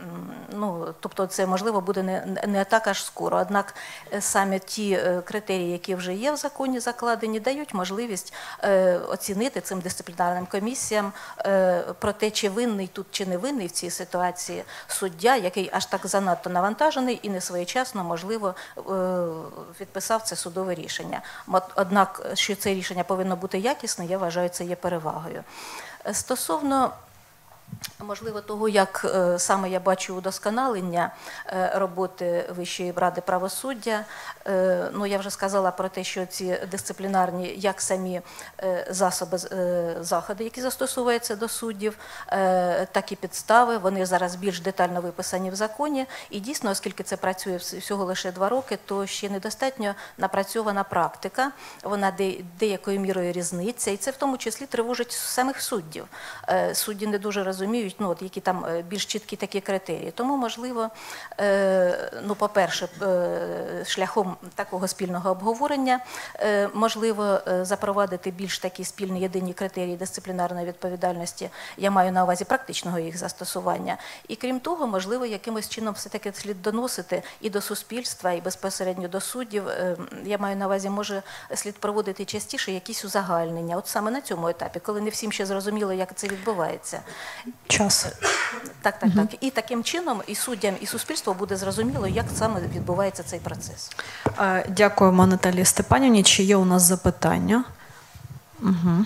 ну, тобто це, можливо, буде не так аж скоро. Однак саме ті критерії, які вже є в законі закладені, дають можливість оцінити цим дисциплінарним комісіям про те, чи винний тут, чи не винний в цій ситуації суддя, який аж так занадто навантажений і не своєчасно, можливо, відписав це судове рішення. Однак, що це рішення повинно бути якісне, я вважаю, це є перевагою. Стосовно, можливо, того, як саме я бачу удосконалення роботи Вищої ради правосуддя, ну, я вже сказала про те, що ці дисциплінарні, як самі засоби, заходи, які застосовуються до суддів, так і підстави, вони зараз більш детально виписані в законі. І дійсно, оскільки це працює всього лише 2 роки, то ще недостатньо напрацьована практика, вона деякою мірою різниця, і це в тому числі тривожить самих суддів. Судді не дуже розуміють, розуміють, ну, от, які там більш чіткі такі критерії. Тому, можливо, ну, по-перше, шляхом такого спільного обговорення, можливо, запровадити більш такі спільні єдині критерії дисциплінарної відповідальності, я маю на увазі практичного їх застосування. І крім того, можливо, якимось чином все-таки слід доносити і до суспільства, і безпосередньо до суддів. Я маю на увазі, може, слід проводити частіше якісь узагальнення. От саме на цьому етапі, коли не всім ще зрозуміло, як це відбувається. Час. Так. І таким чином і суддям, і суспільству буде зрозуміло, як саме відбувається цей процес. Дякуємо, Наталії Степанівні. Чи є у нас запитання? Угу.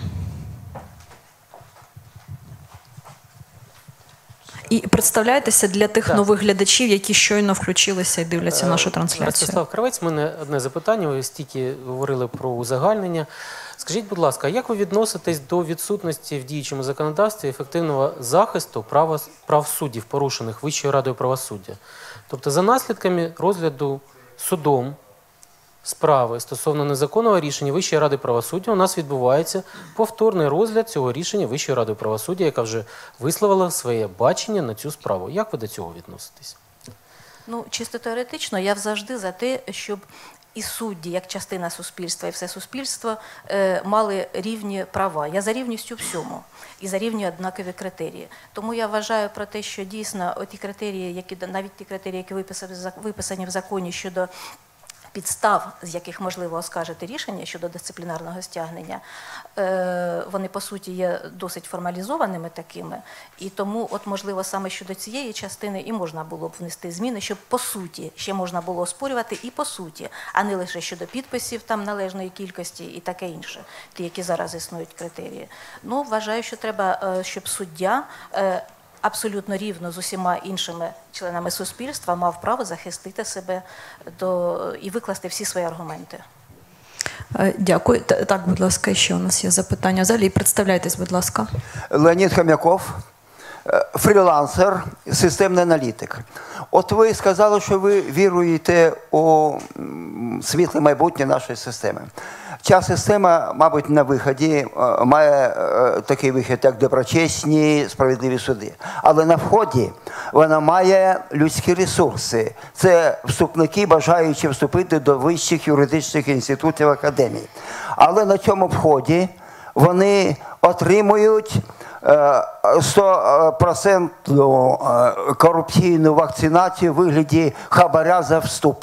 І представляєтеся для тих нових глядачів, які щойно включилися і дивляться нашу трансляцію. Ростислав Кравець, в мене одне запитання. Ви стільки говорили про узагальнення. Скажіть, будь ласка, як ви відноситесь до відсутності в діючому законодавстві ефективного захисту прав суддів, порушених Вищою радою правосуддя? Тобто за наслідками розгляду судом справи стосовно незаконного рішення Вищої ради правосуддя у нас відбувається повторний розгляд цього рішення Вищої ради правосуддя, яка вже висловила своє бачення на цю справу. Як ви до цього відноситесь? Ну, чисто теоретично, я завжди за те, щоб і судді, як частина суспільства, і все суспільство мали рівні права. Я за рівністю всьому і за рівні однакові критерії. Тому я вважаю про те, що дійсно оті критерії, навіть ті критерії, які виписані в законі щодо підстав, з яких можливо оскаржити рішення щодо дисциплінарного стягнення, вони, по суті, є досить формалізованими такими. І тому, от, можливо, саме щодо цієї частини і можна було б внести зміни, щоб по суті ще можна було оспорювати і по суті, а не лише щодо підписів там належної кількості і таке інше, ті, які зараз існують критерії. Ну, вважаю, що треба, щоб суддя абсолютно рівно з усіма іншими членами суспільства мав право захистити себе і викласти всі свої аргументи. Дякую. Так, будь ласка, ще у нас є запитання. Взагалі, представляйтесь, будь ласка. Леонід Хом'яков, фрілансер, системний аналітик. От ви сказали, що ви віруєте у світле майбутнє нашої системи. Ця система, мабуть, на виході має такий вихід, як доброчесні, справедливі суди. Але на вході вона має людські ресурси. Це вступники, бажаючи вступити до вищих юридичних інститутів академій. Але на цьому вході вони отримують 100% корупційну вакцинацію в вигляді хабаря за вступ.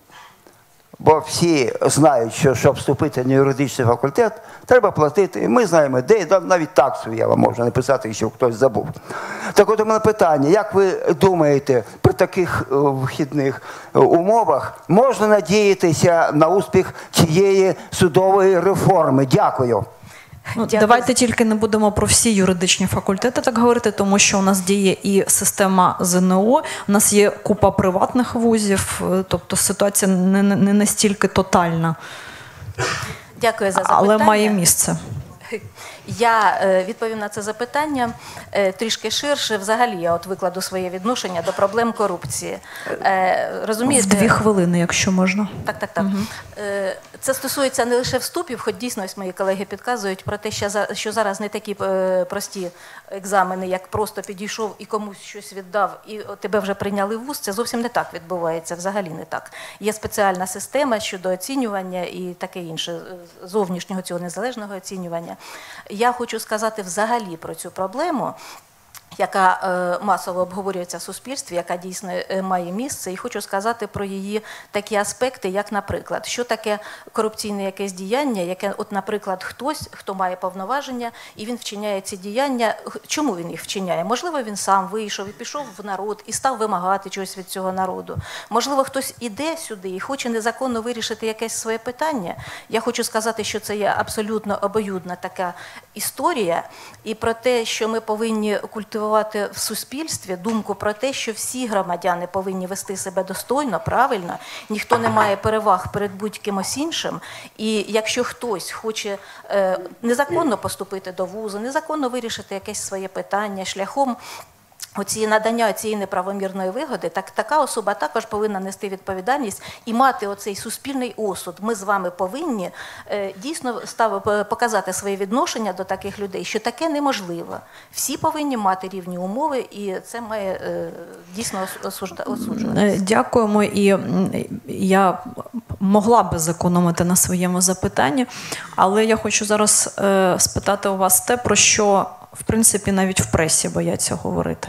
Бо всі знають, що щоб вступити на юридичний факультет, треба платити. Ми знаємо, де, навіть таксу я вам можу написати, якщо хтось забув. Так от у мене питання, як ви думаєте, при таких вхідних умовах можна надіятися на успіх цієї судової реформи? Дякую. Ну, давайте тільки не будемо про всі юридичні факультети так говорити, тому що у нас діє і система ЗНО, у нас є купа приватних вузів, тобто ситуація не настільки тотальна. Дякую за запитання. Але має місце. Я відповім на це запитання трішки ширше. Взагалі, я от викладу своє відношення до проблем корупції. Розумієте? В 2 хвилини, якщо можна. Так. Угу. Це стосується не лише вступів, хоч дійсно ось мої колеги підказують про те, що зараз не такі прості екзамени, як просто підійшов і комусь щось віддав, і тебе вже прийняли в вуз. Це зовсім не так відбувається, взагалі не так. Є спеціальна система щодо оцінювання і таке інше, зовнішнього цього незалежного оцінювання. Я хочу сказати взагалі про цю проблему, яка масово обговорюється в суспільстві, яка дійсно має місце, і хочу сказати про її такі аспекти, як, наприклад, що таке корупційне якесь діяння, яке, от, наприклад, хтось, хто має повноваження, і він вчиняє ці діяння, чому він їх вчиняє? Можливо, він сам вийшов і пішов в народ, і став вимагати чогось від цього народу. Можливо, хтось іде сюди і хоче незаконно вирішити якесь своє питання. Я хочу сказати, що це є абсолютно обоюдна така історія, і про те, що ми повинні культивувати в суспільстві думку про те, що всі громадяни повинні вести себе достойно, правильно, ніхто не має переваг перед будь-кимось іншим. І якщо хтось хоче незаконно поступити до вузу, незаконно вирішити якесь своє питання шляхом оці надання цієї неправомірної вигоди, така особа також повинна нести відповідальність і мати оцей суспільний осуд. Ми з вами повинні дійсно показати своє відношення до таких людей, що таке неможливо. Всі повинні мати рівні умови, і це має дійсно осуджуватися. Дякуємо. І я могла би зекономити на своєму запитанні, але я хочу зараз спитати у вас те, про що, в принципі, навіть в пресі бояться говорити.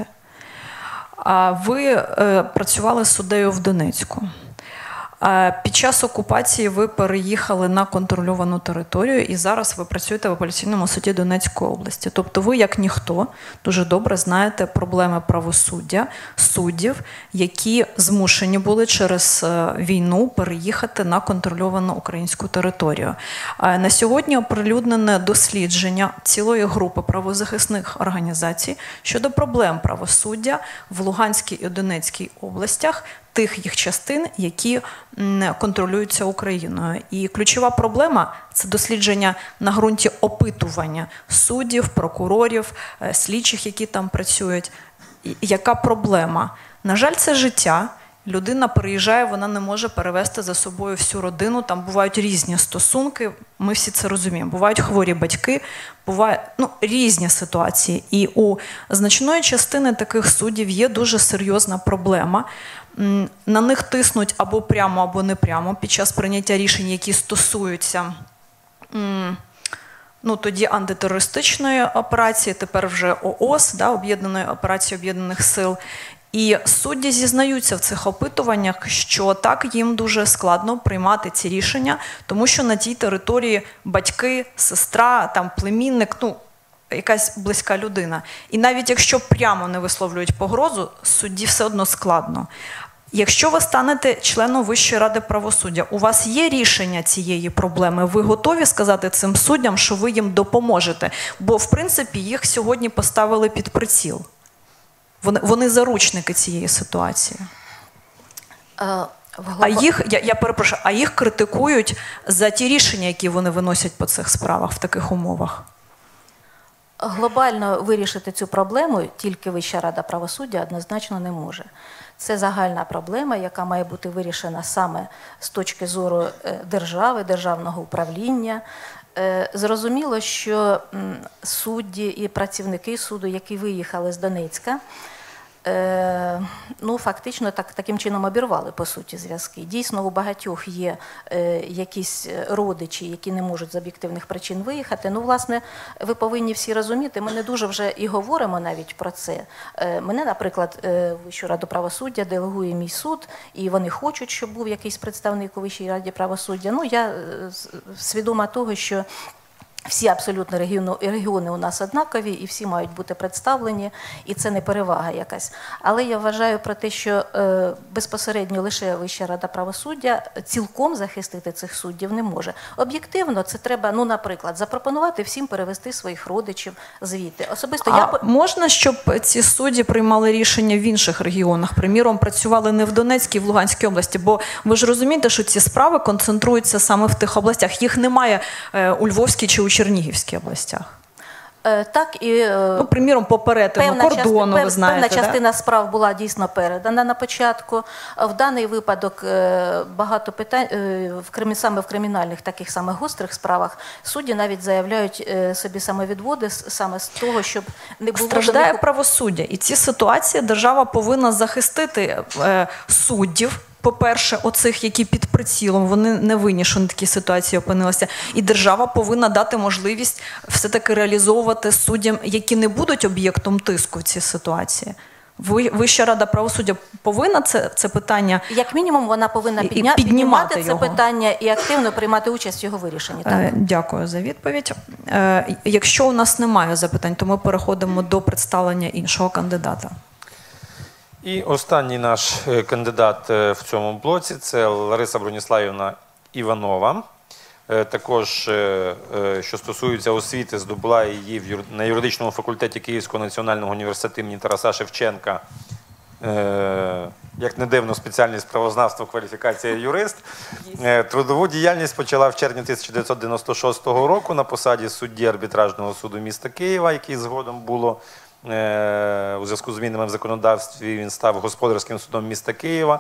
Ви працювали суддею в Донецьку. Під час окупації ви переїхали на контрольовану територію і зараз ви працюєте в апеляційному суді Донецької області. Тобто ви, як ніхто, дуже добре знаєте проблеми правосуддя, суддів, які змушені були через війну переїхати на контрольовану українську територію. На сьогодні оприлюднене дослідження цілої групи правозахисних організацій щодо проблем правосуддя в Луганській і Донецькій областях, тих їх частин, які контролюються Україною. І ключова проблема – це дослідження на ґрунті опитування суддів, прокурорів, слідчих, які там працюють. Яка проблема? На жаль, це життя. Людина приїжджає, вона не може перевезти за собою всю родину, там бувають різні стосунки, ми всі це розуміємо. Бувають хворі батьки, бувають різні ситуації. І у значної частини таких суддів є дуже серйозна проблема. На них тиснуть або прямо, або не прямо під час прийняття рішень, які стосуються тоді антитерористичної операції, тепер вже ООС, Об'єднаної операції Об'єднаних сил. І судді зізнаються в цих опитуваннях, що так їм дуже складно приймати ці рішення, тому що на тій території батьки, сестра, там племінник, якась близька людина. І навіть якщо прямо не висловлюють погрозу, судді все одно складно. Якщо ви станете членом Вищої ради правосуддя, у вас є рішення цієї проблеми? Ви готові сказати цим суддям, що ви їм допоможете? Бо, в принципі, їх сьогодні поставили під приціл. Вони заручники цієї ситуації. Я перепрошую, а їх критикують за ті рішення, які вони виносять по цих справах в таких умовах? Глобально вирішити цю проблему тільки Вища рада правосуддя однозначно не може. Це загальна проблема, яка має бути вирішена саме з точки зору держави, державного управління. Зрозуміло, що судді і працівники суду, які виїхали з Донецька, фактично таким чином обірвали, по суті, зв'язки. Дійсно, у багатьох є якісь родичі, які не можуть з об'єктивних причин виїхати. Власне, ви повинні всі розуміти, ми не дуже вже і говоримо навіть про це. Мене, наприклад, Вищу раду правосуддя делегує мій суд, і вони хочуть, щоб був якийсь представник у Вищій раді правосуддя. Я свідома того, що всі абсолютно регіони у нас однакові, і всі мають бути представлені, і це не перевага якась. Але я вважаю про те, що безпосередньо лише Вища рада правосуддя цілком захистити цих суддів не може. Об'єктивно це треба, наприклад, запропонувати всім перевести своїх родичів звідти. Особисто можна, щоб ці судді приймали рішення в інших регіонах? Приміром, працювали не в Донецькій, в Луганській області, бо ви ж розумієте, що ці справи концентруються саме в тих областях. Їх немає у Львовській чи у Чернігівській областях. Так, і приміром, по перетину кордону, ви знаєте. Певна частина справ була дійсно передана на початку. В даний випадок багато питань, саме в кримінальних таких самих гострих справах, судді навіть заявляють собі самовідводи саме з того, щоб не було... Страждає правосуддя. І ці ситуації держава повинна захистити суддів, по-перше, оцих, які під прицілом, вони не винні, що на такій ситуації опинилися. І держава повинна дати можливість все-таки реалізовувати суддям, які не будуть об'єктом тиску в цій ситуації. Вища рада правосуддя повинна це питання... Як мінімум, вона повинна піднімати це питання і активно приймати участь в його вирішенні. Дякую за відповідь. Якщо у нас немає запитань, то ми переходимо до представлення іншого кандидата. І останній наш кандидат в цьому блоці – це Лариса Броніславівна Іванова. Також, що стосується освіти, здобула її на юридичному факультеті Київського національного університету імені Тараса Шевченка. Як не дивно, спеціальність правознавство, кваліфікація юрист. Трудову діяльність почала в червні 1996 року на посаді судді арбітражного суду міста Києва, який згодом було У зв'язку з змінами в законодавстві він став господарським судом міста Києва.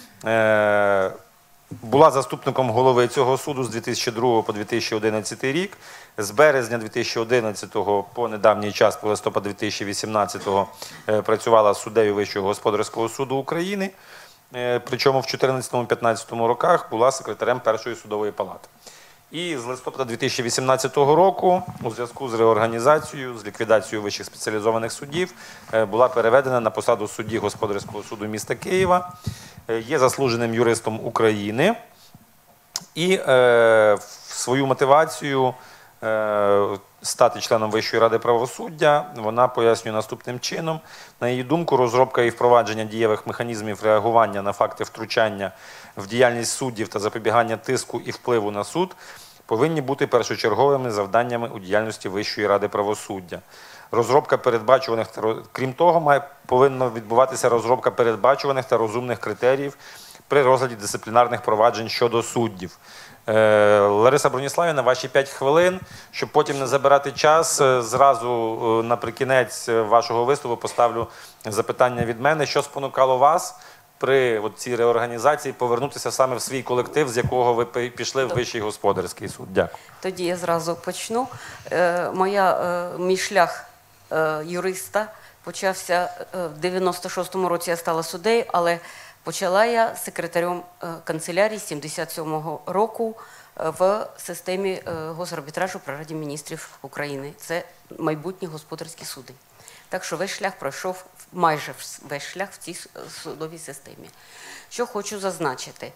Була заступником голови цього суду з 2002 по 2011 рік. З березня 2011 по недавній час, по листопад 2018 працювала суддею Вищого господарського суду України. Причому в 2014-2015 роках була секретарем Першої судової палати. І з листопада 2018 року у зв'язку з реорганізацією, з ліквідацією вищих спеціалізованих судів була переведена на посаду судді Господарського суду міста Києва. Є заслуженим юристом України і свою мотивацію стати членом Вищої ради правосуддя вона пояснює наступним чином. На її думку, розробка і впровадження дієвих механізмів реагування на факти втручання в діяльність суддів та запобігання тиску і впливу на суд повинні бути першочерговими завданнями у діяльності Вищої ради правосуддя. Розробка передбачуваних, крім того, повинна відбуватися розробка передбачуваних та розумних критеріїв при розгляді дисциплінарних проваджень щодо суддів. Лариса Броніславівна, ваші 5 хвилин, щоб потім не забирати час, зразу наприкінець вашого виступу поставлю запитання від мене. Що спонукало вас при цій реорганізації повернутися саме в свій колектив, з якого ви пішли в Вищий господарський суд? Дякую. Тоді я зразу почну. Мій шлях юриста почався в 96-му році, я стала суддею, але почала я секретарем канцелярії 77-го року в системі госарбітражу при Раді міністрів України. Це майбутні господарські суди. Так що весь шлях пройшов, майже весь шлях в цій судовій системі. Що хочу зазначити.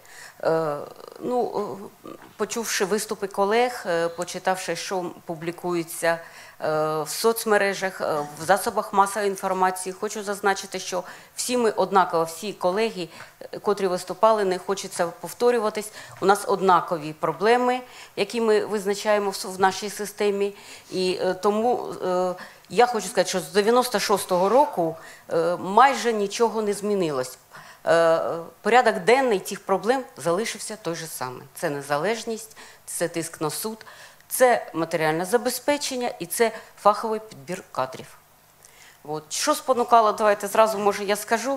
Почувши виступи колег, почитавши, що публікується в соцмережах, в засобах масової інформації, хочу зазначити, що всі ми однаково, всі колеги, котрі виступали, не хочеться повторюватись, у нас однакові проблеми, які ми визначаємо в нашій системі, і тому я хочу сказати, що з 96-го року майже нічого не змінилось. Порядок денний цих проблем залишився той же самий. Це незалежність, це тиск на суд, це матеріальне забезпечення і це фаховий підбір кадрів. Що спонукало, давайте зразу, може, я скажу.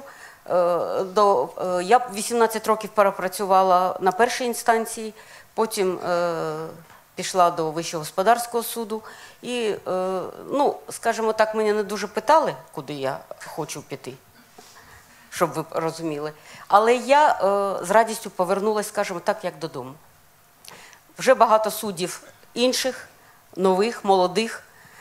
Я 18 років перепрацювала на першій інстанції, потім пішла до Вищого господарського суду і, скажімо так, мене не дуже питали, куди я хочу піти, щоб ви розуміли. Але я з радістю повернулася, скажімо так, як додому. Вже багато суддів інших, нових, молодих.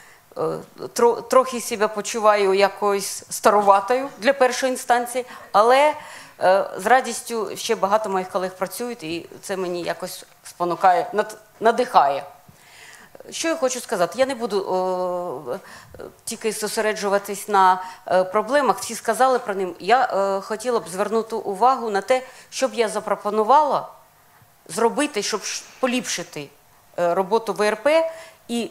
Трохи себе почуваю якоюсь староватою для першої інстанції, але з радістю ще багато моїх колег працюють, і це мені якось спонукає, надихає. Що я хочу сказати? Я не буду тільки зосереджуватись на проблемах, всі сказали про них. Я хотіла б звернути увагу на те, що б я запропонувала зробити, щоб поліпшити роботу ВРП і,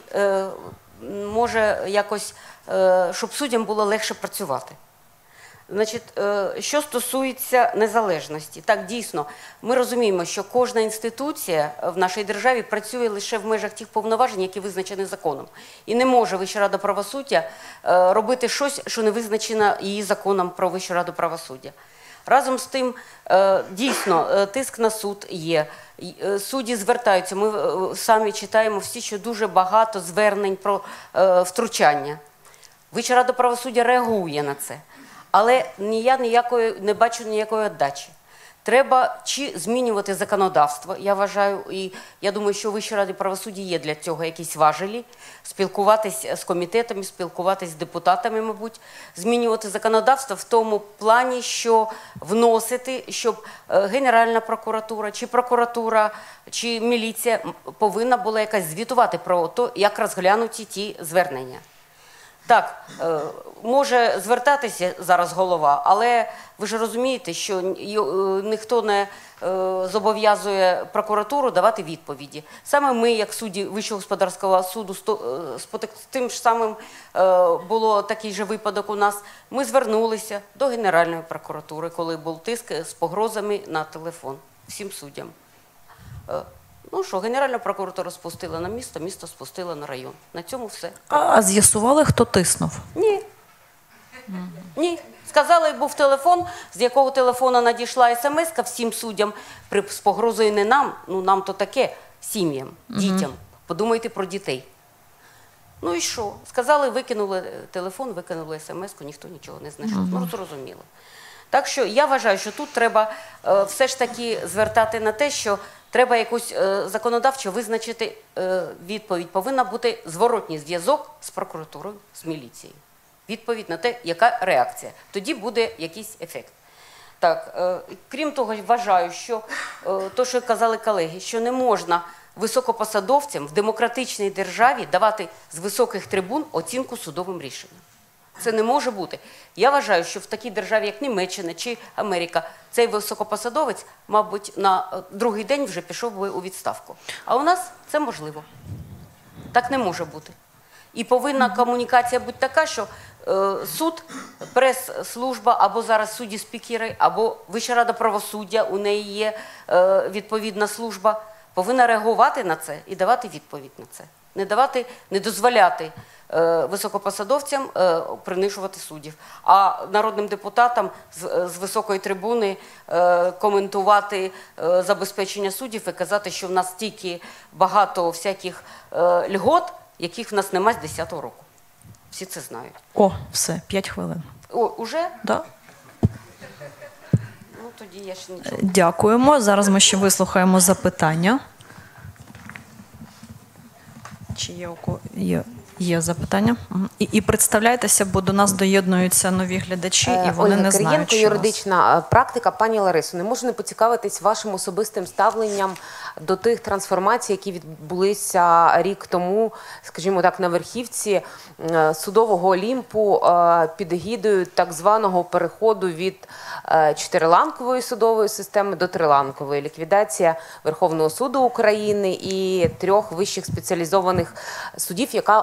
може, якось, щоб суддям було легше працювати. Значить, що стосується незалежності, так, дійсно, ми розуміємо, що кожна інституція в нашій державі працює лише в межах тих повноважень, які визначені законом. І не може Вища рада правосуддя робити щось, що не визначено її законом про Вищу раду правосуддя. Разом з тим, дійсно, тиск на суд є. Судді звертаються, ми самі читаємо всі, що дуже багато звернень про втручання. Вища рада правосуддя реагує на це. Але я не бачу ніякої віддачі. Треба чи змінювати законодавство, я вважаю, і я думаю, що у Вищій раді правосуддя є для цього якісь важелі, спілкуватись з комітетами, спілкуватись з депутатами, мабуть, змінювати законодавство в тому плані, що вносити, щоб Генеральна прокуратура, чи прокуратура, чи міліція повинна була якось звітувати про те, як розглянуті ті звернення. Так, може звертатися зараз голова, але ви ж розумієте, що ніхто не зобов'язує прокуратуру давати відповіді. Саме ми, як судді Вищого господарського суду, з тим ж самим було такий же випадок у нас, ми звернулися до Генеральної прокуратури, коли був тиск з погрозами на телефон всім суддям. Ну що, Генеральна прокуратура спустила на місто, місто спустило на район. На цьому все. А з'ясували, хто тиснув? Ні. Сказали, був телефон, з якого телефона надійшла смс-ка всім суддям з погрозою не нам, ну нам то таке, сім'ям, дітям. Подумайте про дітей. Ну і що? Сказали, викинули телефон, викинули смс-ку, ніхто нічого не знайшов. Ну, зрозуміло. Так що я вважаю, що тут треба все ж таки звертати на те, що треба якось законодавчо визначити відповідь. Повинна бути зворотній зв'язок з прокуратурою, з міліцією. Відповідь на те, яка реакція. Тоді буде якийсь ефект. Так, крім того, вважаю, що то, що казали колеги, що не можна високопосадовцям в демократичній державі давати з високих трибун оцінку судовим рішенням. Це не може бути. Я вважаю, що в такій державі, як Німеччина чи Америка, цей високопосадовець, мабуть, на другий день вже пішов би у відставку. А у нас це можливо. Так не може бути. І повинна комунікація бути така, що суд, прес-служба, або зараз судді-спікери, або Вища рада правосуддя, у неї є відповідна служба, повинна реагувати на це і давати відповідь на це. Не дозволяти високопосадовцям принижувати суддів, а народним депутатам з високої трибуни коментувати забезпечення суддів і казати, що в нас стільки багато всяких льгот, яких в нас немає з 10-го року. Всі це знають. О, все, 5 хвилин. О, уже? Да. Ну, тоді я ще нічого. Дякуємо. Зараз ми ще вислухаємо запитання. Чи є у кого? Є запитання. І представляйтеся, бо до нас доєднуються нові глядачі, і вони не знають, Кирієнко, що юридична практика. Пані Ларисо, не можу не поцікавитись вашим особистим ставленням до тих трансформацій, які відбулися рік тому, скажімо так, на верхівці судового Олімпу під егідою так званого переходу від чотириланкової судової системи до триланкової. Ліквідація Верховного суду України і 3 вищих спеціалізованих судів, яка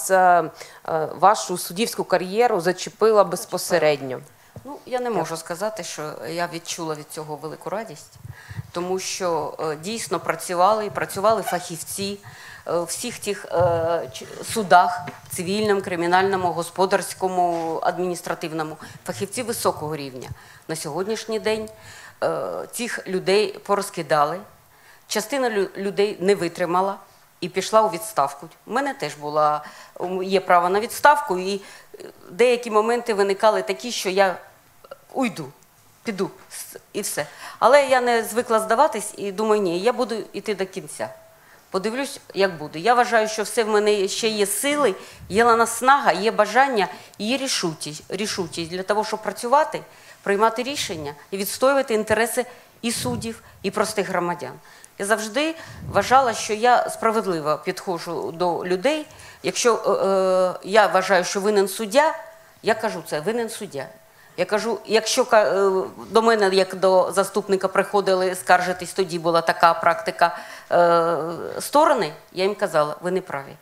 вашу суддівську кар'єру зачепила безпосередньо. Ну, я не можу сказати, що я відчула від цього велику радість, тому що дійсно працювали фахівці в всіх тих судах, цивільному, кримінальному, господарському, адміністративному, фахівці високого рівня. На сьогоднішній день цих людей порозкидали, частина людей не витримала і пішла у відставку. У мене теж є право на відставку, і деякі моменти виникали такі, що я уйду, піду і все. Але я не звикла здаватись і думаю, ні, я буду йти до кінця. Подивлюсь, як буде. Я вважаю, що все в мене ще є сили, є наснага, є бажання і є рішучість для того, щоб працювати, приймати рішення і відстоювати інтереси і суддів, і простих громадян. Я завжди вважала, що я справедливо підходжу до людей. Якщо я вважаю, що винен суддя, я кажу це, винен суддя. Я кажу, якщо до мене, як до заступника, приходили скаржитись, тоді була така практика сторони, я їм казала, ви не праві.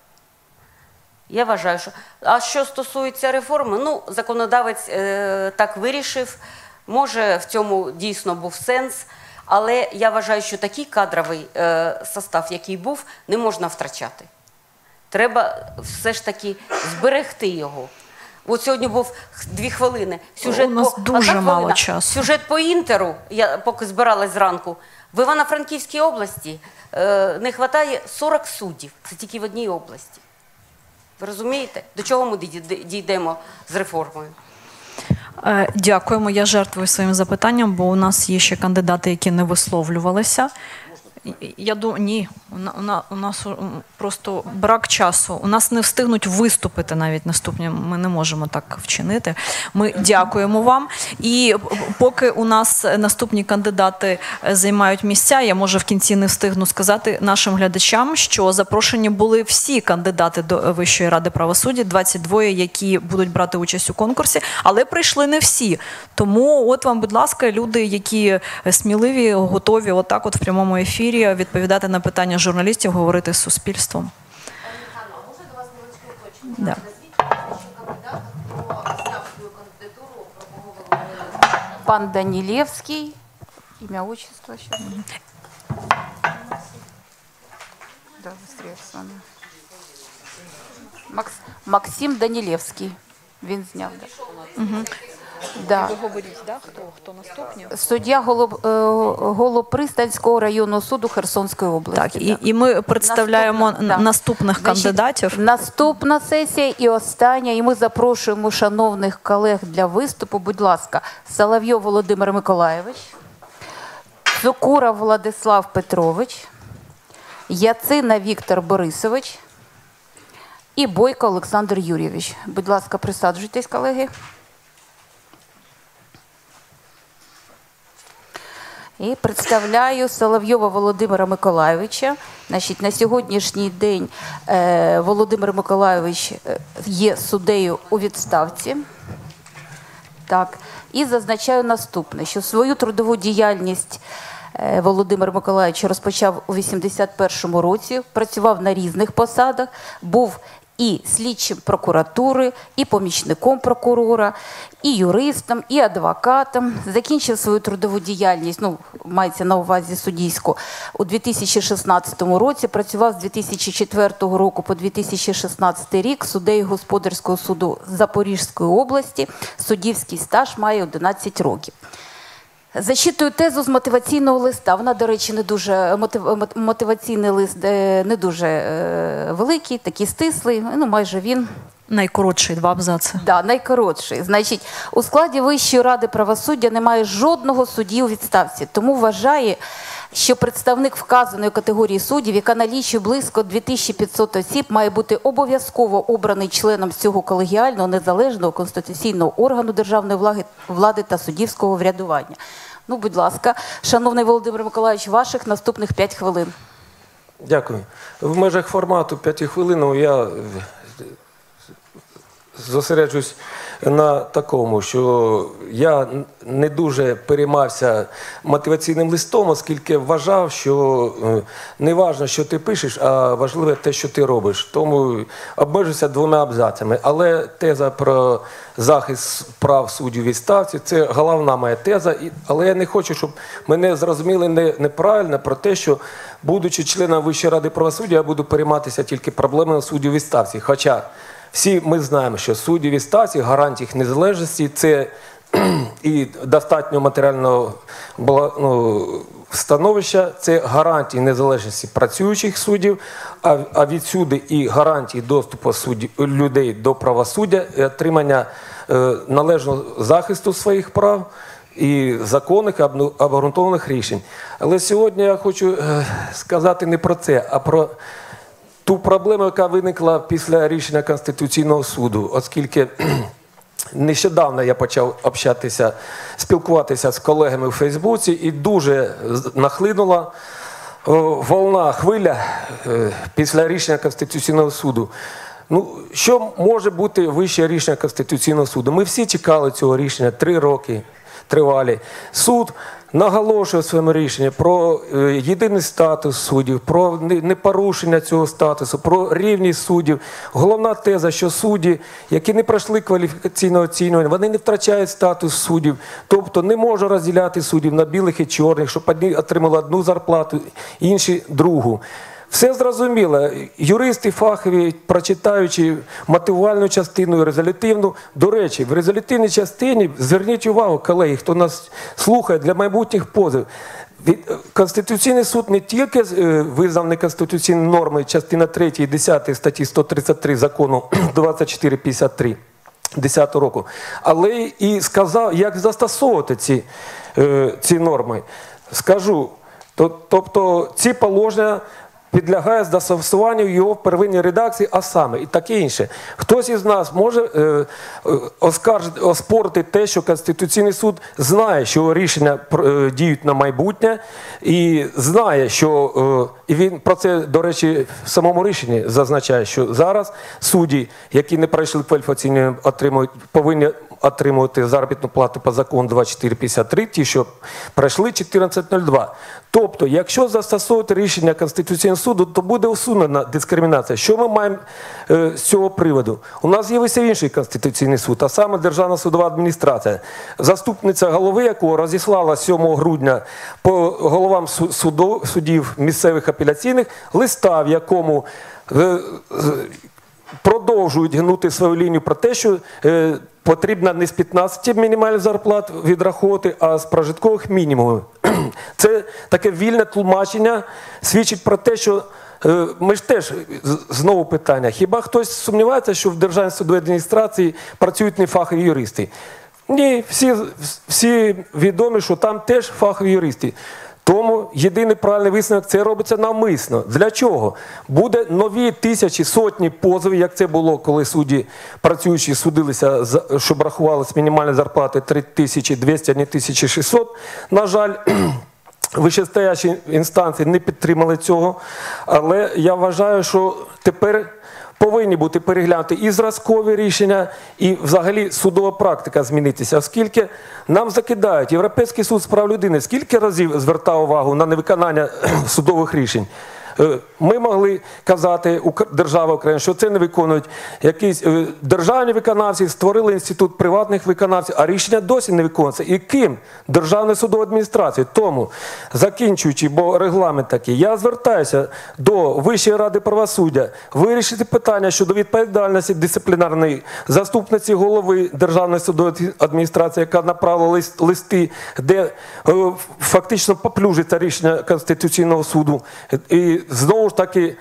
Я вважаю, що... А що стосується реформи, ну, законодавець так вирішив, може в цьому дійсно був сенс, але я вважаю, що такий кадровий состав, який був, не можна втрачати. Треба все ж таки зберегти його. От сьогодні був 2 хвилини. У нас дуже мало часу. Сюжет по Інтеру, я поки збиралась зранку, в Івано-Франківській області не вистачає 40 суддів. Це тільки в одній області. Ви розумієте, до чого ми дійдемо з реформою? Дякуємо. Я жертвую своїм запитанням, бо у нас є ще кандидати, які не висловлювалися. Я думаю, ні, у нас просто брак часу. У нас не встигнуть виступити навіть наступні. Ми не можемо так вчинити. Ми дякуємо вам. І поки у нас наступні кандидати займають місця, я, може, в кінці не встигну сказати нашим глядачам, що запрошені були всі кандидати до Вищої ради правосуддя, 22, які будуть брати участь у конкурсі, але прийшли не всі. Тому от вам, будь ласка, люди, які сміливі, готові отак от в прямому ефірі відповідати на питання журналістів, говорити з суспільством. Пані Ганно, можна до вас невеличке уточнення? Да. Назвіть прізвище кандидата, хто зняв свою кандидатуру, про кого ви говорили. Пан Данилевский. Имя, отчество сейчас. Да, быстрее с вами. Максим Данилевский. Він зняв, да. Да. Ви говоріть, да? Хто наступні? Суддя Голопристанського районного суду Херсонської області. Так, і ми представляємо наступних кандидатів. Наступна сесія і остання, і ми запрошуємо шановних колег для виступу. Будь ласка, Соловйов Володимир Миколайович, Цукура Владислав Петрович, Яцина Віктор Борисович і Бойко Олександр Юрійович. Будь ласка, присаджуйтесь, колеги. І представляю Соловйова Володимира Миколайовича. Значить, на сьогоднішній день Володимир Миколайович є суддею у відставці. Так. І зазначаю наступне, що свою трудову діяльність Володимир Миколайович розпочав у 81-му році, працював на різних посадах, був і слідчим прокуратури, і помічником прокурора, і юристом, і адвокатом. Закінчив свою трудову діяльність, мається на увазі суддівську, у 2016 році. Працював з 2004 року по 2016 рік суддею Господарського суду Запорізької області. Суддівський стаж має 11 років. Зачитую тезу з мотиваційного листа. Вона, до речі, не дуже мотиваційний лист не дуже великий, такий стислий, майже він. Найкоротший, 2 абзаци. Так, найкоротший. Значить, у складі Вищої ради правосуддя немає жодного судді у відставці, тому вважає, що представник вказаної категорії суддів, яка налічує близько 2500 осіб, має бути обов'язково обраний членом цього колегіального, незалежного конституційного органу державної влади та суддівського врядування. Будь ласка, шановний Володимир Миколайович, ваших наступних 5 хвилин. Дякую. В межах формату 5 хвилин я зосереджусь на такому, що я не дуже переймався мотиваційним листом, оскільки вважав, що не важливо, що ти пишеш, а важливе те, що ти робиш. Тому обмежуся 2 абзацами. Але теза про захист прав суддів у відставці – це головна моя теза. Але я не хочу, щоб мене зрозуміли неправильно про те, що, будучи членом Вищої ради правосуддя, я буду перейматися тільки проблемами суддів у відставці. Хоча всі ми знаємо, що судді у відставці, гарантії їх незалежності – це і достатньо матеріального становища, це гарантії незалежності працюючих суддів, а відсюди і гарантії доступу людей до правосуддя, і отримання належного захисту своїх прав і законних, обґрунтованих рішень. Але сьогодні я хочу сказати не про це, а про ту проблему, яка виникла після рішення Конституційного суду, оскільки нещодавно я почав спілкуватися з колегами у Фейсбуці, і дуже нахлинула хвиля після рішення Конституційного суду. Що може бути вище рішення Конституційного суду? Ми всі чекали цього рішення 3 роки тривалі. Суд наголошує в своєму рішенні про єдиний статус суддів, про непорушення цього статусу, про рівність суддів. Головна теза, що судді, які не пройшли кваліфікаційне оцінювання, вони не втрачають статус суддів. Тобто не можна розділяти суддів на білих і чорних, щоб одні отримали одну зарплату, інші – другу. Все зрозуміло. Юристи фахові, прочитаючи мотивувальну частину і резолютивну. До речі, в резолютивній частині, зверніть увагу, колеги, хто нас слухає, для майбутніх позовів. Конституційний суд не тільки визнав неконституційні норми частина 3 і 10 статті 133 закону 2453 10 року, але і сказав, як застосовувати ці норми. Скажу, тобто ці положення підлягає застосуванню його в первинній редакції, а саме, і таке інше. Хтось із нас може оспорити те, що Конституційний суд знає, що рішення діють на майбутнє, і знає, що, і він про це, до речі, в самому рішенні зазначає, що зараз судді, які не пройшли кваліфікаційне, повинні отримувати заробітну плату по закону 2453, ті, що пройшли 1402. Тобто, якщо застосовувати рішення Конституційного суду, то буде усунена дискримінація. Що ми маємо з цього приводу? У нас з'явився інший Конституційний суд, а саме Державна судова адміністрація, заступниця голови якого розіслала 7 грудня по головам судів місцевих апеляційних листа, в якому продовжують гнути свою лінію про те, що потрібно не з 15 мінімальних зарплат відраховувати, а з прожиткових мінімумів. Це таке вільне тлумачення свідчить про те, що ми ж теж, знову питання, хіба хтось сумнівається, що в Державній судовій адміністрації працюють не фахові юристи? Ні, всі відомі, що там теж фахові юристи. Тому єдиний правильний висновок – це робиться навмисно. Для чого? Буде нові тисячі, сотні позовів, як це було, коли судді працюючі судилися, щоб рахувалися мінімальні зарплати 3200, а не 1600. На жаль, вищестоящі інстанції не підтримали цього, але я вважаю, що тепер повинні бути переглянуті і зразкові рішення, і взагалі судова практика змінитися, оскільки нам закидають Європейський суд з прав людини, скільки разів звертав увагу на невиконання судових рішень. Ми могли казати, держава Україна, що це не виконують якісь державні виконавці, створили інститут приватних виконавців, а рішення досі не виконуються. І ким? Державною судовою адміністрацією. Тому, закінчуючи, бо регламент такий, я звертаюся до Вищої ради правосуддя вирішити питання щодо відповідальності дисциплінарної заступниці голови Державної судової адміністрації, яка направила листи, де фактично поплюжиться рішення Конституційного суду. І знову ж таки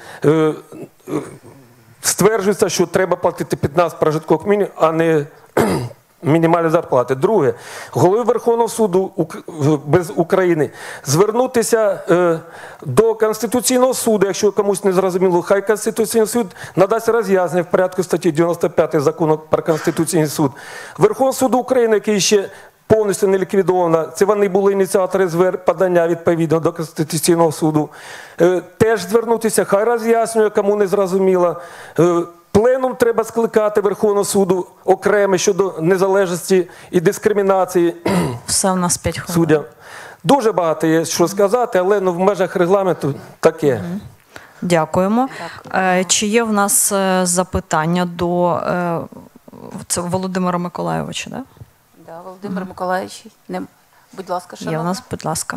стверджується, що треба платити 15 прожиткових мінімумів, а не мінімальні зарплати. Друге, голові Верховного суду без України звернутися до Конституційного суду, якщо комусь не зрозуміло, хай Конституційний суд надасть роз'яснення в порядку статті 95 Закону про Конституційний суд. Верховний суд України, який ще повністю не ліквідована, це вони були ініціатори подання відповідно до Конституційного суду. Теж звернутися, хай роз'яснює, кому не зрозуміло. Пленум треба скликати Верховного суду окремо щодо незалежності і дискримінації. Все, у нас 5 хвилин. Суддям. Дуже багато є що сказати, але в межах регламенту таке. Дякуємо. Чи є в нас запитання до Володимира Миколайовича? Да? Да, Володимир Миколайович, будь ласка, шановна. Є в нас, будь ласка.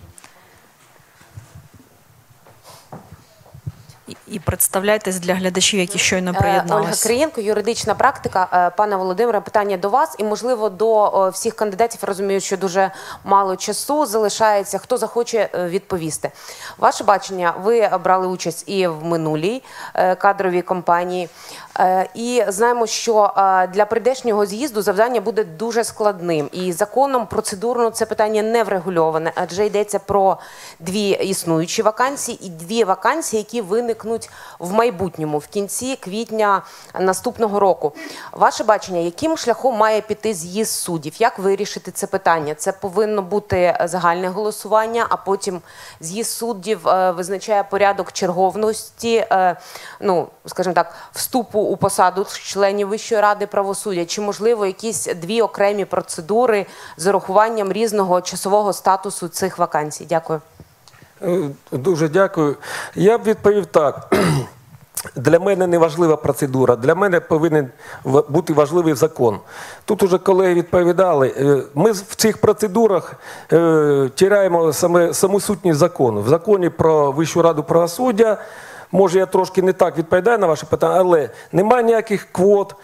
І представляйтесь для глядачів, які щойно приєдналися. Ольга Криєнко, юридична практика. Пане Володимире, питання до вас і, можливо, до всіх кандидатів. Розумію, що дуже мало часу залишається. Хто захоче відповісти? Ваше бачення, ви брали участь і в минулій кадровій кампанії. І знаємо, що для прийдешнього з'їзду завдання буде дуже складним. І законом процедурно це питання не врегульоване, адже йдеться про 2 існуючі вакансії і 2 вакансії, які виникнуть в майбутньому, в кінці квітня наступного року. Ваше бачення, яким шляхом має піти з'їзд суддів? Як вирішити це питання? Це повинно бути загальне голосування, а потім з'їзд суддів визначає порядок черговності, ну, скажімо так, вступу у посаду членів Вищої ради правосуддя? Чи, можливо, якісь 2 окремі процедури з урахуванням різного часового статусу цих вакансій? Дякую. Дуже дякую. Я б відповів так. Для мене не важлива процедура, для мене повинен бути важливий закон. Тут уже колеги відповідали, ми в цих процедурах тіряємо саму сутність закону. В законі про Вищу раду правосуддя, може я трошки не так відповідаю на ваше питання, але немає ніяких квот.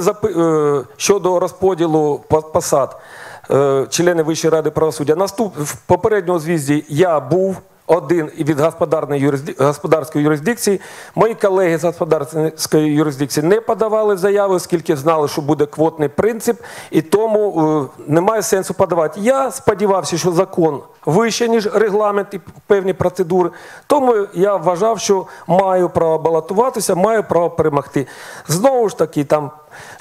Щодо розподілу посад членів Вищої ради правосуддя. В попередньому з'їзді я був один від господарської юрисдикції. Мої колеги з господарської юрисдикції не подавали заяви, оскільки знали, що буде квотний принцип, і тому немає сенсу подавати. Я сподівався, що закон вище, ніж регламент і певні процедури, тому я вважав, що маю право балотуватися, маю право перемогти. Знову ж таки, там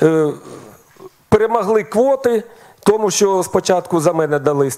перемогли квоти, тому що спочатку за мене дали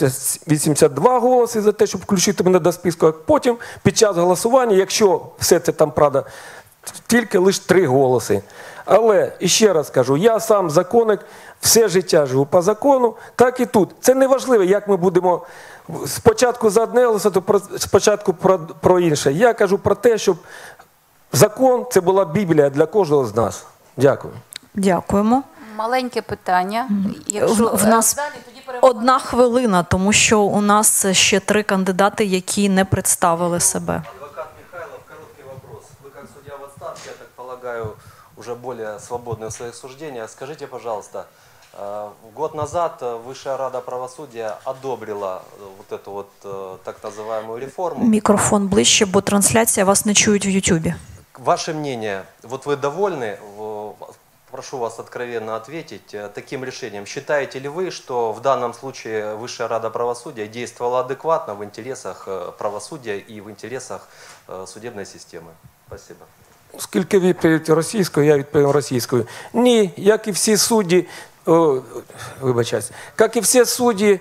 182 голоси за те, щоб включити мене до списку, а потім під час голосування, якщо все це там правда, тільки лише 3 голоси. Але, іще раз кажу, я сам законник, все життя живу по закону, так і тут. Це не важливо, як ми будемо спочатку за одне голосувати, спочатку про інше. Я кажу про те, щоб закон – це була Біблія для кожного з нас. Дякую. Дякуємо. Маленьке питання. В нас 1 хвилина, тому що у нас ще 3 кандидати, які не представили себе. Адвокат Михайлов, короткий вопрос. Вы как судья в отставке, я так полагаю, уже более свободны в своих суждениях. Скажите, пожалуйста, год назад Высшая Рада правосудия одобрила вот эту вот так называемую реформу. Мікрофон ближче, бо трансляція вас не чують в Ютубі. Ваше мнение, вот вы довольны, прошу вас откровенно ответить, таким решением? Считаете ли вы, что в данном случае Высшая Рада правосудия действовала адекватно в интересах правосудия и в интересах судебной системы? Спасибо. Оскільки відповідь російською, я відповім російською. Ні, як і всі судді, вибачаюсь, как и все судьи,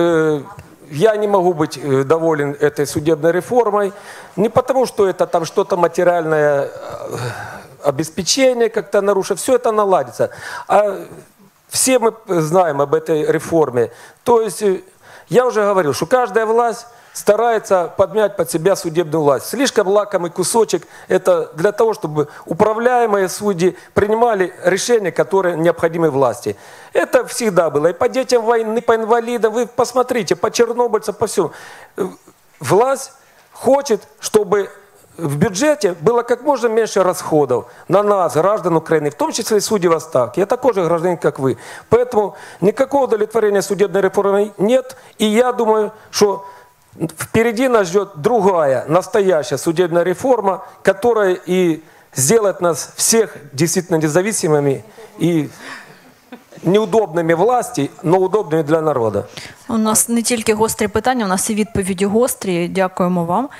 я не могу быть доволен этой судебной реформой. Не потому, что это там что-то материальное обеспечение как-то нарушит. Все это наладится. А все мы знаем об этой реформе. То есть я уже говорил, что каждая власть старается подмять под себя судебную власть. Слишком лакомый кусочек – это для того, чтобы управляемые судьи принимали решения, которые необходимы власти. Это всегда было. И по детям войны, по инвалидам. Вы посмотрите, по чернобыльцам, по всему. Власть хочет, чтобы в бюджете было как можно меньше расходов на нас, граждан Украины, в том числе и судьи в отставке. Я такой же гражданин, как вы. Поэтому никакого удовлетворения судебной реформы нет. И я думаю, что впереди нас ждет другая, настоящая судебная реформа, которая и сделает нас всех действительно независимыми и неудобними власті, але удобними для народу. У нас не тільки гострі питання, у нас і відповіді гострі. Дякуємо вам.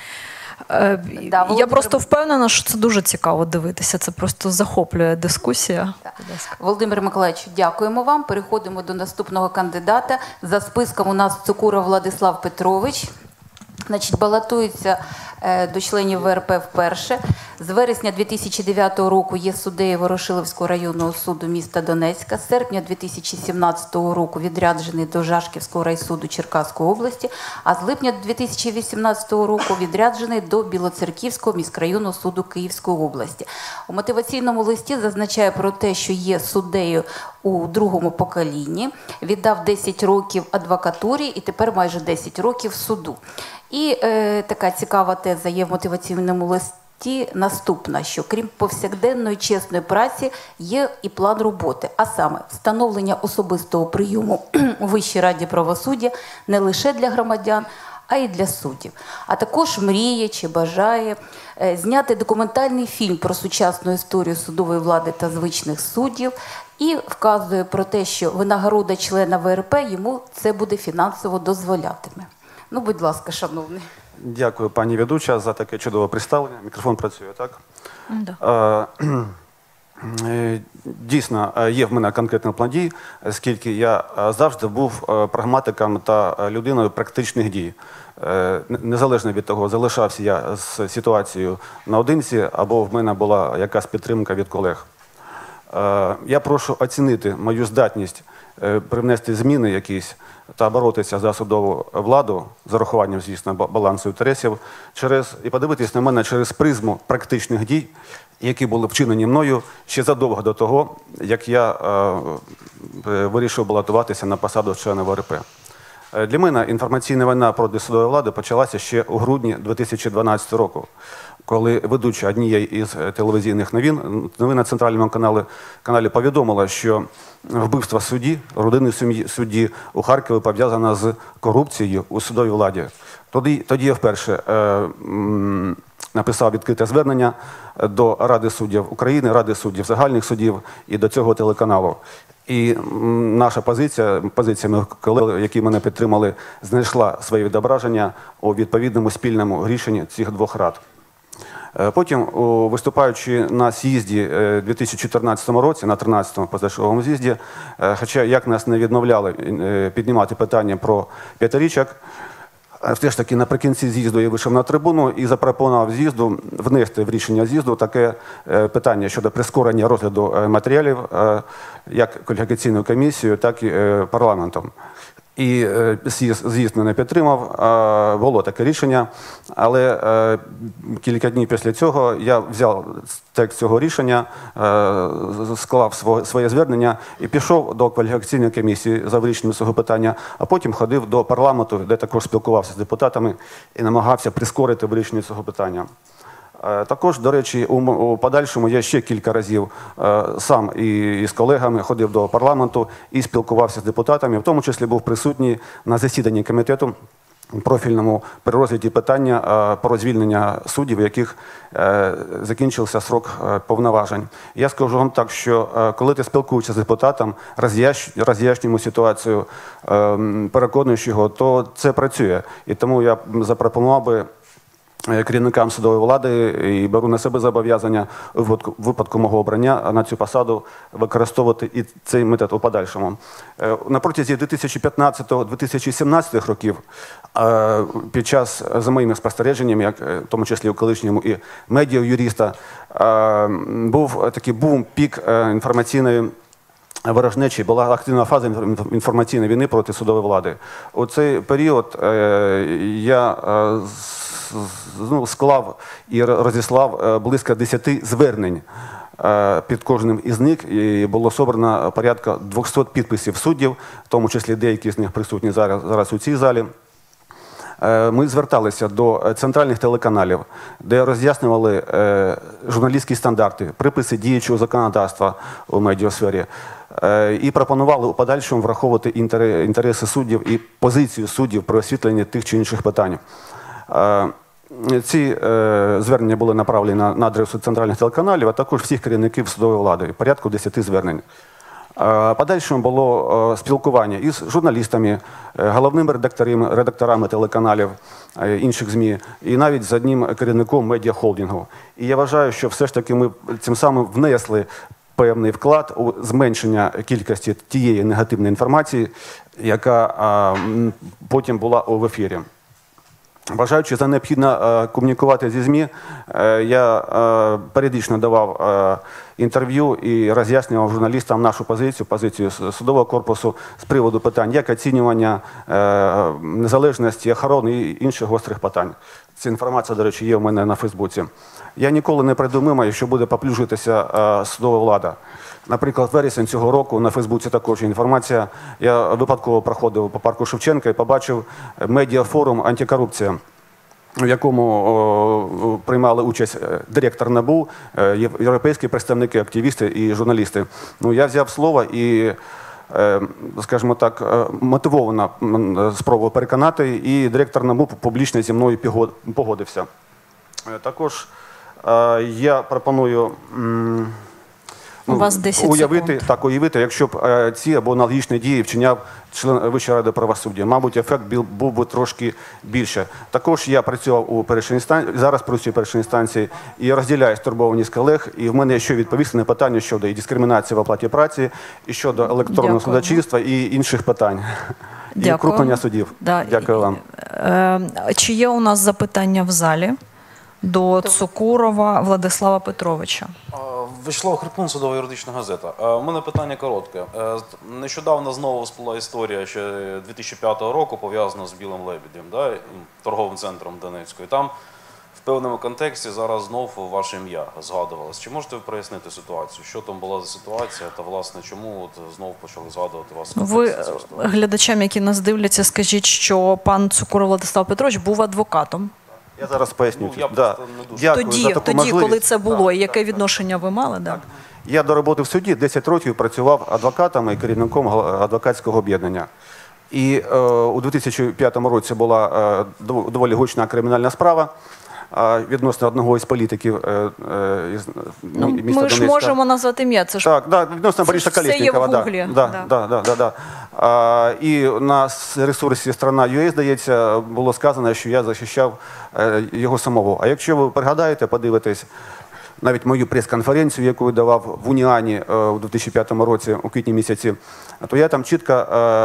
Я просто впевнена, що це дуже цікаво дивитися. Це просто захоплює дискусія. Володимир Миколаївич, дякуємо вам. Переходимо до наступного кандидата. За списком у нас Цукура Владислав Петрович. Значить, балотується до членів ВРП вперше. З вересня 2009 року є суддею Ворошиловського районного суду міста Донецька. З серпня 2017 року відряджений до Жашківського райсуду Черкаської області, а з липня 2018 року відряджений до Білоцерківського міськрайонного суду Київської області. У мотиваційному листі зазначає про те, що є суддею у другому поколінні, віддав 10 років адвокатурі і тепер майже 10 років суду. І така цікава теза є в мотиваційному листі наступна, що крім повсякденної чесної праці є і план роботи, а саме встановлення особистого прийому у Вищій Раді правосуддя не лише для громадян, а й для суддів. А також мріє чи бажає зняти документальний фільм про сучасну історію судової влади та звичних суддів і вказує про те, що винагорода члена ВРП йому це буде фінансово дозволятиме. Ну, будь ласка, шановний. Дякую, пані ведуча, за таке чудове представлення. Мікрофон працює, так? Да. Дійсно, є в мене конкретний план дій, оскільки я завжди був прагматиком та людиною практичних дій. Незалежно від того, залишався я з ситуацією наодинці, або в мене була якась підтримка від колег. Я прошу оцінити мою здатність привнести зміни якісь та боротися за судову владу з урахуванням, звісно, балансу інтересів, і подивитись на мене через призму практичних дій, які були вчинені мною ще задовго до того, як я вирішив балотуватися на посаду члена ВРП. Для мене інформаційна війна проти судової влади почалася ще у грудні 2012 року, коли ведуча однієї із телевізійних новин на центральному каналі повідомила, що вбивство судді, родини судді у Харкові пов'язано з корупцією у судовій владі. Тоді я вперше написав відкрите звернення до Ради суддів України, Ради суддів загальних судів і до цього телеканалу. І наша позиція моїх колег, які мене підтримали, знайшла своє відображення у відповідному спільному рішенні цих двох рад. Потім, виступаючи на з'їзді у 2014 році, на 13-му позачерговому з'їзді, хоча як нас не відмовляли піднімати питання про п'ятирічок, все ж таки наприкінці з'їзду я вийшов на трибуну і запропонував з'їзду внести в рішення з'їзду таке питання щодо прискорення розгляду матеріалів як кваліфікаційною комісією, так і парламентом. І з'їзд мене підтримав, було таке рішення, але кілька днів після цього я взяв текст цього рішення, склав своє звернення і пішов до кваліфікаційної комісії за вирішенням цього питання, а потім ходив до парламенту, де також спілкувався з депутатами і намагався прискорити вирішення цього питання. Також, до речі, у подальшому я ще кілька разів сам і з колегами ходив до парламенту і спілкувався з депутатами, в тому числі був присутній на засіданні комітету профільному при розгляді питання про звільнення суддів, у яких закінчився срок повноважень. Я скажу вам так, що коли ти спілкуєшся з депутатом, роз'яснюємо ситуацію, переконуєш його, то це працює. І тому я запропонував би керівникам судової влади і беру на себе зобов'язання у випадку мого обрання на цю посаду використовувати і цей метод у подальшому. На протязі 2015-2017 років, під час, за моїми спостереженнями, як в тому числі у колишньому і медіа-юриста, був такий бум-пік інформаційної ворожнечі, була активна фаза інформаційної війни проти судової влади. У цей період я склав і розіслав близько 10 звернень під кожним із них, і було собрано порядка 200 підписів суддів, в тому числі деякі з них присутні зараз у цій залі. Ми зверталися до центральних телеканалів, де роз'яснювали журналістські стандарти, приписи діючого законодавства у медіасфері, і пропонували у подальшому враховувати інтереси суддів і позицію суддів при освітленні тих чи інших питань. Ці звернення були направлені на адресу центральних телеканалів, а також всіх керівників судової влади, порядку 10 звернень. Подальшому було спілкування із журналістами, головними редакторами телеканалів, інших ЗМІ, і навіть з одним керівником медіахолдингу. І я вважаю, що все ж таки ми цим самим внесли певний вклад у зменшення кількості тієї негативної інформації, яка потім була в ефірі. Вважаючи за необхідно комунікувати зі ЗМІ, я періодично давав інтерв'ю і роз'яснював журналістам нашу позицію судового корпусу з приводу питань, як оцінювання незалежності, охорони і інших гострих питань. Ця інформація, до речі, є у мене на Фейсбуці. Я ніколи не придумаю, що буде поплюжитися судова влада. Наприклад, вересень цього року на Фейсбуці також є інформація. Я випадково проходив по парку Шевченка і побачив медіафорум «Антикорупція», в якому приймали участь директор НАБУ, європейські представники, активісти і журналісти. Я взяв слово і, скажімо так, мотивовано спробував переконати, і директор НАБУ публічно зі мною погодився. Також я пропоную уявити, якщо б ці або аналогічні дії вчиняв член Вищої ради правосуддя. Мабуть, ефект був би трошки більше. Також я працював у першій інстанції, зараз працюю у першій інстанції, і розділяю стурбованість колег, і в мене є що відповісти на питання щодо і дискримінації в оплаті праці, і щодо електронного судочинства, і інших питань. І укрупнення судів. Дякую вам. Чи є у нас запитання в залі до Цукурова Владислава Петровича? Вячеслав Хрипун, судова юридична газета. У мене питання коротке. Нещодавно знову всплила історія ще 2005 року, пов'язана з Білим Лебедем, торговим центром Донецької. Там в певному контексті зараз знов ваше ім'я згадувалось. Чи можете ви прояснити ситуацію? Що там була за ситуація та, власне, чому знов почали згадувати вас? Ви глядачам, які нас дивляться, скажіть, що пан Цукуров Владислав Петрович був адвокатом. Я зараз поясню. Тоді, коли це було, і яке відношення ви мали? Я до роботи в суді 10 років працював адвокатом і керівником адвокатського об'єднання. І у 2005 році була доволі гучна кримінальна справа відносно одного із політиків міста Донецька. Ми ж можемо назвати ім'я. Так, відносно Бориса Колєснікова. Це є в Гуглі. І на ресурсі «Страна.ua», здається, було сказано, що я захищав його самого. А якщо ви пригадаєте, подивитесь навіть мою прес-конференцію, яку я давав в Уніані у 2005 році, у квітні місяці, то я там чітко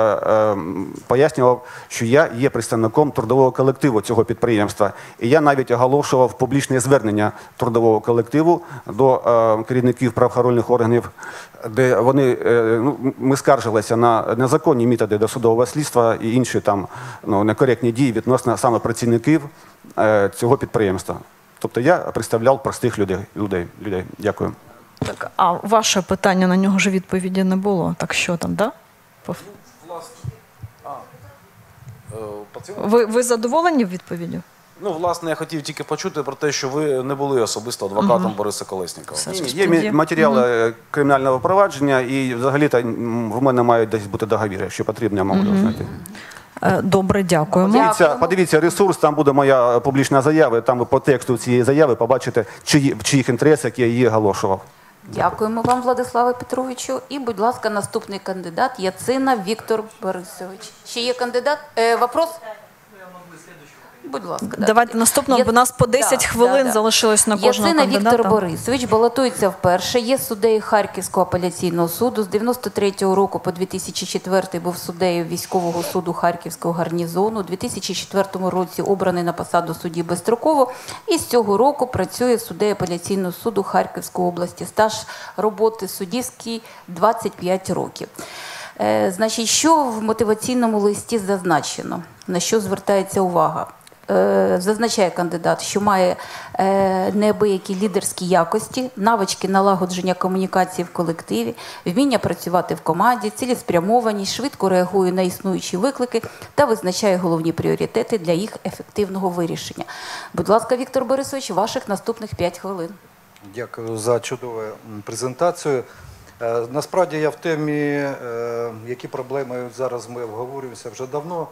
пояснював, що я є представником трудового колективу цього підприємства. І я навіть оголошував публічне звернення трудового колективу до керівників правоохоронних органів, де ми скаржилися на незаконні методи досудового слідства і інші там некоректні дії відносно саме працівників цього підприємства. Тобто я представляв простих людей. Дякую. Так, а ваше питання, на нього ж відповіді не було. Так що там, так? Власне. Ви задоволені відповіддю? Ну, власне, я хотів тільки почути про те, що ви не були особисто адвокатом Бориса Колеснікова. Є матеріали кримінального провадження, і взагалі-то в мене мають десь бути договір, якщо потрібно, я можу знайти. Добре, дякуємо. Подивіться ресурс, там буде моя публічна заява, там ви по тексту цієї заяви побачите, в чиїх інтересах я її оголошував. Дякуємо вам, Владиславе Петровичу. І, будь ласка, наступний кандидат Яцина Віктор Борисович. Ще є кандидат? Вопрос? Будь ласка. Давайте наступного, бо у нас по 10 хвилин залишилось на кожного Яцина кандидата. Віктор Борисович балотується вперше, є суддею Харківського апеляційного суду. З 93-го року по 2004 був суддею військового суду Харківського гарнізону. У 2004 році обраний на посаду судді безстроково. І з цього року працює суддею апеляційного суду Харківської області. Стаж роботи суддівський 25 років. Значить, що в мотиваційному листі зазначено? На що звертається увага? Зазначає кандидат, що має неабиякі лідерські якості, навички налагодження комунікації в колективі, вміння працювати в команді, цілеспрямованість, швидко реагує на існуючі виклики та визначає головні пріоритети для їх ефективного вирішення. Будь ласка, Віктор Борисович, ваших наступних 5 хвилин. Дякую за чудову презентацію. Насправді я в темі, які проблеми зараз ми обговорюємося вже давно,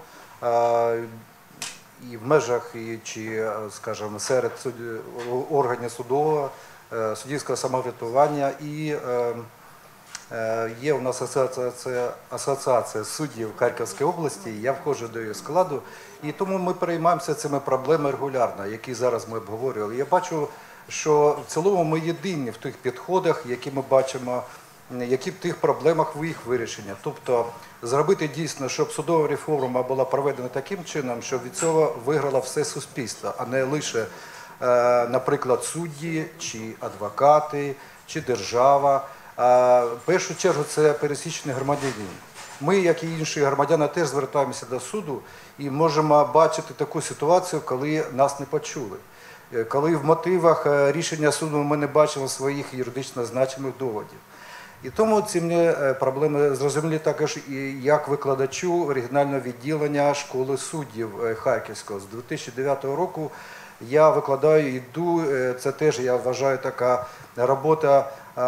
і в межах, чи, скажімо, серед органів судового, суддівського самоврядування. І є у нас асоціація суддів Харківської області, я входжу до її складу, і тому ми переймаємося цими проблемами регулярно, які зараз ми обговорювали. Я бачу, що в цілому ми єдині в тих підходах, які ми бачимо, які в тих проблемах їх вирішення. Тобто зробити дійсно, щоб судова реформа була проведена таким чином, щоб від цього виграло все суспільство, а не лише, наприклад, судді, чи адвокати, чи держава. В першу чергу це пересічний громадянин. Ми, як і інші громадяни, теж звертаємося до суду і можемо бачити таку ситуацію, коли нас не почули. Коли в мотивах рішення суду ми не бачимо своїх юридично значимих доводів. І тому ці мені проблеми зрозуміли також і як викладачу регіонального відділення школи суддів Харківського. З 2009 року я викладаю, йду, це теж, я вважаю, така робота,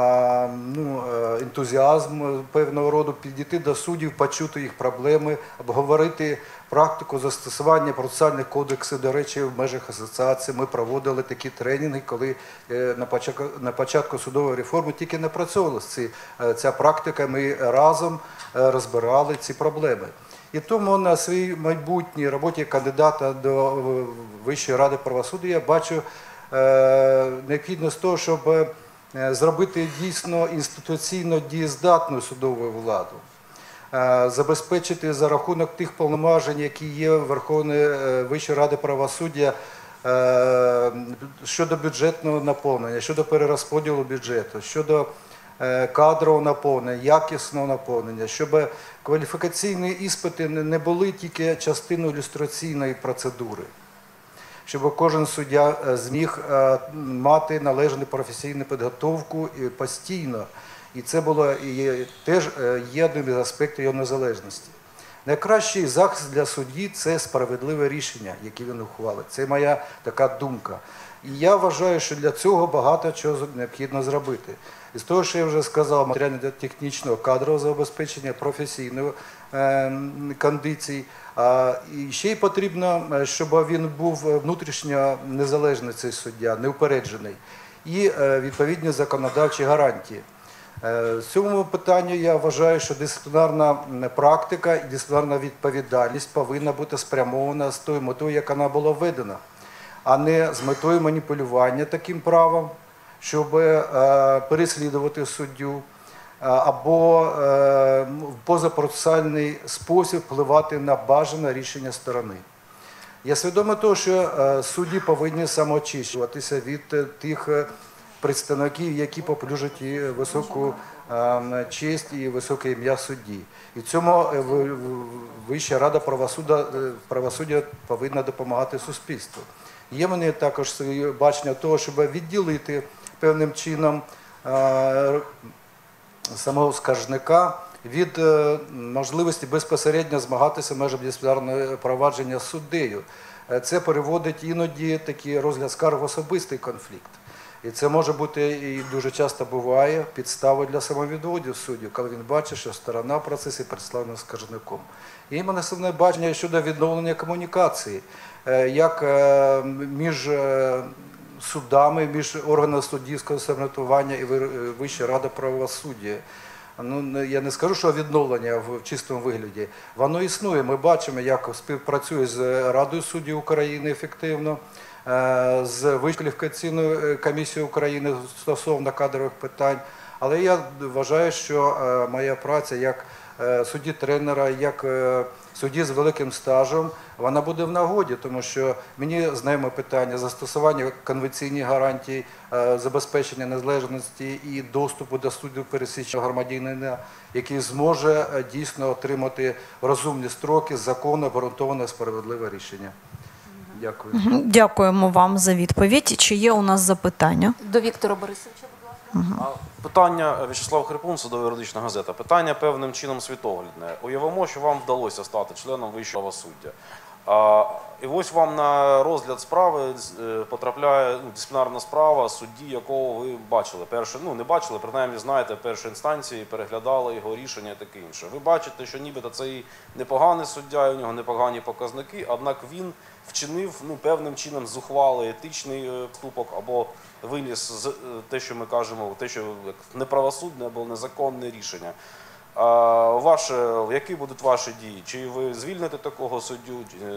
ентузіазм певного роду, підійти до суддів, почути їх проблеми, обговорити практику застосування процесуальних кодексів. До речі, в межах асоціації ми проводили такі тренінги, коли на початку судової реформи тільки напрацьовувалася ця практика, ми разом розбирали ці проблеми. І тому на своїй майбутній роботі кандидата до Вищої ради правосуддя я бачу необхідність того, щоб зробити дійсно інституційно дієздатну судову владу, забезпечити за рахунок тих повноважень, які є в Верховної Вищої ради правосуддя щодо бюджетного наповнення, щодо перерозподілу бюджету, щодо кадрового наповнення, якісного наповнення, щоб кваліфікаційні іспити не були тільки частиною ілюстраційної процедури, щоб кожен суддя зміг мати належну професійну підготовку постійно. І це було теж є одним із аспектів його незалежності. Найкращий захист для судді – це справедливе рішення, яке він ухвалить. Це моя така думка. І я вважаю, що для цього багато чого необхідно зробити. І з того, що я вже сказав, матеріально-технічного, кадрового забезпечення, професійної кондиції. І ще й потрібно, щоб він був внутрішньо незалежний, цей суддя, неупереджений. І відповідні законодавчі гарантії. В цьому питанні я вважаю, що дисциплінарна практика і дисциплінарна відповідальність повинна бути спрямована з тою метою, як вона була введена, а не з метою маніпулювання таким правом, щоб переслідувати суддю або в позапроцесуальний спосіб впливати на бажане рішення сторони. Я свідомий того, що судді повинні самоочищуватися від тих представників, які поплюжать і високу честь і високе ім'я судді. І цьому Вища рада правосуддя повинна допомагати суспільству. Є в мене також своє бачення того, щоб відділити певним чином самого скаржника від можливості безпосередньо змагатися в межах дисциплінарного провадження з суддею. це переводить іноді такий розгляд скарг в особистий конфлікт. І це може бути, і дуже часто буває, підставою для самовідводів суддів, коли він бачить, що сторона в процесі представлена скаржником. І мене основне бачення щодо відновлення комунікації, як між судами, між органами суддівського самоврядування і Вища рада правосуддя. Ну, я не скажу, що відновлення в чистому вигляді. Воно існує. Ми бачимо, як співпрацює з Радою суддів України ефективно, з Вищою кваліфікаційною комісією України стосовно кадрових питань. Але я вважаю, що моя праця як судді-тренера, як судді з великим стажем, вона буде в нагоді, тому що мені знайоме питання застосування конвенційних гарантій, забезпечення незалежності і доступу до суддів пересічного громадянина, який зможе дійсно отримати розумні строки, законно обґрунтоване справедливе рішення. Дякую. Дякуємо вам за відповідь. Чи є у нас запитання? До Віктора Борисовича, будь ласка. Питання, В'ячеслав Хрипун, Судова юридична газета. Питання певним чином світоглядне. Уявимо, що вам вдалося стати членом Вищого правосуддя. І ось вам на розгляд справи потрапляє дисциплінарна справа судді, якого ви бачили. Не бачили, принаймні знаєте, першої інстанції, переглядали його рішення і таке інше. Ви бачите, що нібито це і непоганий суддя, і у нього непогані показники, однак він вчинив певним чином зухвалий етичний поступок або виніс те, що ми кажемо, те, що неправосудне або незаконне рішення. Які будуть ваші дії? Чи ви звільните такого суддю,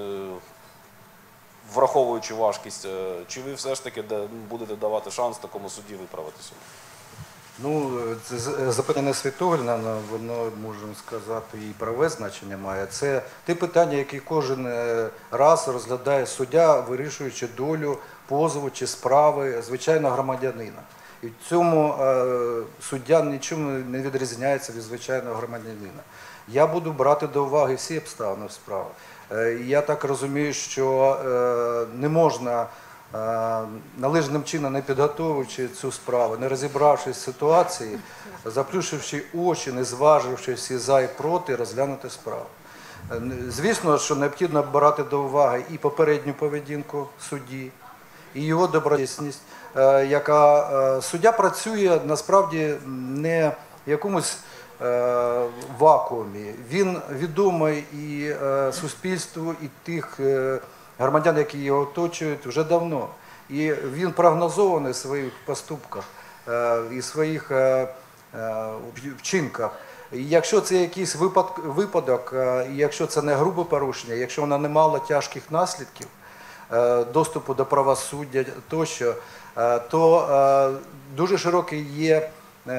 враховуючи важкість, чи ви все ж таки будете давати шанс такому судді виправитися? Ну, це запитання світоглядне, воно, можемо сказати, і правове значення має. Це ті питання, які кожен раз розглядає суддя, вирішуючи долю позову чи справи звичайного громадянина. І в цьому суддя нічим не відрізняється від звичайного громадянина. Я буду брати до уваги всі обставини справи. Я так розумію, що не можна належним чином, не підготовивши цю справу, не розібравшись в ситуації, заплющивши очі, не зваживши всі за і проти, розглянути справу. Звісно, що необхідно брати до уваги і попередню поведінку судді, і його доброчесність, яка суддя працює насправді не в якомусь вакуумі. Він відомий і суспільству, і тих громадян, які його оточують, вже давно. І він прогнозований в своїх поступках і своїх вчинках. І якщо це якийсь випадок, і якщо це не грубе порушення, якщо воно не мало тяжких наслідків, доступу до правосуддя тощо, то дуже широкі є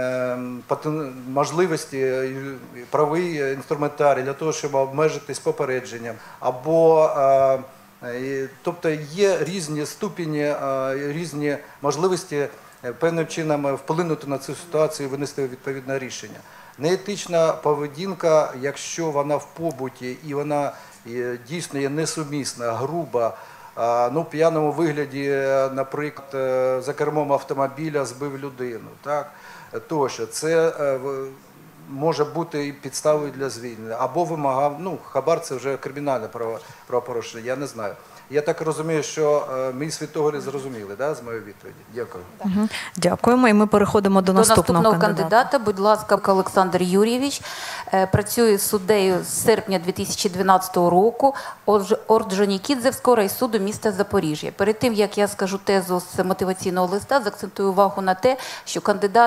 можливості, правовий інструментарій для того, щоб обмежитись попередженням. Тобто є різні ступені, різні можливості певним чином вплинути на цю ситуацію і винести відповідне рішення. Неетична поведінка, якщо вона в побуті і вона дійсно є несумісна, груба, в п'яному вигляді, наприклад, за кермом автомобіля збив людину, так, тощо, це може бути і підставою для звільнення. Або вимагав, хабар – це вже кримінальне правопорушення, я не знаю. Я так розумію, що мій світогляд зрозуміли, да, з моєї відповіді. Дякую. Дякуємо, і ми переходимо до наступного кандидата. Будь ласка, Олександр Юрійович. Працює суддею з серпня 2012 року Орджонікідзевського райсуду міста Запоріжжя. Перед тим, як я скажу тезу з мотиваційного листа, заакцентую увагу на те, що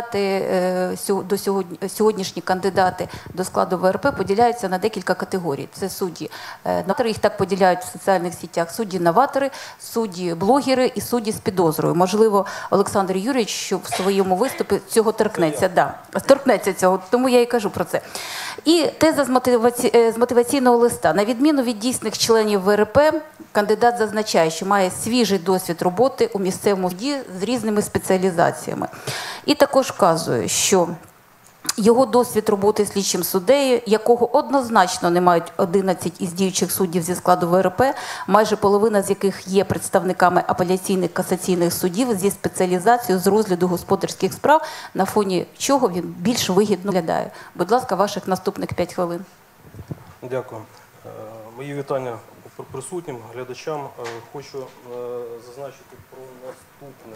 сьогоднішні кандидати до складу ВРП поділяються на декілька категорій. Це судді, їх так поділяють в соціальних сетях, судді-новатори, судді-блогери і судді з підозрою. Можливо, Олександр Юрійович, що в своєму виступі цього торкнеться. Торкнеться цього, тому я і кажу про це. І теза з мотиваційного листа. На відміну від дійсних членів ВРП, кандидат зазначає, що має свіжий досвід роботи у місцевому суді з різними спеціалізаціями. І також вказує, що його досвід роботи слідчим суддею, якого однозначно не мають 11 із діючих суддів зі складу ВРП, майже половина з яких є представниками апеляційних касаційних судів зі спеціалізацією з розгляду господарських справ, на фоні чого він більш вигідно виглядає. Будь ласка, ваших наступних 5 хвилин. Дякую. Мої вітання присутнім глядачам хочу зазначити про наступне.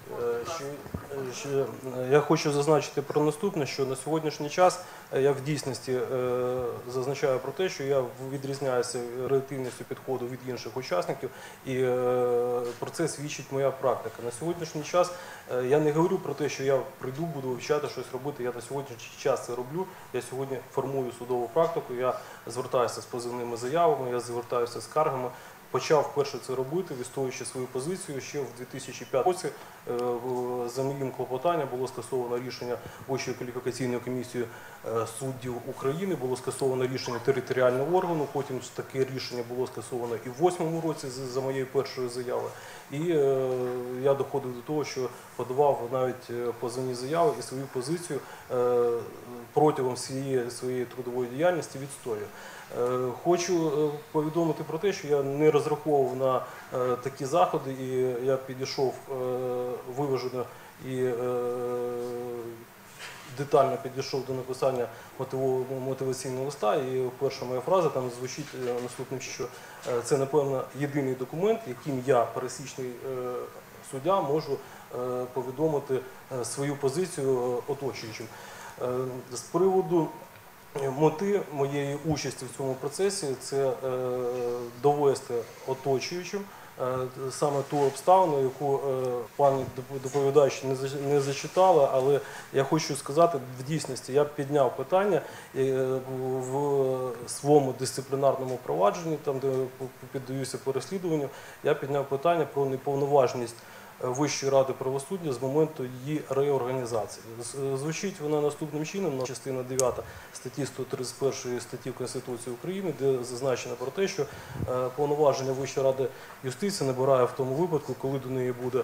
Я хочу зазначити про наступне, що на сьогоднішній час я в дійсності зазначаю про те, що я відрізняюся реактивністю підходу від інших учасників, і про це свідчить моя практика. На сьогоднішній час я не говорю про те, що я прийду, буду вивчати щось робити, я на сьогоднішній час це роблю, я сьогодні формую судову практику, я звертаюся з позивними заявами, я звертаюся з скаргами. Почав вперше це робити, відстоюючи свою позицію. Ще в 2005 році за моїм клопотанням було скасовано рішення Вищої кваліфікаційної комісії суддів України, було скасовано рішення територіального органу, потім таке рішення було скасовано і в 2008 році за моєю першою заявою. І я доходив до того, що подавав навіть позовні заяви і свою позицію протягом всієї своєї трудової діяльності відстоюю. Хочу повідомити про те, що я не розраховував на такі заходи, і я підійшов виважено і детально підійшов до написання мотиваційного листа, і перша моя фраза там звучить наступним, що це, напевно, єдиний документ, яким я, пересічний суддя, можу повідомити свою позицію оточуючим. З приводу мети моєї участі в цьому процесі – це довести оточуючим саме ту обставину, яку пані доповідач не зачитала, але я хочу сказати, в дійсності я підняв питання в своєму дисциплінарному провадженні, там де піддаюся переслідуванню, я підняв питання про неповноважність Вищої ради правосуддя з моменту її реорганізації. Звучить вона наступним чином, частина 9 статті 131 статті Конституції України, де зазначено про те, що повноваження Вищої ради юстиції набирає в тому випадку, коли до неї буде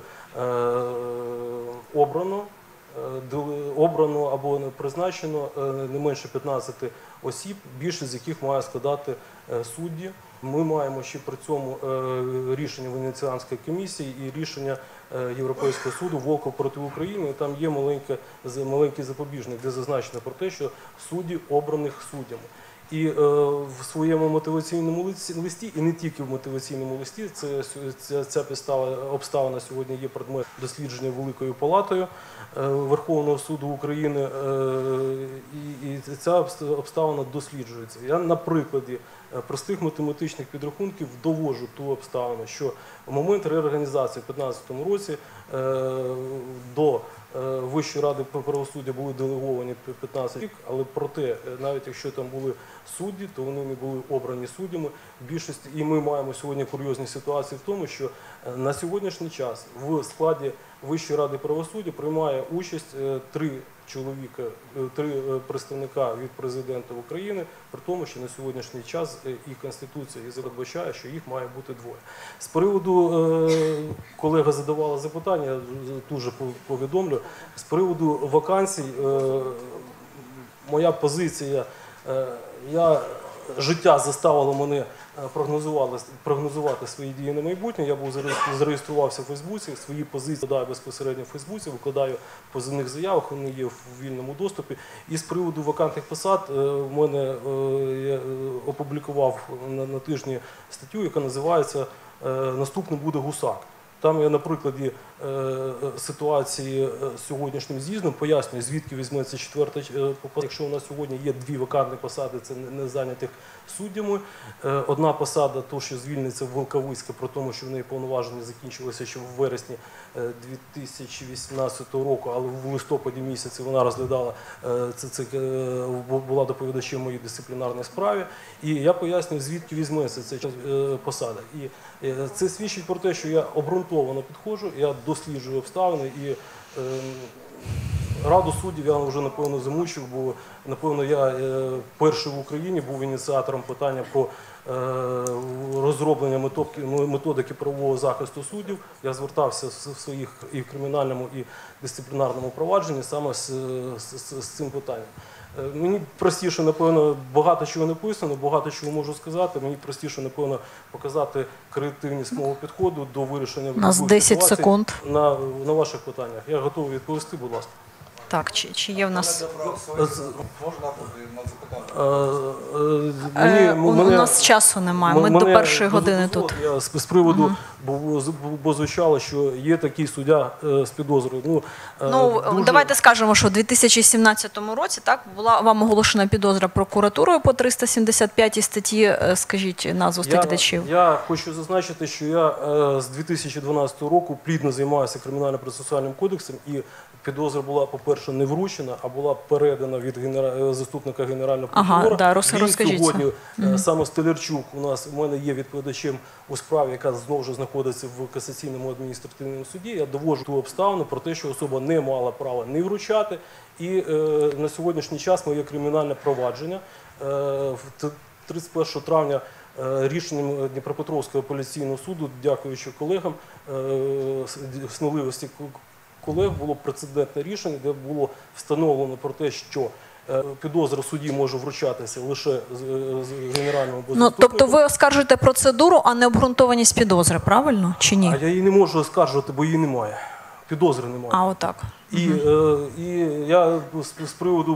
обрано або призначено не менше 15 осіб, більшість з яких має складати судді. Ми маємо ще при цьому рішення Венеціанської комісії і рішення Європейського суду «Волков проти України». І там є маленький запобіжник, де зазначено про те, що судді обраних суддями. І в своєму мотиваційному листі, і не тільки в мотиваційному листі, ця обставина сьогодні є предмет дослідження Великою Палатою Верховного суду України, і ця обставина досліджується. Я на прикладі простих математичних підрахунків доводжу ту обставину, що в момент реорганізації в 2015 році до Вищої ради правосуддя були делеговані 15 чоловік, але проте, навіть якщо там були судді, то вони не були обрані суддями більшості. І ми маємо сьогодні курйозні ситуації в тому, що на сьогоднішній час в складі Вищої ради правосуддя приймає участь 3 представника від президента України, при тому, що на сьогоднішній час і Конституція передбачає, що їх має бути 2. З приводу, колега задавала запитання, я дуже повідомлю, з приводу вакансій, моя позиція, життя заставило мене прогнозувати свої дії на майбутнє. Я був зареєструвався в Фейсбуці, свої позиції викладаю безпосередньо в Фейсбуці, викладаю в позивних заявах, вони є в вільному доступі. І з приводу вакантних посад в мене я опублікував на тижні статтю, яка називається «Наступним буде гусак». Там я на прикладі ситуації з сьогоднішнім з'їздом пояснюю, звідки візьметься 4-та посада. Якщо у нас сьогодні є 2 вакантні посади, це не зайнятих суддями. Одна посада, то що звільниться в Волковицька, про тому, що в неї повноваження закінчилося ще в вересні 2018 року, але в листопаді місяці вона розглядала, була доповідачем моїй дисциплінарній справі. І я пояснюю, звідки візьметься ця посада. І це свідчить про те, що я обґрунтовано підходжу, я досліджую обставини, і Раду суддів я вже, напевно, замучив, бо, напевно, я перший в Україні був ініціатором питання про розроблення методики правового захисту суддів. Я звертався в своїх і в кримінальному, і дисциплінарному провадженні саме з цим питанням. Мені простіше, напевно, багато чого написано, багато чого можу сказати. Мені простіше, напевно, показати креативність мого підходу до вирішення У нас 10 секунд на ваших питаннях. Я готовий відповісти, будь ласка. Так, чи є в нас? У нас часу немає, ми до 1-ї години тут. З приводу, бо звучало, що є такий суддя з підозрою. Давайте скажемо, що у 2017 році була вам оголошена підозра прокуратурою по 375 статті. Скажіть назву глядачів. Я хочу зазначити, що я з 2012 року плідно займаюся кримінально-процесуальним кодексом, і підозра була, по-перше, не вручена, а була передана від заступника генерального прокурора. Розкажіть. Сьогодні саме Столярчук у мене є відповідачем у справі, яка знову ж знаходиться в касаційному адміністративному суді. Я доводжу ту обставину про те, що особа не мала права не вручати. І на сьогоднішній час моє кримінальне провадження 31 травня рішенням Дніпропетровського апеляційного суду, дякуючи колегам, сміливості колег, було прецедентне рішення, де було встановлено про те, що підозра судді може вручатися лише з генерального або заступника. Тобто ви оскаржуєте процедуру, а не обґрунтованість підозри, правильно? Чи ні? А я її не можу оскаржувати, бо її немає. Підозри немає. А, отак. І я з приводу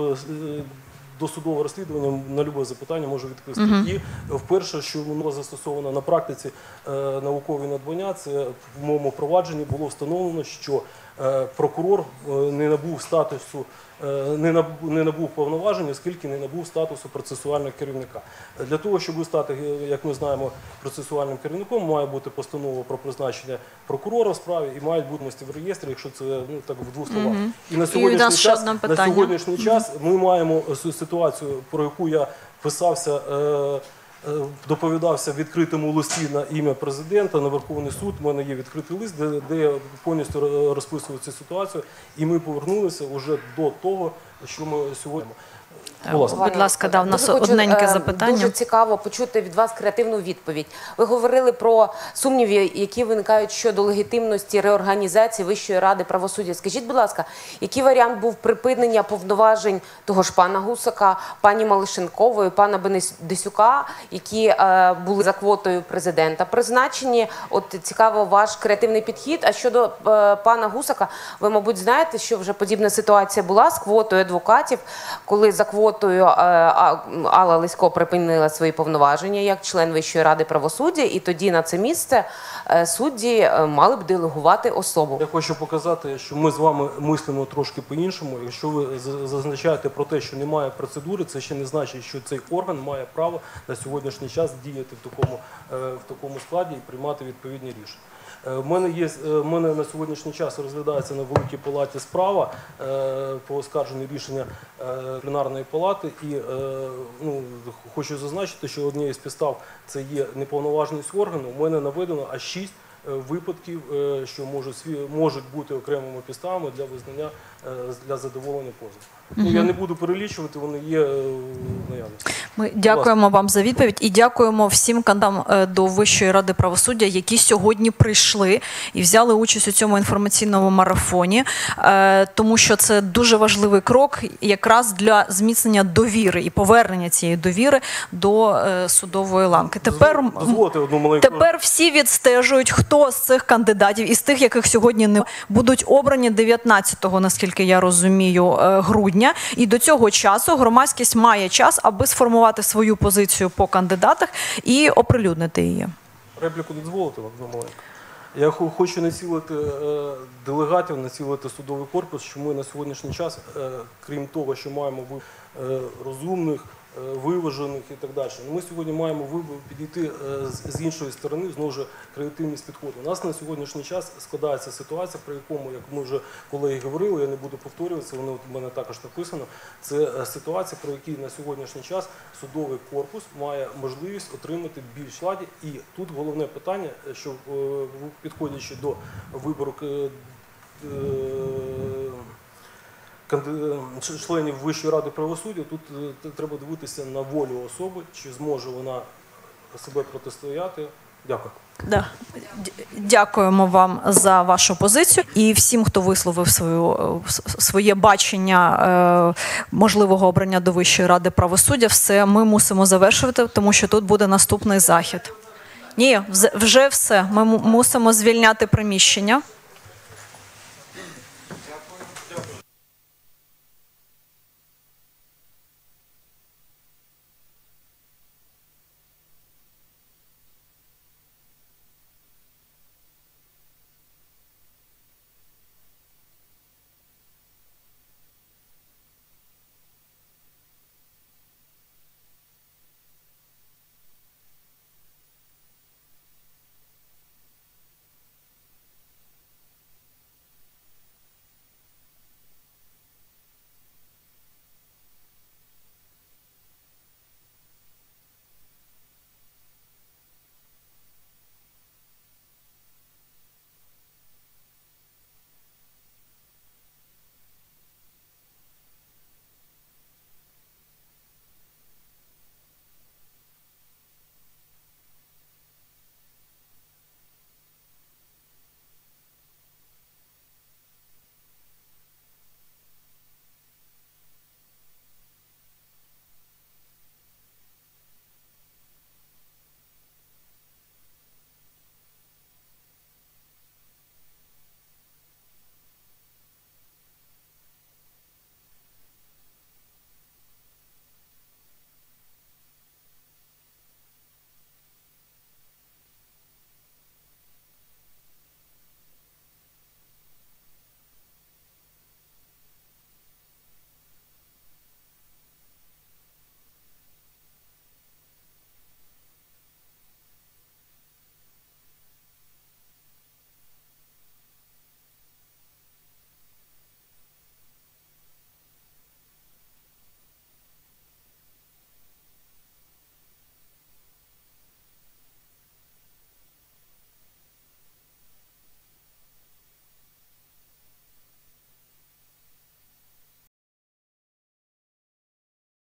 досудового розслідування на любе запитання можу відповісти. І вперше, що воно застосовано на практиці наукові надбання, це в моєму провадженні було встановлено, що прокурор не набув статусу, не набув повноважень, оскільки не набув статусу процесуального керівника. Для того, щоб стати, як ми знаємо, процесуальним керівником, має бути постанова про призначення прокурора в справі і мають бути в реєстрі, якщо це так в двох словах. І на сьогоднішній час ми маємо ситуацію, про яку я писався, доповідався в відкритому листі на ім'я президента, на Верховний суд. У мене є відкритий лист, де я повністю розписую цю ситуацію. І ми повернулися вже до того, що ми сьогодні... Будь ласка, у нас одненьке запитання. Дуже цікаво почути від вас креативну відповідь. Ви говорили про сумніви, які виникають щодо легітимності реорганізації Вищої ради правосуддя. Скажіть, будь ласка, який варіант був припинення повноважень того ж пана Гусака, пані Малишенкової, пана Бенедисюка, які були за квотою президента призначені? От цікаво ваш креативний підхід. А щодо пана Гусака, ви, мабуть, знаєте, що вже подібна ситуація була з квотою адвокатів, коли за квотою Алла Лисько припинила свої повноваження як член Вищої ради правосуддя, і тоді на це місце судді мали б делегувати особу. Я хочу показати, що ми з вами мислимо трошки по-іншому. Якщо ви зазначаєте про те, що немає процедури, це ще не значить, що цей орган має право на сьогоднішній час діяти в такому складі і приймати відповідні рішення. У мене на сьогоднішній час розглядається на Великій Палаті справа по оскарженню рішення пленарної палати. І хочу зазначити, що однією з підстав це є неповноваженість органу. У мене наведено аж 6 випадків, що можуть бути окремими підставами для визнання, для задоволення позову. Я не буду перелічувати, вони є наявні. Ми дякуємо вам за відповідь і дякуємо всім кандидатам до Вищої ради правосуддя, які сьогодні прийшли і взяли участь у цьому інформаційному марафоні, тому що це дуже важливий крок якраз для зміцнення довіри і повернення цієї довіри до судової ланки. Тепер всі відстежують, хто з цих кандидатів, із тих, яких сьогодні не будуть обрані 19-го, наскільки я розумію, грудня. І до цього часу громадськість має час, аби сформувати свою позицію по кандидатах і оприлюднити її. Репліку дозволите? Я хочу націлити делегатів, націлити судовий корпус, що ми на сьогоднішній час, крім того, що маємо розумних, виважених і так далі. Ми сьогодні маємо підійти з іншої сторони, знову ж креативність підходу. У нас на сьогоднішній час складається ситуація, про якому, як ми вже колеги говорили, я не буду повторюватися, воно в мене також написано, це ситуація, про якій на сьогоднішній час судовий корпус має можливість отримати більш владі. І тут головне питання, що підходячи до вибору членів Вищої ради правосуддя, тут треба дивитися на волю особи, чи зможе вона себе протистояти. Дякую. Дякуємо вам за вашу позицію і всім, хто висловив своє бачення можливого обрання до Вищої ради правосуддя. Все, ми мусимо завершувати, тому що тут буде наступний захід. Ні, вже все. Ми мусимо звільняти приміщення.